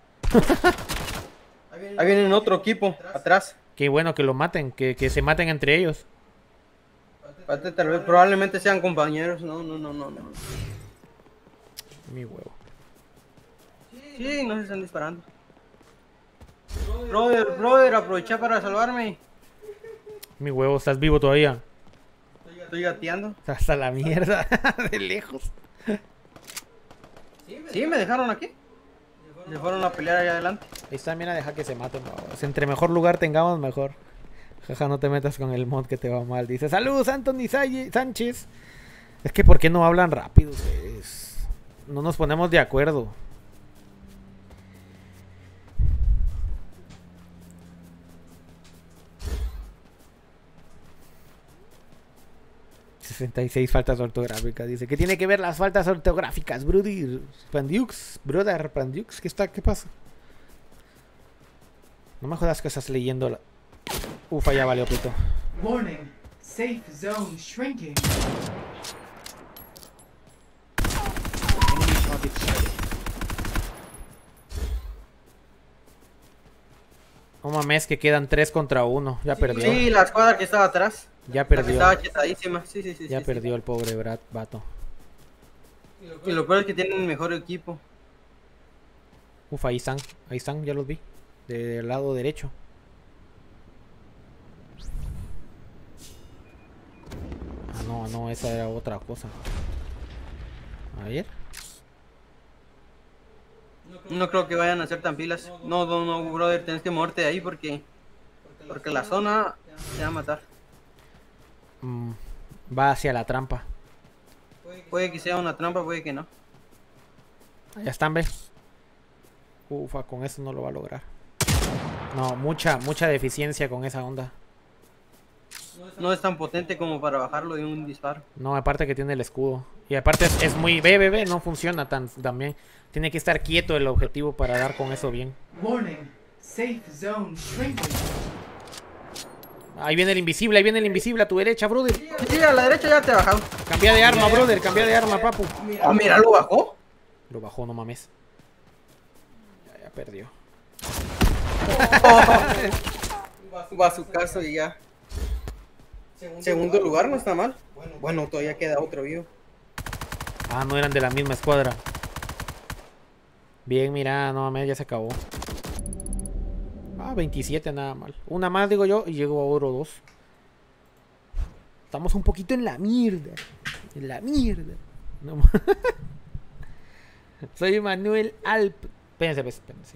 Ahí viene otro equipo atrás. Qué bueno que lo maten, que, que se maten entre ellos. Aparte, tal vez, probablemente sean compañeros. No, no, no, no, no. Mi huevo. Sí, no se están disparando. Brother, brother, aprovecha para salvarme. Mi huevo, ¿estás vivo todavía? Estoy gateando. Hasta la mierda, de lejos. Sí, me dejaron aquí. Se fueron a pelear allá adelante. Ahí está, mira, deja que se maten. babos. Entre mejor lugar tengamos, mejor. Jaja, no te metas con el mod que te va mal. Dice, saludos, Anthony Salle- Sánchez. Es que, ¿por qué no hablan rápido? ustedes? No nos ponemos de acuerdo. sesenta y seis faltas ortográficas. Dice, ¿qué tiene que ver las faltas ortográficas, Brody? Pandux, brother, Pandux, ¿qué está? ¿Qué pasa? No me jodas que estás leyendo la... Ufa, ya valió pito. Warning. Safe zone shrinking. Enemy target sighted. No mames, que quedan tres contra uno. Ya perdió. Sí, la escuadra que estaba atrás. Ya La que perdió. estaba chetadísima. Sí, sí, sí. Ya sí, perdió el pobre Brad, vato. sí. Y lo peor es que tienen mejor equipo. Ufa, ahí están. Ahí están, ya los vi. Del lado derecho. Ah, no, no, esa era otra cosa. A ver. No creo que vayan a ser tan pilas. No, no, no, brother, tienes que moverte de ahí porque... Porque la zona te va a matar. Mm, va hacia la trampa. Puede que sea una trampa, puede que no. Ya están, ¿ves? Ufa, con eso no lo va a lograr. No, mucha, mucha deficiencia con esa onda. No es tan potente como para bajarlo de un disparo. No, aparte que tiene el escudo. Y aparte es, es muy... Ve, ve, ve, no funciona tan también. Tiene que estar quieto el objetivo para dar con eso bien. Warning. Safe zone shrinking. Ahí viene el invisible, ahí viene el invisible a tu derecha, brother. Sí, a la derecha ya te ha bajado. Cambia de arma, brother, cambia de arma, papu. Ah, mira, lo bajó. Lo bajó, no mames. Ya, ya perdió. Va a su caso y ya. Segundo lugar no está mal. Bueno, todavía queda otro vivo. Ah, no eran de la misma escuadra. Bien, mira, no mames, ya se acabó. Ah, veintisiete, nada mal. Una más, digo yo, y llego a oro dos. Estamos un poquito en la mierda. En la mierda. No. Soy Manuel Alp. Espérense, pues, espérense.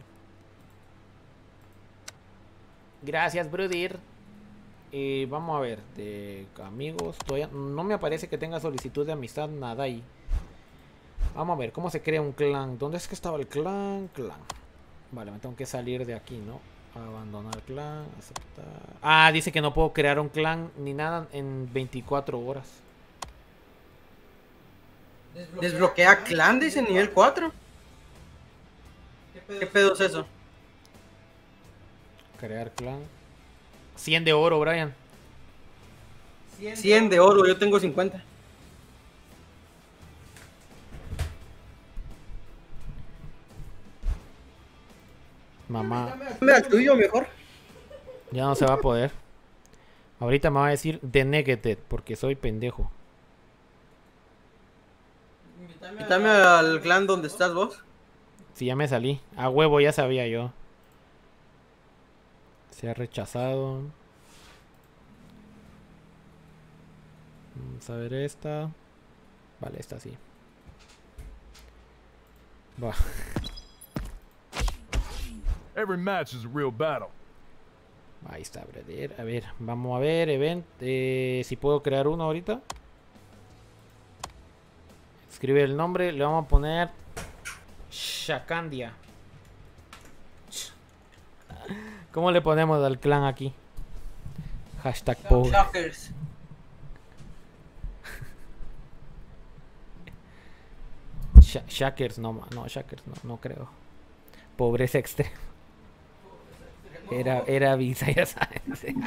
Gracias, brother. Eh, vamos a ver. De amigos, todavía no me aparece que tenga solicitud de amistad, nada ahí. Vamos a ver, ¿cómo se crea un clan? ¿Dónde es que estaba el clan? Clan. Vale, me tengo que salir de aquí, ¿no? Abandonar clan, aceptar. Ah, dice que no puedo crear un clan ni nada en veinticuatro horas. Desbloquea clan, dice nivel cuatro. ¿Qué pedo es eso? Crear clan. cien de oro, Brian. cien de oro, yo tengo cincuenta. Mamá. Dame al tuyo mejor. Ya no se va a poder. Ahorita me va a decir deneged porque soy pendejo. Invítame al clan donde estás vos. Si ya me salí. A huevo, ya sabía yo. Se ha rechazado. Vamos a ver esta. Vale, esta sí. Va. Every match is a real battle. Ahí está, brother. A ver, vamos a ver, event. Eh, si puedo crear uno ahorita. Escribe el nombre, le vamos a poner Shakandia. ¿Cómo le ponemos al clan aquí? Hashtag pobre. Shockers. Sh Shackers, no, no, Shackers, no, no creo. Pobreza extrema. Era, era visa, ya sabes.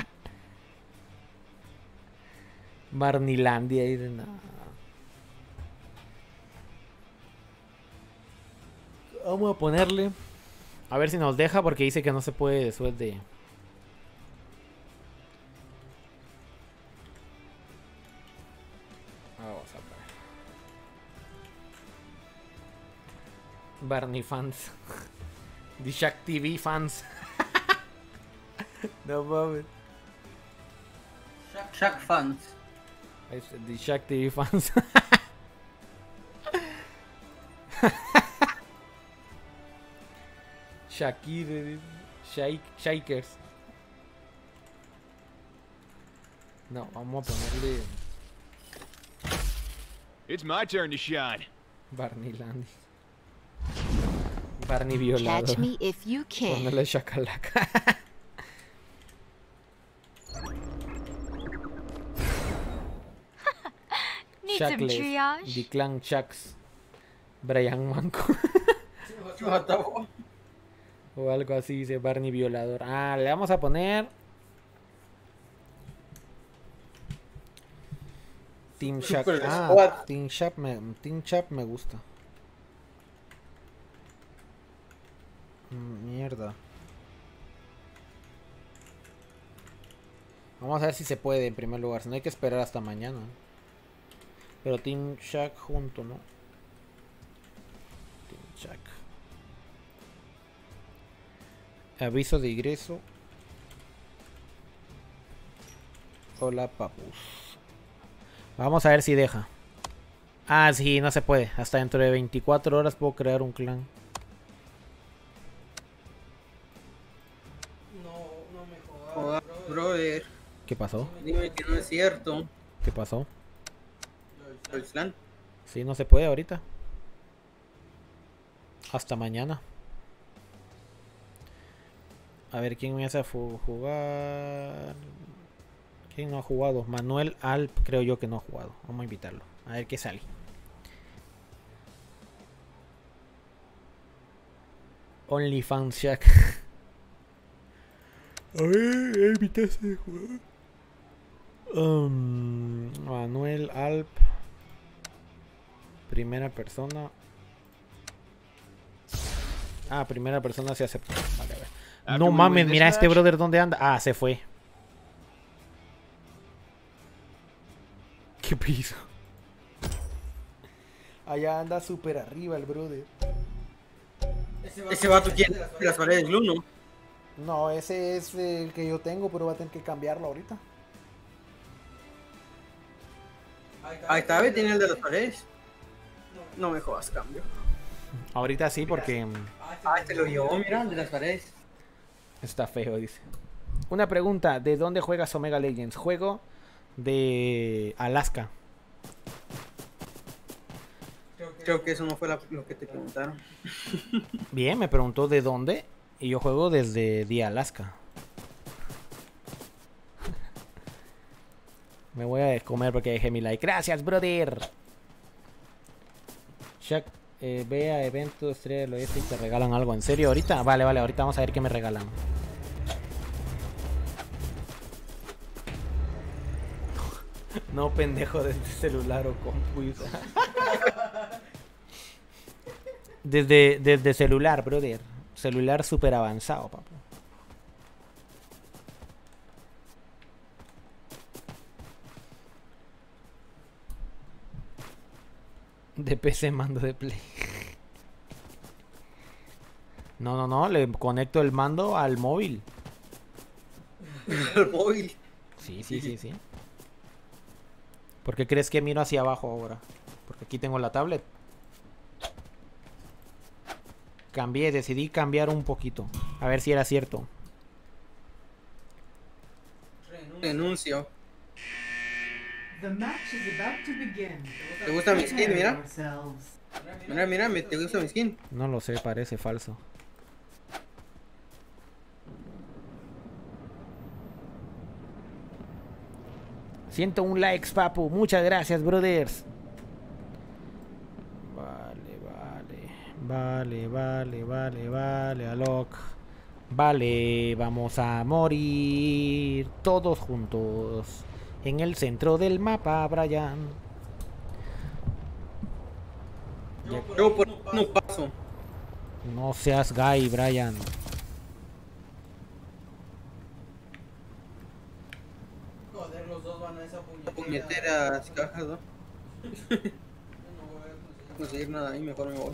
Barnilandia y de nada. Vamos a ponerle. A ver si nos deja porque dice que no se puede después de. Vamos a ver. Barney fans. The Shaq T V fans. No mames. Shaq fans. The Shaq T V fans. Shakir, Shake, Shakers. No, vamos a ponerle It's my turn to shine. Barney Landy. Barney violado. Catch me if you can. Ponerle Shakalaka. Need some Shackless, triage? The Clan Shacks, Brian Manco. O algo así, dice Barney violador. Ah, le vamos a poner Team Shack. Super Ah, Squad. Team Shack me, Team Shack me gusta. Mm, mierda. Vamos a ver si se puede en primer lugar. Si no hay que esperar hasta mañana. Pero Team Shack junto, ¿no? Team Shack. Aviso de ingreso. Hola, papus. Vamos a ver si deja. Ah, sí, no se puede. Hasta dentro de veinticuatro horas puedo crear un clan. Joder, brother. ¿Qué pasó? Dime que no es cierto. ¿Qué pasó? El slam. Sí, no se puede ahorita. Hasta mañana. A ver, ¿quién me hace jugar? ¿Quién no ha jugado? Manuel Alp, creo yo que no ha jugado. Vamos a invitarlo. A ver qué sale. OnlyFans Jack. A ver, invitaste a jugar. Um, Manuel Alp. Primera persona. Ah, primera persona se aceptó. Vale, a ver. No mames, mira este brother dónde anda. Ah, se fue. ¿Qué piso? Allá anda súper arriba el brother. Ese vato quiere las paredes del uno. No, ese es el que yo tengo, pero va a tener que cambiarlo ahorita. Ahí está, ve, tiene el de las paredes. No me jodas, cambio. Ahorita sí, porque Ah, este lo llevó, mira, el de las paredes. está feo, dice. Una pregunta, ¿de dónde juegas Omega Legends? Juego de Alaska. Creo que eso no fue la- lo que te preguntaron. Bien, me preguntó de dónde. Y yo juego desde The Alaska. Me voy a comer porque dejé mi like. Gracias, brother. Chuck, eh, ve a evento Estrella del Oeste y te regalan algo. ¿En serio? ¿Ahorita? Vale, vale, ahorita vamos a ver qué me regalan. No, pendejo, desde celular o compu. Desde, desde celular, brother. Celular súper avanzado, papá. De P C mando de Play. No, no, no. Le conecto el mando al móvil. El móvil. Sí, sí, sí, sí. ¿Por qué crees que miro hacia abajo ahora? Porque aquí tengo la tablet. Cambié, decidí cambiar un poquito. A ver si era cierto. Renuncio. The match is about to begin. ¿Te gusta mi skin? Prepare Mira. yourselves. Mira, mira, me- ¿te gusta mi skin? No lo sé, parece falso. ciento uno likes, papu. Muchas gracias, brothers. Vale, vale. Vale, vale, vale, vale, Alok. Vale, vamos a morir todos juntos en el centro del mapa, Brian. Yo por no paso. No seas gay, Brian. Joder, los dos van a esa puñeteras cajas, ¿no? No voy a conseguir nada ahí, mejor me voy.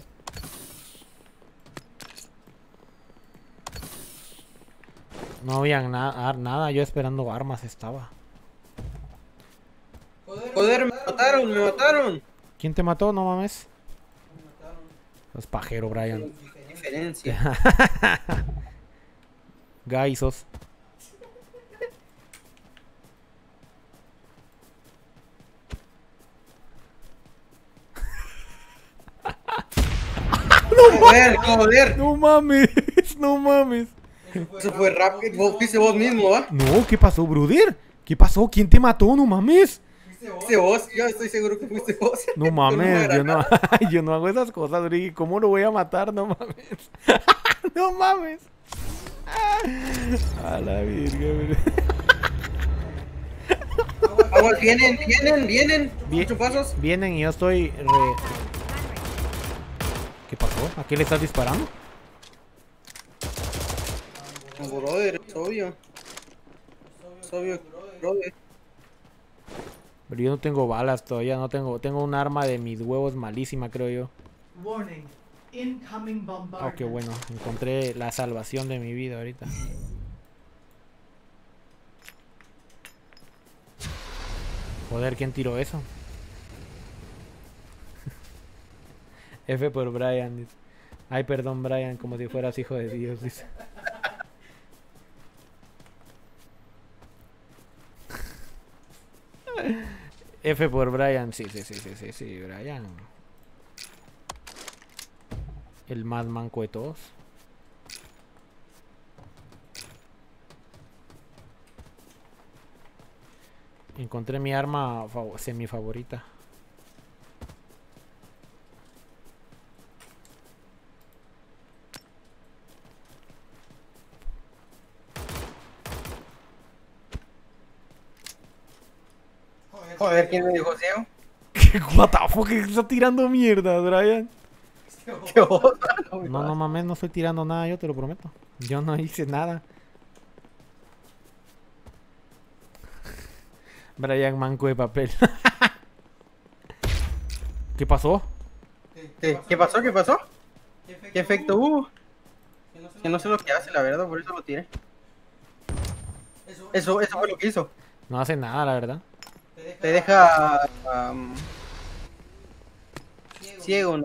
No había na nada, yo esperando armas estaba. Joder, me mataron, me mataron. ¿Quién te mató? No mames. Es pajero, Brian. Diferencia. Gay sos. Joder, joder. No mames, no mames. Eso fue rápido. Vos fuiste vos mismo, ¿va? No, ¿qué pasó, brother? ¿Qué pasó? ¿Quién te mató? No mames. Fuiste vos, yo estoy seguro que fuiste vos. No mames, yo no, yo no hago esas cosas, Brigi. ¿Cómo lo voy a matar? No mames. No mames. A la virga, bro. Aguas, vienen, vienen, vienen. Bien. Ocho pasos. Vienen y yo estoy re... ¿Qué pasó? ¿A qué le estás disparando? No, brother, es obvio. Es obvio, brother. Pero yo no tengo balas todavía, no tengo... Tengo un arma de mis huevos malísima, creo yo. Warning. Incoming Oh, bombardment. qué bueno. Encontré la salvación de mi vida ahorita. Joder, ¿quién tiró eso? F por Brian, dice. Ay, perdón, Brian, como si fueras hijo de Dios, dice. F por Brian. Sí, sí, sí, sí, sí, sí, Brian. El más manco de todos. Encontré mi arma semi favorita. Joder, ¿quién me dijo ciego? What the fuck, que está tirando mierda, Brian. Qué osa, no, No, no mames, no estoy tirando nada, yo te lo prometo. Yo no hice nada. Brian manco de papel. ¿Qué pasó? ¿Qué, ¿Qué pasó? ¿Qué pasó? ¿Qué efecto hubo? Que no sé lo que hace, la verdad, por eso lo tiré. Eso, eso fue lo que hizo. No hace nada, la verdad. Te deja um, ciego, ¿no?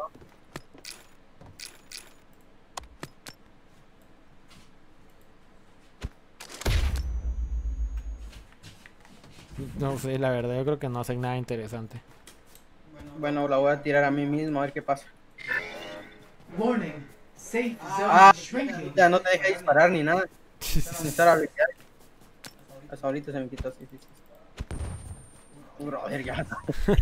No sé, la verdad, yo creo que no hacen nada interesante. Bueno, la voy a tirar a mí mismo a ver qué pasa. Warning. Safe zone Ah, shrinking. ya no te deja disparar ni nada. Sin estar a bloquear. Hasta ahorita se me quitó así. Sí, sí. Brother, ya.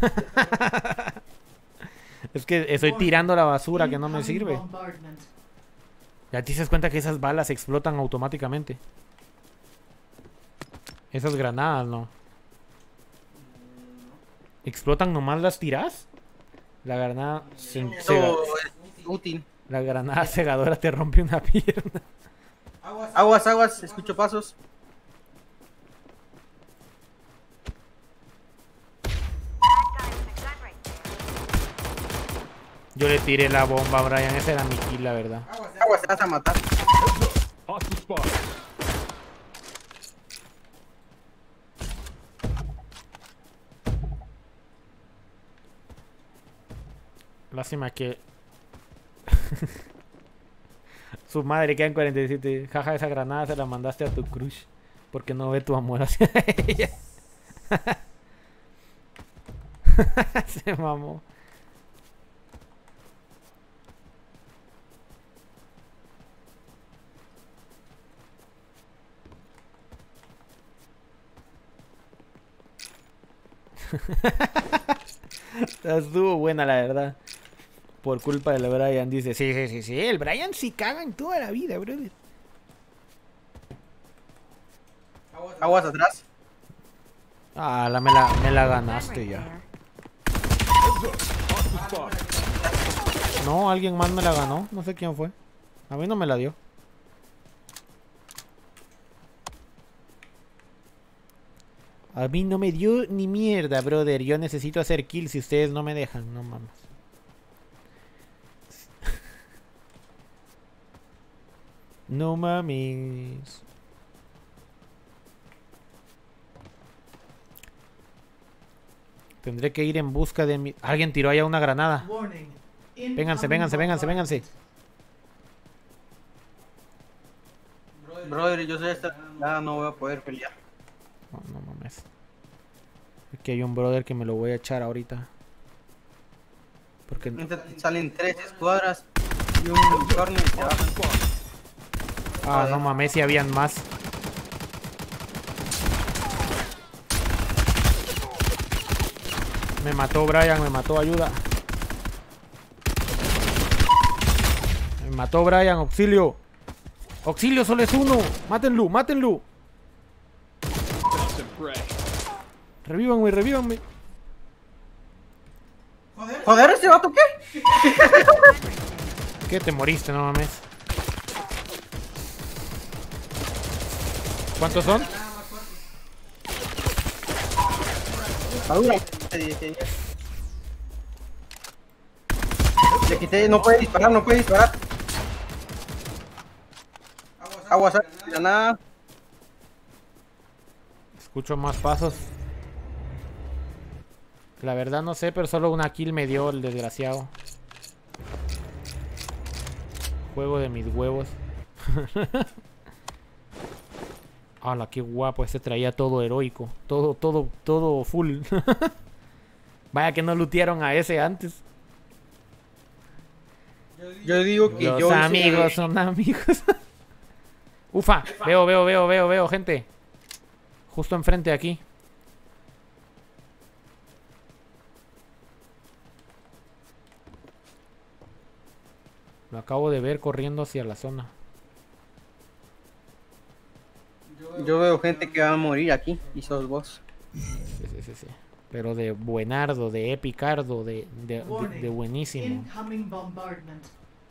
Es que estoy tirando la basura que no me sirve. Bombardment. Ya te das cuenta que esas balas explotan automáticamente. Esas granadas, ¿no? ¿Explotan nomás las tiras? La granada... se- cega- Eso es útil. la granada cegadora te rompe una pierna. Aguas, aguas, escucho pasos. That guy with a gun right there. Yo le tiré la bomba a Brian, esa era mi kill, la verdad. Aguas, te vas a matar. Hostile spot. Lástima que... Su madre queda en cuarenta y siete. Jaja, esa granada se la mandaste a tu crush. Porque no ve tu amor hacia ella. Se mamó. Estuvo buena, la verdad. Por culpa del Brian, dice. Sí, sí, sí, sí. El Brian sí caga en toda la vida, brother. Aguas atrás. Ah, la, me, la, me la Gun ganaste right ya. there. Hostile spot. No, alguien más me la ganó. No sé quién fue. A mí no me la dio. A mí no me dio ni mierda, brother. Yo necesito hacer kills si ustedes no me dejan. No mames. No mames. Tendré que ir en busca de mi... Alguien tiró allá una granada. Warning. Vénganse, vénganse, vénganse, vénganse. Brother, yo sé esta. Nada, no voy a poder pelear. No, no mames. Aquí hay un brother que me lo voy a echar ahorita. Porque... Ahorita te salen tres escuadras y un corner y te bajan. Ah, no mames, si habían más. Me mató Brian, me mató, ayuda. Me mató Brian, auxilio. Auxilio, solo es uno. Mátenlo, mátenlo. Found some prey. Revívanme, revívanme. Joder, ¿ese vato qué? ¿Qué? Te moriste, no mames. ¿Cuántos son? Madura. Le quité, no puede disparar, no puede disparar. Aguas, granada. Escucho más pasos. La verdad no sé, pero solo una kill me dio el desgraciado. Juego de mis huevos. Hala, qué guapo. Este traía todo heroico. Todo, todo, todo full. Vaya que no lootearon a ese antes. Yo digo que Los yo... amigos son amigos. Ufa, veo, veo, veo, veo, veo, gente. Justo enfrente de aquí. Lo acabo de ver corriendo hacia la zona. Yo veo gente que va a morir aquí y sos vos. Sí, sí, sí, sí. Pero de buenardo, de epicardo, de, de, de, de buenísimo. Incoming bombardment.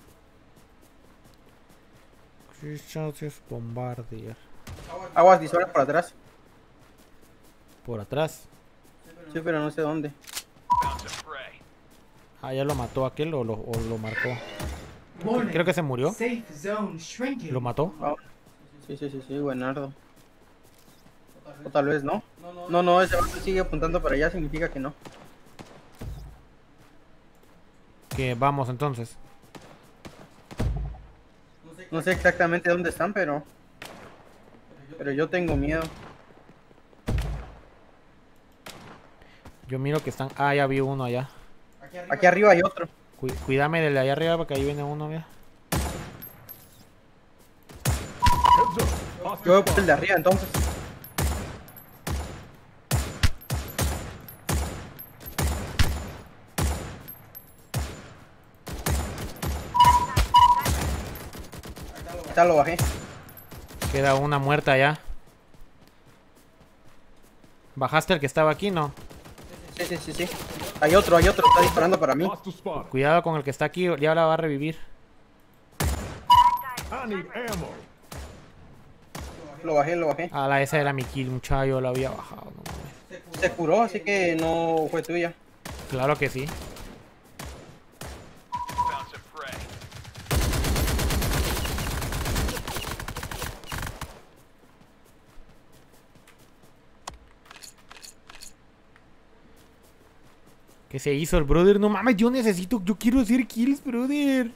Bombardier. Aguas, dispara por atrás. Por atrás. Sí, pero no sé dónde. Found some prey. Ah, ya lo mató aquel o lo, o lo marcó. Warning. Creo que se murió. Safe zone shrinking. ¿Lo mató? Ah, sí, sí, sí, sí, buenardo. O tal vez no. No, no, ese vato sigue apuntando para allá, significa que no. Que vamos entonces. No sé exactamente dónde están, pero... Pero yo tengo miedo. Yo miro que están... Ah, ya vi uno allá. Aquí arriba hay otro. Cu- cuídame del de allá arriba porque ahí viene uno, mira. Heads up. Yo Hostile voy por el spot. de arriba entonces. Ya lo bajé. Queda una muerta allá. ¿Bajaste el que estaba aquí? No. Sí, sí, sí, sí. Hay otro, hay otro, está disparando para mí. Hostile spot. Cuidado con el que está aquí, ya la va a revivir. I need ammo. Lo bajé, lo bajé. Ah, la esa era mi kill, muchacho, yo la había bajado. No mames. Se curó, así que no fue tuya. Claro que sí. Found some prey. ¿Qué se hizo el brother? No mames, yo necesito, yo quiero hacer kills, brother.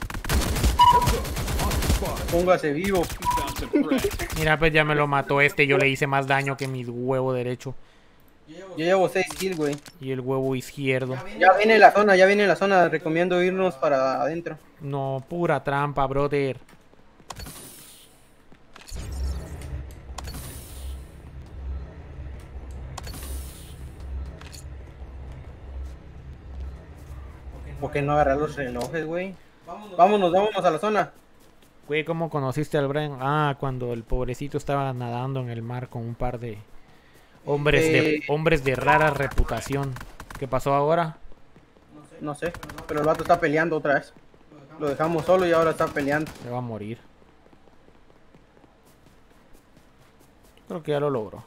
Póngase vivo. Found some prey. Mira, pues ya me lo mató este, yo le hice más daño que mi huevo derecho. Yo llevo seis kills, güey. Y el huevo izquierdo. Ya viene la zona, ya viene la zona. Recomiendo irnos para adentro. No, pura trampa, brother. ¿Por qué no agarrar los relojes, güey? Vámonos, vámonos a la zona. Güey, ¿cómo conociste al Brian? Ah, cuando el pobrecito estaba nadando en el mar con un par de hombres de Eh. hombres de rara reputación. ¿Qué pasó ahora? No sé, pero el vato está peleando otra vez. Lo dejamos solo y ahora está peleando. Se va a morir. Creo que ya lo logró.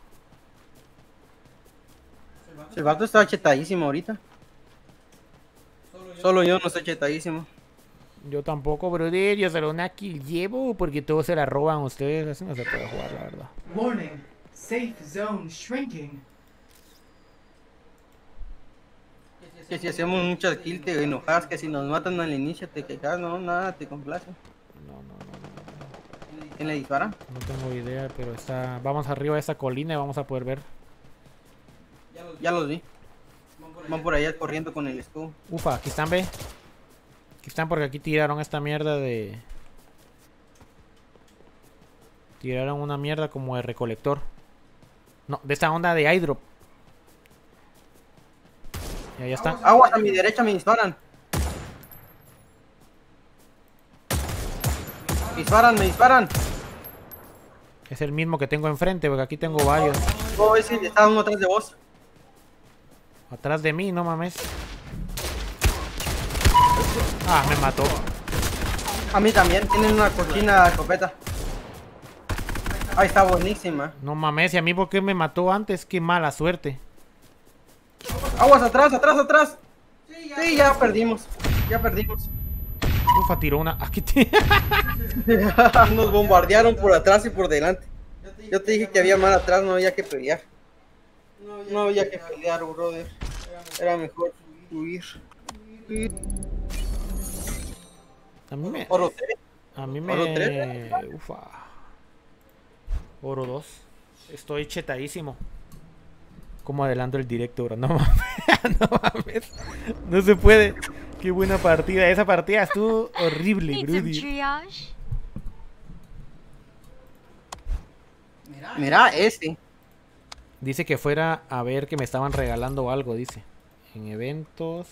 El vato está chetadísimo ahorita. Solo yo no estoy chetadísimo. Yo tampoco, brother. Yo solo una kill llevo porque todos se la roban ustedes. Así no se puede jugar, la verdad. Warning. Safe zone shrinking. Que si hacemos muchas kills te enojas, que si nos matan al inicio te quejas, no, nada, te complace. No, no, no, no. ¿Quién le dispara? No tengo idea, pero está... Vamos arriba de esa colina y vamos a poder ver. Ya los vi. Van por allá corriendo con el escudo. Ufa, aquí están, ve. Aquí están porque aquí tiraron esta mierda de... Tiraron una mierda como de recolector. No, de esta onda de airdrop. Y ahí está. Aguas, a mi derecha me disparan. Me disparan, me disparan. Es el mismo que tengo enfrente, porque aquí tengo varios. Oh, ese está uno atrás de vos. Atrás de mí, no mames. Ah, me mató. A mí también, tienen una cortina de escopeta. Ahí está buenísima. No mames, ¿y a mí por qué me mató antes? Qué mala suerte. Aguas, atrás, atrás, atrás. Sí, ya perdimos. Ya perdimos. Ufa, tiró una... Aquí te... Nos bombardearon por atrás y por delante. Yo te dije que había mal atrás, no había que pelear. No había que pelear, brother. Era mejor huir. A mí me... Oro tres. A mí Oro me... tres. Ufa. Oro dos. Estoy chetadísimo. ¿Cómo adelanto el directo, bro? No mames. No mames. No se puede. Qué buena partida. Esa partida estuvo horrible, Need some Brody. triage. Mira, este. Dice que fuera a ver que me estaban regalando algo, dice. En eventos.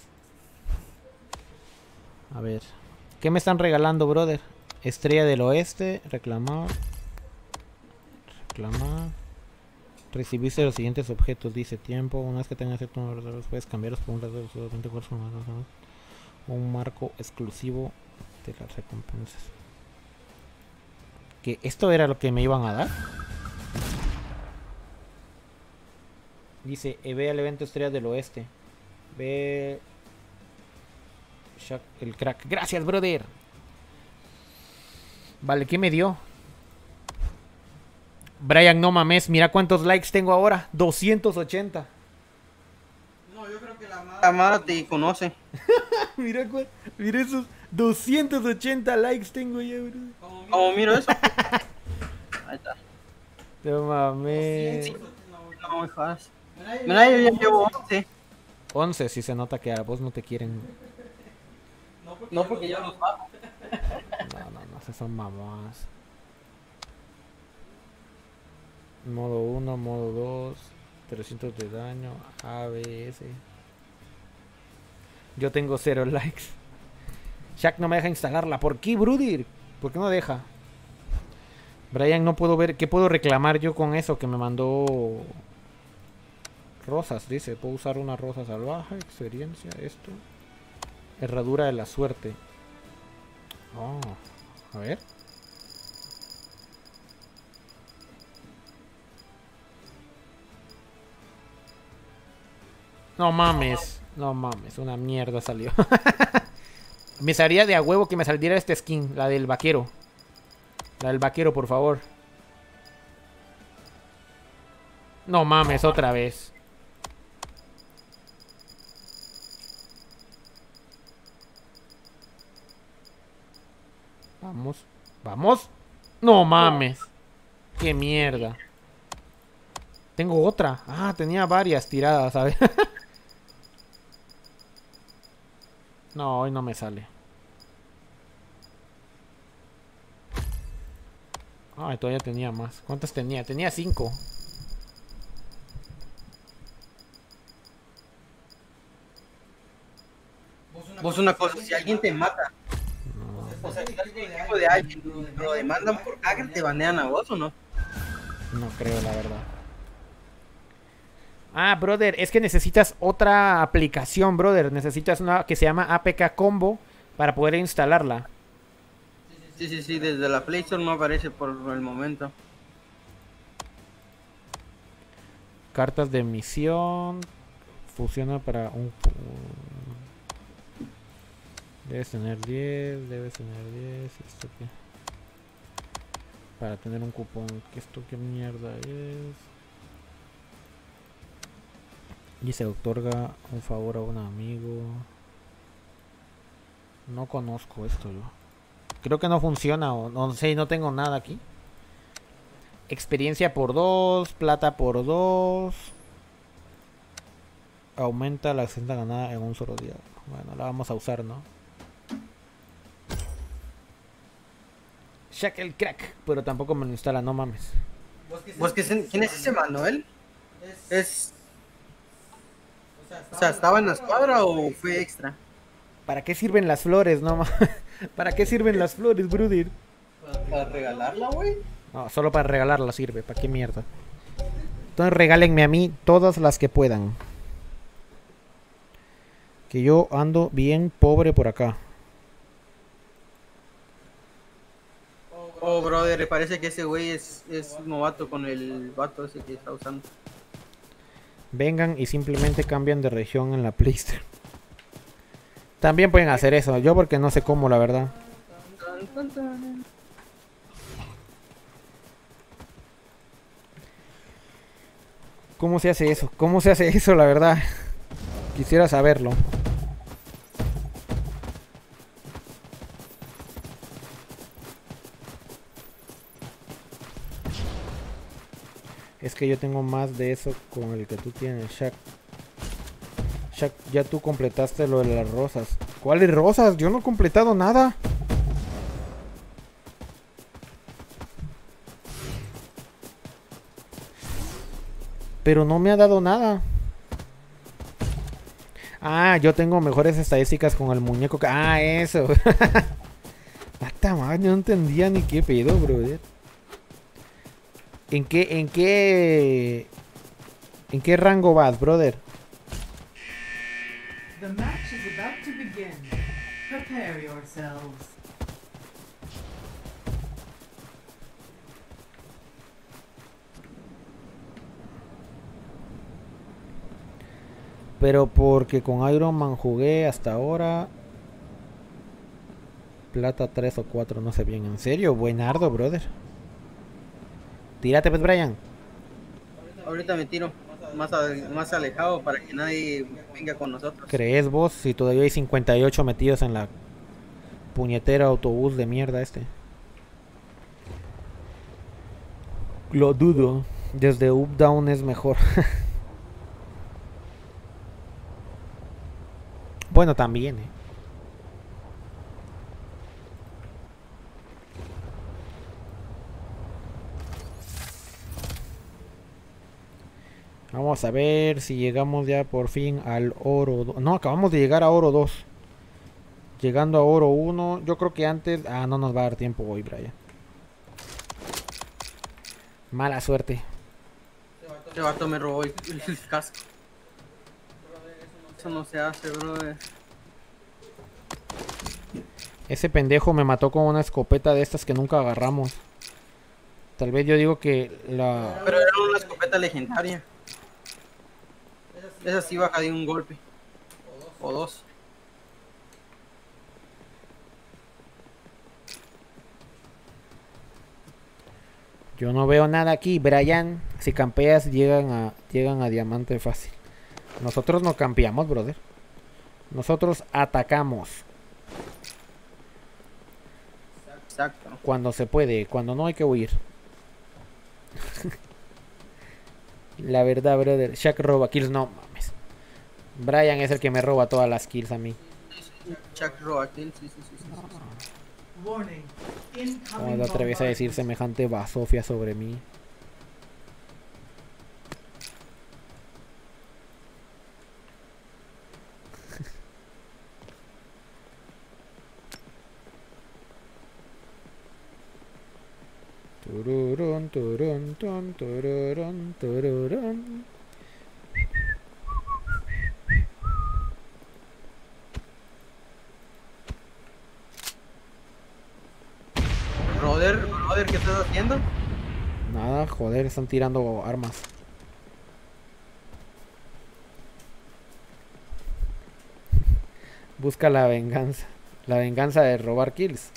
A ver. ¿Qué me están regalando, brother? Estrella del Oeste. Reclamar. Reclamar. Recibiste los siguientes objetos, dice tiempo. Una vez que tengas ciertos números, puedes cambiarlos por un rasgo de veinticuatro formatos. Un marco exclusivo de las recompensas. ¿Que esto era lo que me iban a dar? Dice, eh, ve al evento Estrellas del Oeste. Ve... Shaq, el crack. Gracias, brother. Vale, ¿qué me dio? Brian, no mames. Mira cuántos likes tengo ahora. doscientos ochenta. No, yo creo que la Mara, la Mara te conoce. mira, cu mira esos doscientos ochenta likes tengo ya, brother. ¿Cómo miro eso? Ahí está. No mames. No, muy fácil. Mira, yo ya llevo once. once, si se nota que a vos no te quieren. No, porque ya los bajo. No, no, no, esas son mamás. Modo uno, modo dos, trescientos de daño, A B S. Yo tengo cero likes. Shaq no me deja instalarla. ¿Por qué, Brudir? ¿Por qué no deja? Brian, no puedo ver. ¿Qué puedo reclamar yo con eso que me mandó? Rosas, dice. Puedo usar una rosa salvaje. Experiencia, esto. Herradura de la suerte. Oh, a ver. No mames. No mames, una mierda salió. Me salía de a huevo que me saliera esta skin, la del vaquero. La del vaquero, por favor. No mames, otra vez. Vamos, vamos. No mames. Qué mierda. Tengo otra. Ah, tenía varias tiradas, ¿sabes? No, hoy no me sale. Ay, todavía tenía más. ¿Cuántas tenía? Tenía cinco. Vos una cosa, si alguien te mata, no. O sea, si alguien de alguien lo demandan por hacker, ¿te banean a vos o no? No creo, la verdad. Ah, brother, es que necesitas otra aplicación, brother. Necesitas una que se llama A P K Combo para poder instalarla. Sí, sí, sí, desde la Play Store no aparece por el momento. Cartas de misión. Funciona para un... Debes tener diez, debes tener diez. ¿Esto qué? Para tener un cupón. ¿Qué esto qué mierda es? Y se otorga un favor a un amigo. No conozco esto yo. Creo que no funciona o no sé, no tengo nada aquí. Experiencia por dos, plata por dos. Aumenta la acción ganada en un solo día. Bueno, la vamos a usar, ¿no? Shaq el crack, pero tampoco me lo instala, no mames. ¿Vos que se, ¿Quién es ese Manuel? Es... O sea, ¿estaba en la escuadra o fue extra? ¿Para qué sirven las flores, no? ¿Para qué sirven las flores, brother? ¿Para regalarla, güey? No, solo para regalarla sirve. ¿Para qué mierda? Entonces regálenme a mí todas las que puedan. Que yo ando bien pobre por acá. Oh, brother, le parece que ese güey es, es novato con el vato ese que está usando. Vengan y simplemente cambian de región en la Play Store. También pueden hacer eso. Yo porque no sé cómo, la verdad. ¿Cómo se hace eso? ¿Cómo se hace eso, la verdad? Quisiera saberlo. Es que yo tengo más de eso con el que tú tienes, Shaq. Shaq, ya tú completaste lo de las rosas. ¿Cuáles rosas? Yo no he completado nada. Pero no me ha dado nada. Ah, yo tengo mejores estadísticas con el muñeco que... Ah, eso. Hasta más, no entendía ni qué pedo, brother. ¿En qué, en qué... ¿En qué rango vas, brother? The match is about to begin. Prepare yourselves. Pero porque con Iron Man jugué hasta ahora. Plata tres o cuatro, no sé bien. ¿En serio? Buenardo, brother. Tírate, pues, Brian. Ahorita me tiro más, a- más alejado para que nadie venga con nosotros. ¿Crees vos si todavía hay cincuenta y ocho metidos en la puñetera autobús de mierda este? Lo dudo. Desde up down es mejor. Bueno, también, eh. Vamos a ver si llegamos ya por fin al oro. do- No, acabamos de llegar a oro dos. Llegando a oro uno. Yo creo que antes... Ah, no nos va a dar tiempo hoy, Brian. Mala suerte. Este vato me robó el, el casco. Eso no se hace, brother. Ese pendejo me mató con una escopeta de estas que nunca agarramos. Tal vez yo digo que la... Pero era una escopeta legendaria. Esa sí baja de un golpe. O dos. Yo no veo nada aquí, Brian. Si campeas llegan a llegan a diamante fácil. Nosotros no campeamos, brother. Nosotros atacamos Exacto. cuando se puede, cuando no hay que huir. La verdad, brother. Shaq roba kills, no mames. Brian es el que me roba todas las kills a mí. Chuck Roakin, sí, sí, sí, sí, sí. Warning. ¿Cómo Incoming te atreves a decir bombardment. semejante basofia sobre mí? Tururún, turún, tun, tururún, tururún. Brother, brother, ¿qué estás haciendo? Nada, joder, están tirando armas. Busca la venganza. La venganza de robar kills.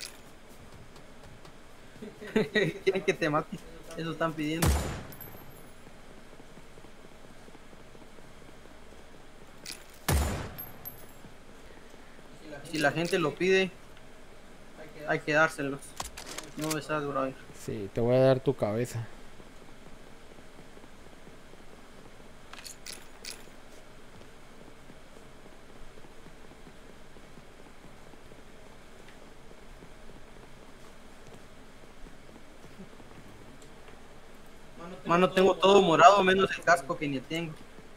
Quieren que te mate. Eso están pidiendo. Si la gente lo pide, hay que dárselos. No besas, brother. Sí, te voy a dar tu cabeza. Mano, tengo todo morado menos el casco que ni tengo.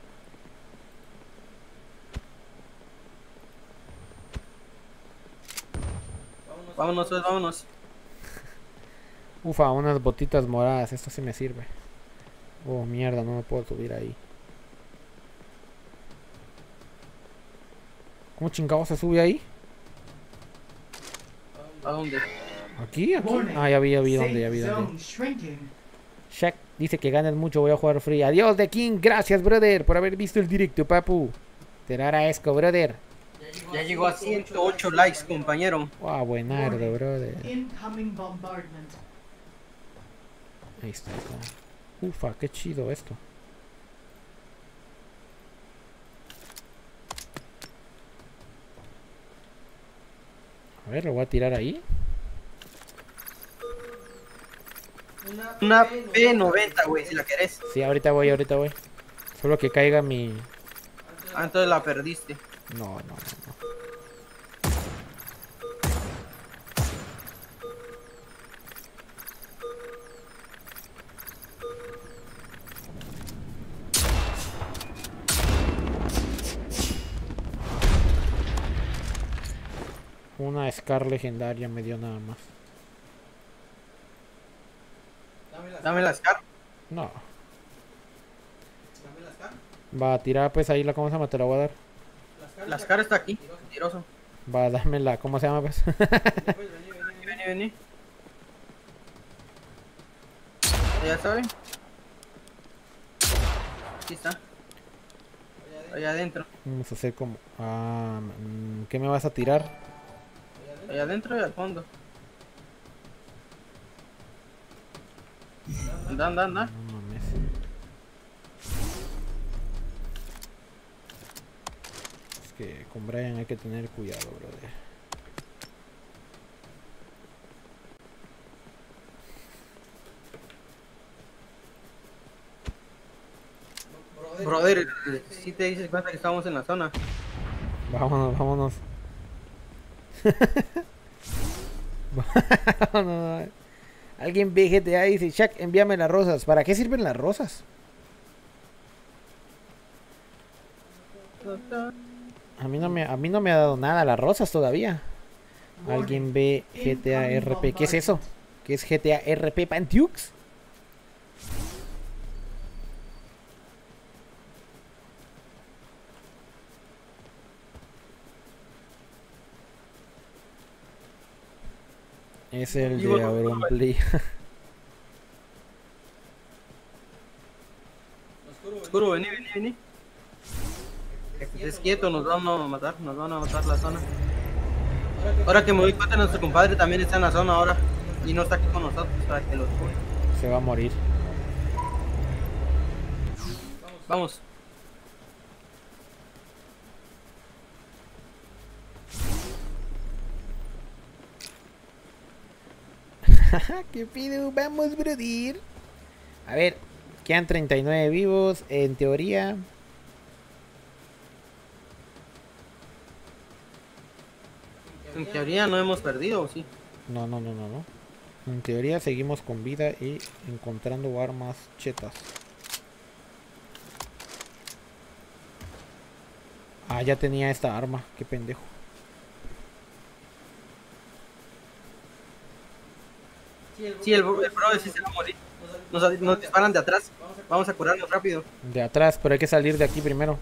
Vámonos, pues, vámonos. Ufa, unas botitas moradas. Esto sí me sirve. Oh, mierda, no me puedo subir ahí. ¿Cómo chingado se sube ahí? ¿A dónde? ¿Aquí? ¿Aquí? Warning. Ah, ya vi, ya vi dónde, ya Safe vi dónde. zone shrinking. Shaq dice que ganas mucho, voy a jugar free. Adiós, The King. Gracias, brother, por haber visto el directo, papu. Te lo agradezco, brother. Ya llegó a ciento ocho likes, compañero. Wow, buenardo, brother. Incoming bombardment. Ahí está, ahí está. Ufa, qué chido esto. A ver, lo voy a tirar ahí. Una P noventa, güey, si la querés. Sí, ahorita voy, ahorita voy. Solo que caiga mi... Ah, entonces la perdiste. No, no, no, no. Una Scar legendaria me dio nada más. Dame la Scar. No. Va a tirar pues ahí la, ¿cómo se llama? Te la voy a dar. La Scar está aquí, tiroso. Va a darme la, ¿cómo se llama pues? Vení, vení. Ya saben. Aquí está. Allá adentro. Vamos a hacer como... Ah, ¿qué me vas a tirar? Allá adentro y al fondo. Anda, anda, anda. No mames. Es que con Brian hay que tener cuidado, brother. Brother, si te dices cuenta que estamos en la zona. Vámonos, vámonos. Vámonos. Alguien ve G T A y dice, Shaq, envíame las rosas. ¿Para qué sirven las rosas? A mí no me, a mí no me ha dado nada las rosas todavía. Alguien ve G T A R P. ¿Qué es eso? ¿Qué es G T A R P Pantiux? Es el de Auronplay. Oscuro, vení, vení, vení. Estés quieto, nos van a matar, nos van a matar la zona. Ahora que me doy cuenta, nuestro compadre también está en la zona ahora. Y no está aquí con nosotros para que los jure. Se va a morir. Vamos. ¿Qué pido? Vamos, brother. A ver, quedan treinta y nueve vivos. En teoría. En teoría no hemos perdido, ¿o sí? No, no, no, no, no. En teoría seguimos con vida y encontrando armas chetas. Ah, ya tenía esta arma. Qué pendejo. Sí, el, el brother sí se va a morir. Nos, nos disparan de atrás. Vamos a curarnos rápido. De atrás, pero hay que salir de aquí primero.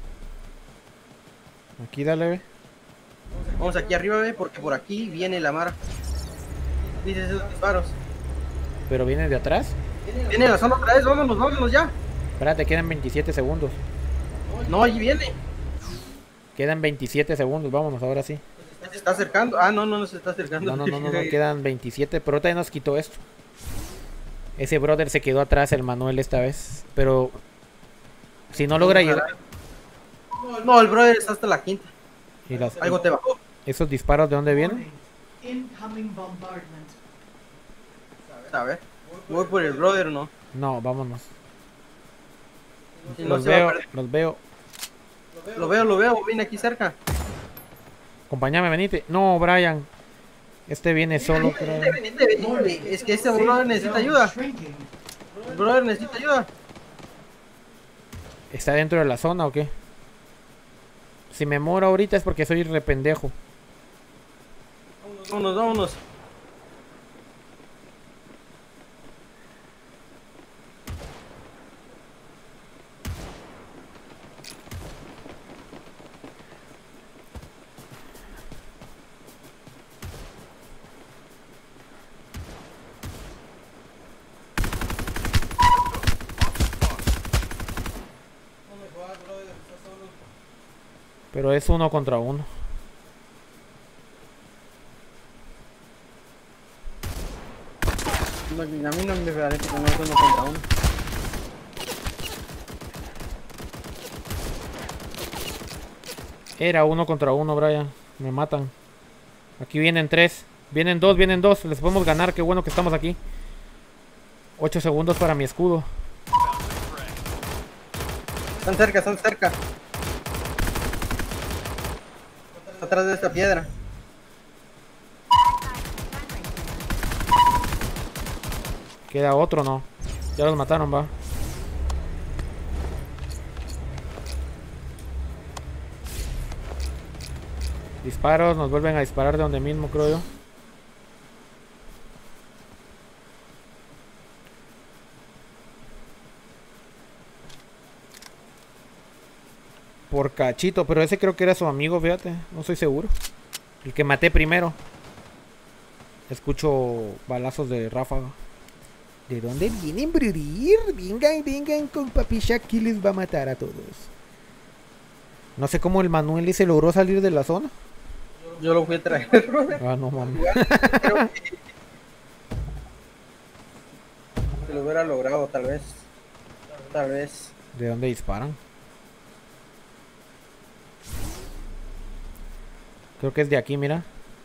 Aquí dale, ve. Vamos aquí arriba, ve, porque por aquí viene la mara. Dices esos disparos. ¿Pero viene de atrás? Viene la zona otra vez, vámonos, vámonos ya. Espérate, quedan veintisiete segundos. No, allí viene. Quedan veintisiete segundos, vámonos, ahora sí. Se está acercando. Ah, no, no, no se está acercando. No, no, no, no, no, quedan veintisiete, pero ahorita ya nos quitó esto. Ese brother se quedó atrás, el Manuel, esta vez. Pero si no logra llegar... No, el brother está hasta la quinta. Y las... Algo te bajó. ¿Esos disparos de dónde vienen? Incoming bombardment. A ver, voy por el brother o no. No, vámonos. Si no Los se va a veo, perder. los veo. Lo veo, lo veo, viene aquí cerca. Acompáñame, venite. No, Brian. Este viene solo, creo. Venite, venite, venite. Es que este brother necesita ayuda. El brother necesita ayuda. ¿Está dentro de la zona o qué? Si me muero ahorita es porque soy re pendejo. Vámonos, vámonos. Pero es uno contra uno. No, a mí no me parece que no es uno contra uno. Era uno contra uno, Brian. Me matan. Aquí vienen tres. Vienen dos, vienen dos. Les podemos ganar. Qué bueno que estamos aquí. ocho segundos para mi escudo. Están cerca, están cerca. Atrás de esta piedra. Queda otro, ¿no? Ya los mataron, va. Disparos, nos vuelven a disparar de donde mismo, creo yo. Por cachito, pero ese creo que era su amigo, fíjate. No estoy seguro. El que maté primero. Escucho balazos de ráfaga. ¿De dónde vienen, brudir? Vengan, vengan con Papi Shaq que les va a matar a todos. No sé cómo el Manuel se logró salir de la zona. Yo lo fui a traer. Ah, no mames. Creo que se lo hubiera logrado, tal vez. Tal vez. ¿De dónde disparan? Creo que es de aquí, mira.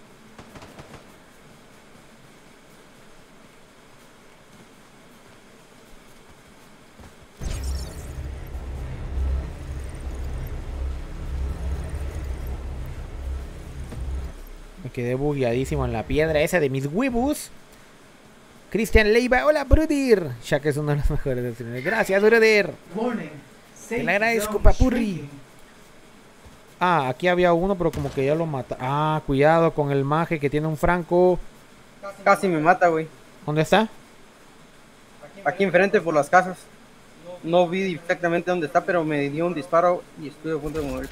Me quedé bugueadísimo en la piedra esa de mis huevos. Cristian Leiva, hola, brother. Ya que es uno de los mejores del cine. Gracias, brother. Warning. Te le agradezco, papurri. Ah, aquí había uno, pero como que ya lo mata. Ah, cuidado con el maje que tiene un franco. Casi me mata, güey. ¿Dónde está? Aquí enfrente por las casas. No vi exactamente dónde está, pero me dio un disparo y estuve a punto de morir.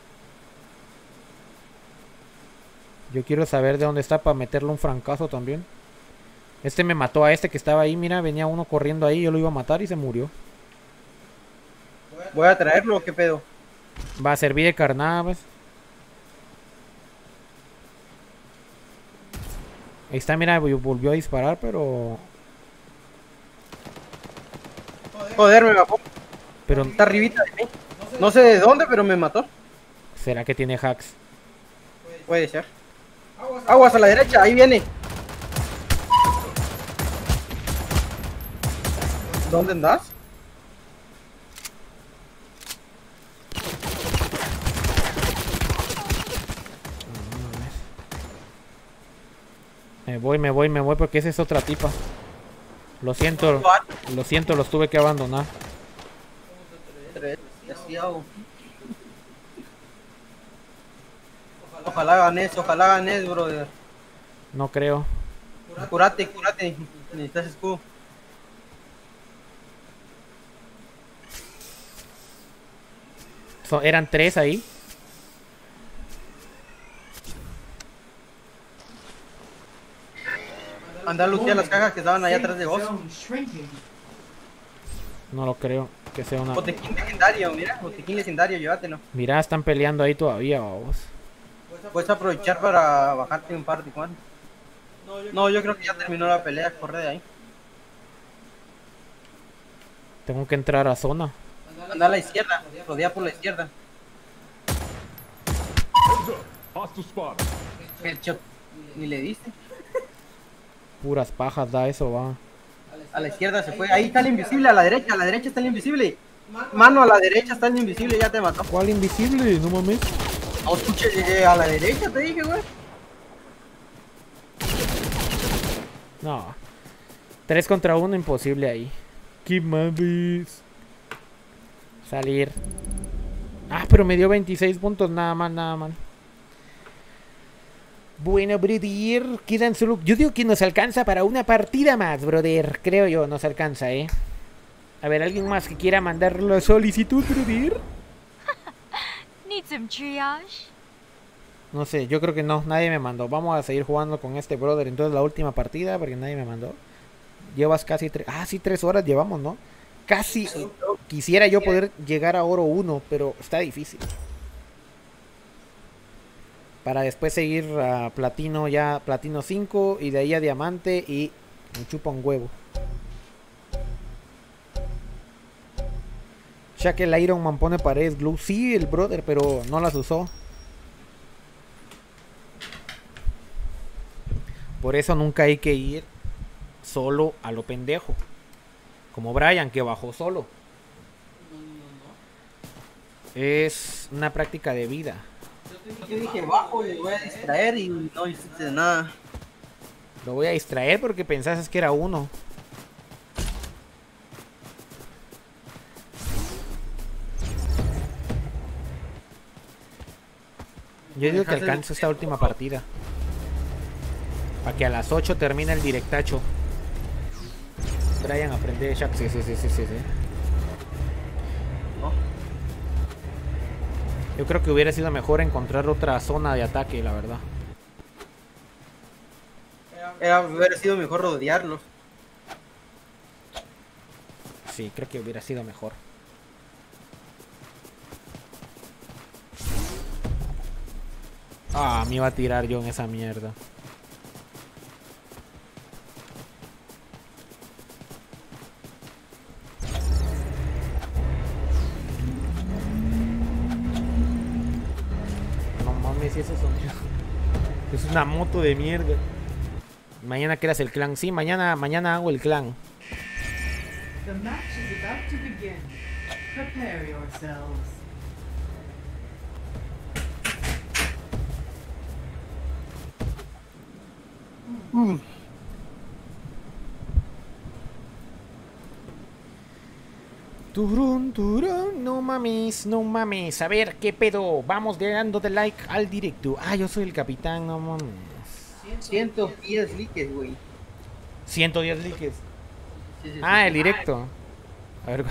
Yo quiero saber de dónde está para meterle un francazo también. Este me mató a este que estaba ahí, mira, venía uno corriendo ahí, yo lo iba a matar y se murió. ¿Voy a traerlo o qué pedo? Va a servir de carnada, pues. Ahí está, mira, volvió a disparar, pero... Joder, me bajó. Pero... Está arribita de mí. No sé de dónde, pero me mató. ¿Será que tiene hacks? Puede ser. Aguas a la derecha, ahí viene. ¿Dónde andas? Me voy, me voy, me voy porque esa es otra tipa. Lo siento, lo siento, los tuve que abandonar. Ojalá ganes, ojalá ganes, brother. No creo. Curate, curate. Necesitas escudo. So, eran tres ahí. Anda a lutear las cajas que estaban allá atrás de vos. No lo creo que sea una... Botequín legendario, mira, botequín legendario, llévatelo. Mira, están peleando ahí todavía, vamos. Puedes aprovechar para bajarte un par de cuantos. No, yo creo que ya terminó la pelea, corre de ahí. Tengo que entrar a zona. Anda a la izquierda, rodea por la izquierda. Heads up. Hostile spot. Headshot, ni le diste. Puras pajas da eso, va. A la izquierda se fue, ahí está el invisible, a la derecha, a la derecha está el invisible. Mano, a la derecha está el invisible, ya te mató. ¿Cuál invisible? No mames. No escuché, llegué a la derecha, te dije, güey. No. Tres contra uno, imposible ahí. ¿Qué mames? Salir. Ah, pero me dio veintiséis puntos, nada mal, nada mal. Bueno, brother, quedan solo... Yo digo que nos alcanza para una partida más, brother. Creo yo, nos alcanza, ¿eh? A ver, ¿alguien más que quiera mandar la solicitud, brother? Need some triage? No sé, yo creo que no, nadie me mandó. Vamos a seguir jugando con este brother. Entonces la última partida, porque nadie me mandó. Llevas casi tres... Ah, sí, tres horas llevamos, ¿no? Casi quisiera yo poder llegar a oro uno, pero está difícil. Para después seguir a platino, ya platino cinco y de ahí a diamante y me chupa un huevo. Ya que el Iron Man pone paredes glue. Sí, el brother, pero no las usó. Por eso nunca hay que ir solo a lo pendejo. Como Brian, que bajó solo. Es una práctica de vida. Yo dije bajo, le voy a distraer y no hiciste nada. Lo voy a distraer porque pensaste que era uno. Yo digo que alcanzo esta última partida. Para que a las ocho termine el directacho. Brian, aprende de Shaq. Sí, sí, sí, sí, sí. Yo creo que hubiera sido mejor encontrar otra zona de ataque, la verdad. Era, hubiera sido mejor rodearlos. Sí, creo que hubiera sido mejor. Ah, me iba a tirar yo en esa mierda. No mames, ese sonido. Es una moto de mierda. Mañana creas el clan. Sí, mañana, mañana hago el clan. The match is about to begin. Prepare yourselves. Mm. Turun, turun, no mames, no mames. A ver, ¿qué pedo? Vamos dando like al directo. Ah, yo soy el capitán, no mames. ciento diez likes, güey. ciento diez likes. Sí, sí, Ah, sí. el directo. A ver,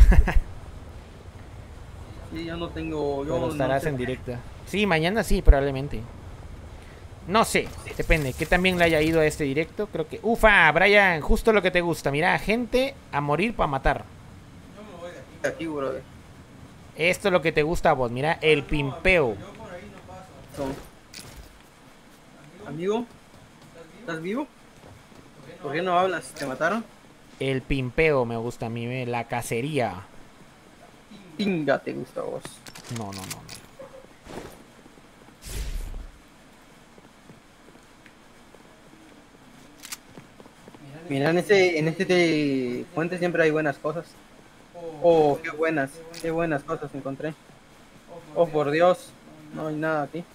Sí, yo no tengo. Yo pero no estarás sé. en directo. Sí, mañana sí, probablemente. No sé, depende. Que también le haya ido a este directo. Creo que. Ufa, Brian, justo lo que te gusta. Mira, gente a morir para matar. Aquí, brother. Esto es lo que te gusta a vos. Mira, el pimpeo. So. Amigo, ¿estás vivo? ¿Por qué no hablas? ¿Te mataron? El pimpeo me gusta a mí. eh, La cacería. Pinga, te gusta a vos. No, no, no, no. Mira, en este, en este te- puente siempre hay buenas cosas. Oh, qué buenas, qué buenas cosas encontré. Oh, por Dios, no hay nada aquí.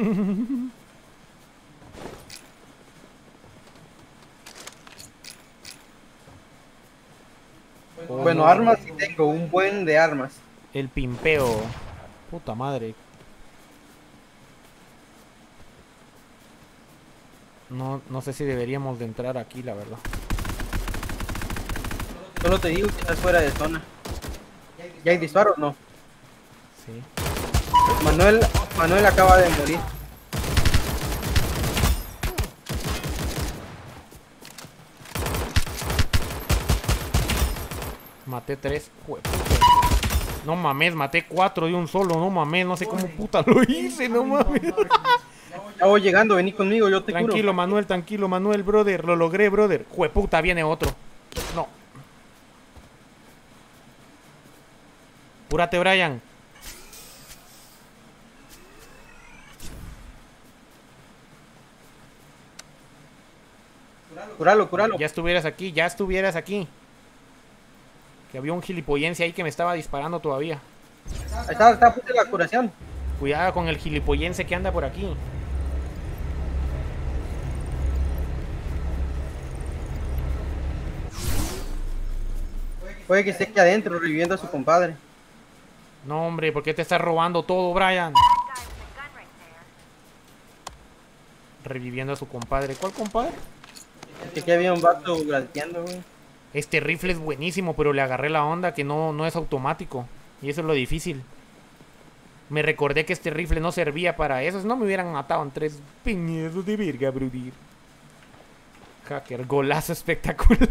Bueno, armas sí tengo, un buen de armas. El pimpeo. Puta madre. No, no sé si deberíamos de entrar aquí, la verdad. Solo te digo que estás fuera de zona. ¿Ya hay disparos? No. Sí. Manuel, Manuel acaba de morir. Maté tres. Jue- No mames, maté cuatro de un solo. No mames, no sé cómo puta lo hice, no mames. Ya voy llegando, vení conmigo, yo te curo. Tranquilo, Manuel, tranquilo, Manuel, brother. Lo logré, brother. Jueputa, viene otro. No. Púrate, Brian. Curalo, curalo. Ya estuvieras aquí, ya estuvieras aquí. Que había un gilipollense ahí que me estaba disparando todavía. Ahí está, está, puse la curación. Cuidado con el gilipollense que anda por aquí. Puede que esté aquí adentro reviviendo a su compadre. No, hombre, ¿por qué te estás robando todo, Brian? Guy with a gun right there. Reviviendo a su compadre. ¿Cuál compadre? Que aquí había un vato grateando, güey. Este rifle es buenísimo, pero le agarré la onda que no, no es automático. Y eso es lo difícil. Me recordé que este rifle no servía para eso. Si no me hubieran matado en tres peñedos de verga, brudir. Hacker, golazo espectacular.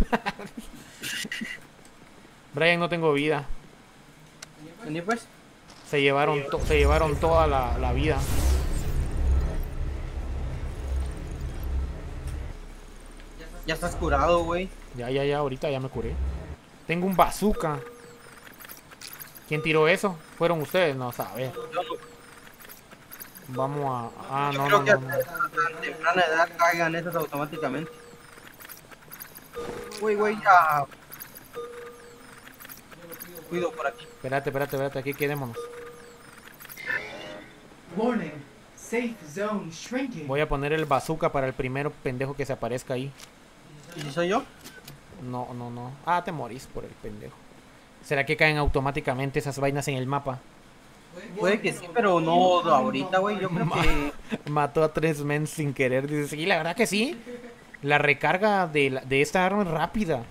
Brian, no tengo vida. Vení pues. Se llevaron, to- se llevaron toda la, la vida. Ya estás curado, güey. Ya, ya, ya, ahorita ya me curé. Tengo un bazooka. ¿Quién tiró eso? ¿Fueron ustedes? No, sabes. Vamos a... Ah, Yo no, creo no, que no, a no. tan temprana edad caigan esas automáticamente. Güey, güey, ya. Cuido por aquí. Espérate, espérate, espérate, aquí quedémonos. Warning. Safe zone shrinking. Voy a poner el bazooka para el primero pendejo que se aparezca ahí. ¿Y si soy yo? No, no, no. Ah, te morís por el pendejo. ¿Será que caen automáticamente esas vainas en el mapa? Puede que sí, pero no ahorita, güey. Yo creo que... Mató a tres men sin querer. Dice, sí, la verdad que sí. La recarga de, la- de esta arma es rápida.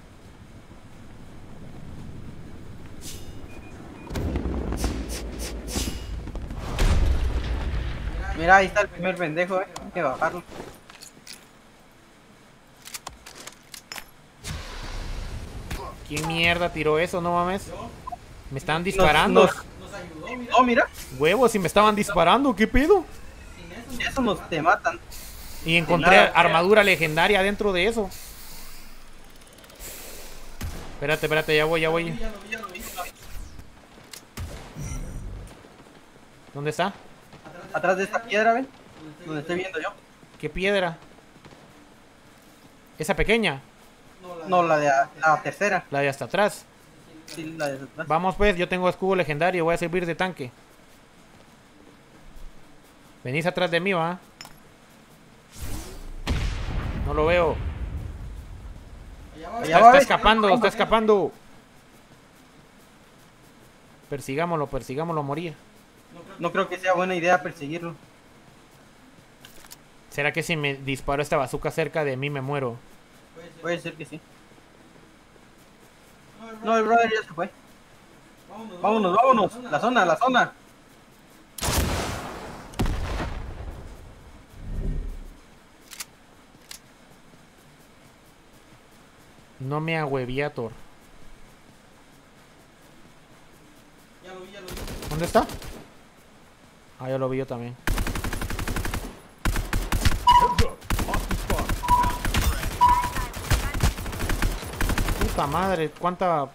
Mira, ahí está el primer pendejo, eh. Hay que bajarlo. ¿Quién mierda tiró eso? No mames. Me están disparando. Nos, nos... Oh, mira. Huevos, si me estaban disparando, ¿qué pedo? Eso nos te matan. Y encontré nada. armadura legendaria dentro de eso. Espérate, espérate, ya voy, ya voy. ¿Dónde está? Atrás de esta piedra, ven. Donde estoy viendo yo. ¿Qué piedra? Esa pequeña, No, la de a- la tercera. la de hasta atrás. Sí, la de atrás. Vamos pues, yo tengo escudo legendario, voy a servir de tanque. Venís atrás de mí, va. No lo veo. Allá Está, va, está ven. escapando, está escapando. Persigámoslo, persigámoslo a morir. No creo que sea buena idea perseguirlo. ¿Será que si me disparo esta bazooka cerca de mí me muero? Puede ser que sí. No, el brother ya se fue. Vámonos, vámonos. La zona, la zona. No me agüeviator. ¿Dónde está? Ah, ya lo vi yo también. Heads up. Hostile spotted. Puta madre, cuánta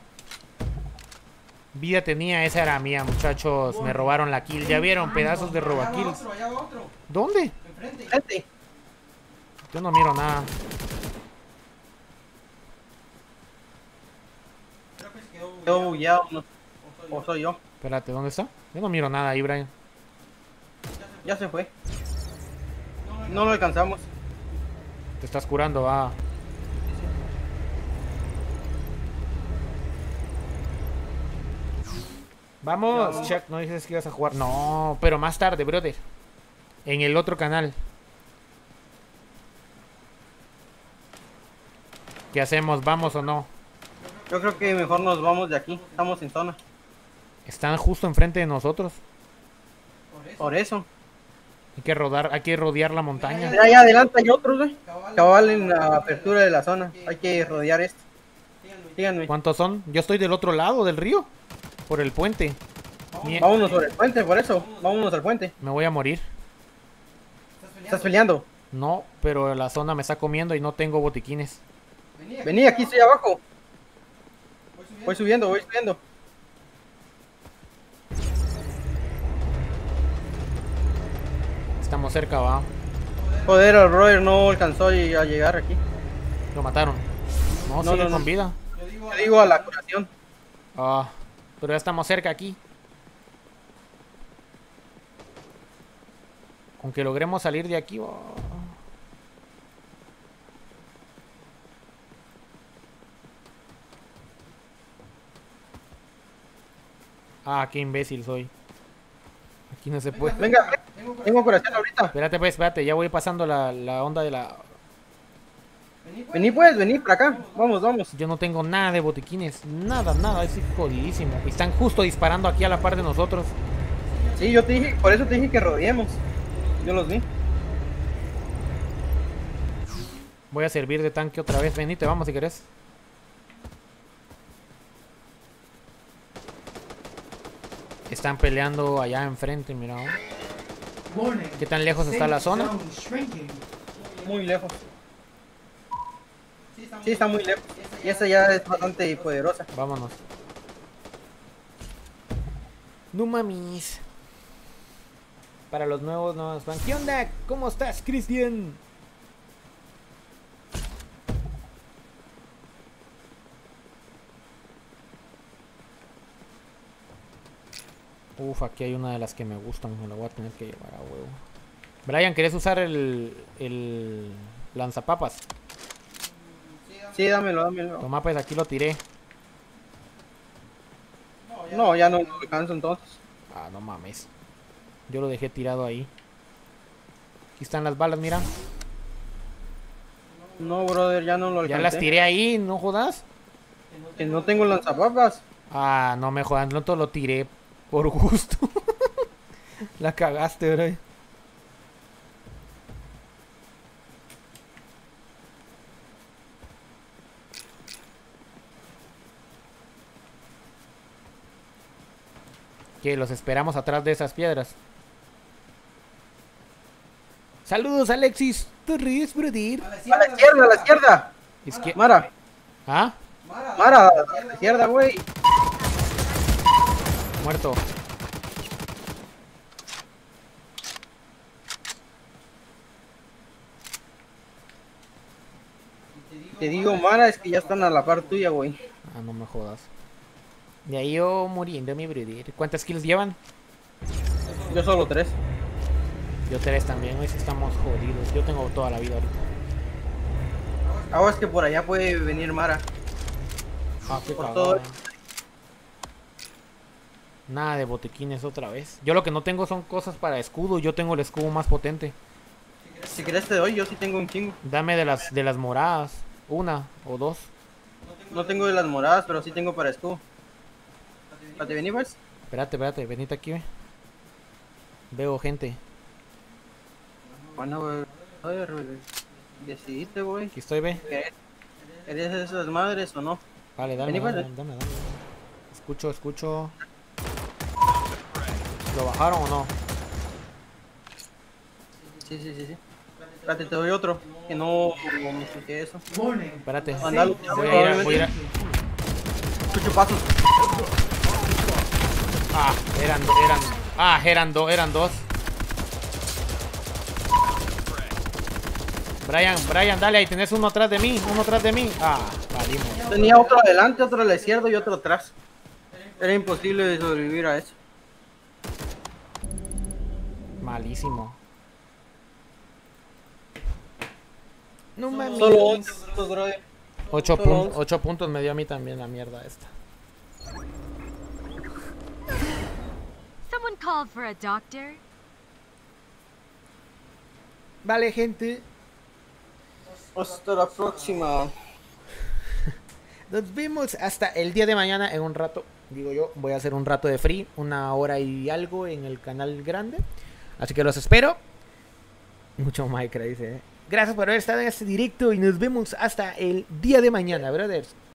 vida tenía. Esa era mía, muchachos. Me robaron la kill. Ya vieron, pedazos de robakills. ¿Dónde? Gente. Yo no miro nada. Yo ya no. O soy yo. Espérate, ¿dónde está? Yo no miro nada ahí, Brian. Ya se fue. No lo alcanzamos. Te estás curando, va. Vamos, Chuck, no dices que ibas a jugar. No, pero más tarde, brother. En el otro canal. ¿Qué hacemos? ¿Vamos o no? Yo creo que mejor nos vamos de aquí. Estamos en zona. Están justo enfrente de nosotros. Por eso. Hay que rodar, hay que rodear la montaña. Mira, allá adelante hay otros, güey. Cabal en la apertura de la zona. Hay que rodear esto. Síganme. ¿Cuántos son? Yo estoy del otro lado del río. Por el puente. Mie- Vámonos sobre el puente, por eso. Vámonos al puente. Me voy a morir. ¿Estás peleando? No, pero la zona me está comiendo y no tengo botiquines. Vení, aquí estoy abajo. Voy subiendo, voy subiendo. Estamos cerca, va. Joder, el brother no alcanzó a llegar aquí. Lo mataron. No, No, sigue no, no. con vida. Yo digo a la curación. Ah, pero ya estamos cerca aquí. Con que logremos salir de aquí. Oh. Ah, qué imbécil soy. Aquí no se puede. Venga, tengo curación ahorita. Espérate, pues, espérate. Ya voy pasando la, la onda de la... Vení pues, vení para acá. Vamos, vamos. Yo no tengo nada de botiquines. Nada, nada. Estoy jodidísimo. Y están justo disparando aquí a la par de nosotros. Sí, yo te dije, por eso te dije que rodeemos. Yo los vi. Voy a servir de tanque otra vez. Venite, vamos si querés. Están peleando allá enfrente, mira. ¿Oh? Warning. ¿Qué tan lejos está la zona? Zone shrinking. Muy lejos. Sí, está muy lejos. Y esta ya es bastante poderosa. Vámonos. No mamis. Para los nuevos, nuevos fans. ¿Qué onda? ¿Cómo estás, Cristian? Uf, aquí hay una de las que me gustan. Me la voy a tener que llevar a huevo. Brian, ¿querés usar el, el lanzapapas? Sí, dámelo, dámelo. Toma, pues aquí lo tiré. No, ya no lo alcanzo entonces. Ah, no mames. Yo lo dejé tirado ahí. Aquí están las balas, mira. No, brother, ya no lo alcancé. Ya las tiré ahí, no jodas. Que no tengo lanzapapas. Ah, no me jodas, no te lo tiré por gusto. La cagaste, bro. Que los esperamos atrás de esas piedras. Saludos, Alexis. ¿Te ríes, brother? A la izquierda, a la izquierda. Izquier- Mara, ¿Ah? Mara, a la izquierda, güey. Muerto. Te digo, Mara, es que ya están a la par tuya, güey. Ah, no me jodas. De ahí yo muriendo, mi brother. ¿Cuántas kills llevan? Yo solo tres. Yo tres también, hoy sí estamos jodidos. Yo tengo toda la vida ahorita. Ahora es que por allá puede venir Mara. Ah, qué Por cagada. todo. Nada de botiquines otra vez. Yo lo que no tengo son cosas para escudo. Yo tengo el escudo más potente. Si querés te doy, yo sí tengo un chingo. Dame de las de las moradas. Una o dos. No tengo de las moradas, pero sí tengo para escudo. ¿Para te venir, pues? Espérate, espérate, venite aquí, ve. Veo gente. Bueno, güey. A ver, güey. Decidiste, güey. Aquí estoy, ve. ¿Eres ¿Eres de esas madres o no? Vale, dame, Vení, dame, pues. dame, dame. Escucho, escucho. ¿Lo bajaron o no? Sí, sí, sí, sí. Espérate, te doy otro. Que no me fijé eso. Warning. Espérate. Ándalo. Voy a ir a, voy a ir a- Escucho pasos. Ah, eran, do- eran. Ah, eran dos, eran dos. Brian, Brian, dale, ahí tenés uno atrás de mí, uno atrás de mí. Ah, valimos. Tenía otro adelante, otro a la izquierda y otro atrás. Era imposible sobrevivir a eso. Malísimo. No mames. Solo once puntos, brother. Ocho, solo pun- once. ocho puntos me dio a mí también la mierda esta. Someone called for a doctor. Vale, gente. Hasta la próxima. Nos vemos hasta el día de mañana en un rato. Digo yo, voy a hacer un rato de free, una hora y algo en el canal grande. Así que los espero. Mucho Minecraft dice, ¿eh? Gracias por haber estado en este directo y nos vemos hasta el día de mañana, brothers.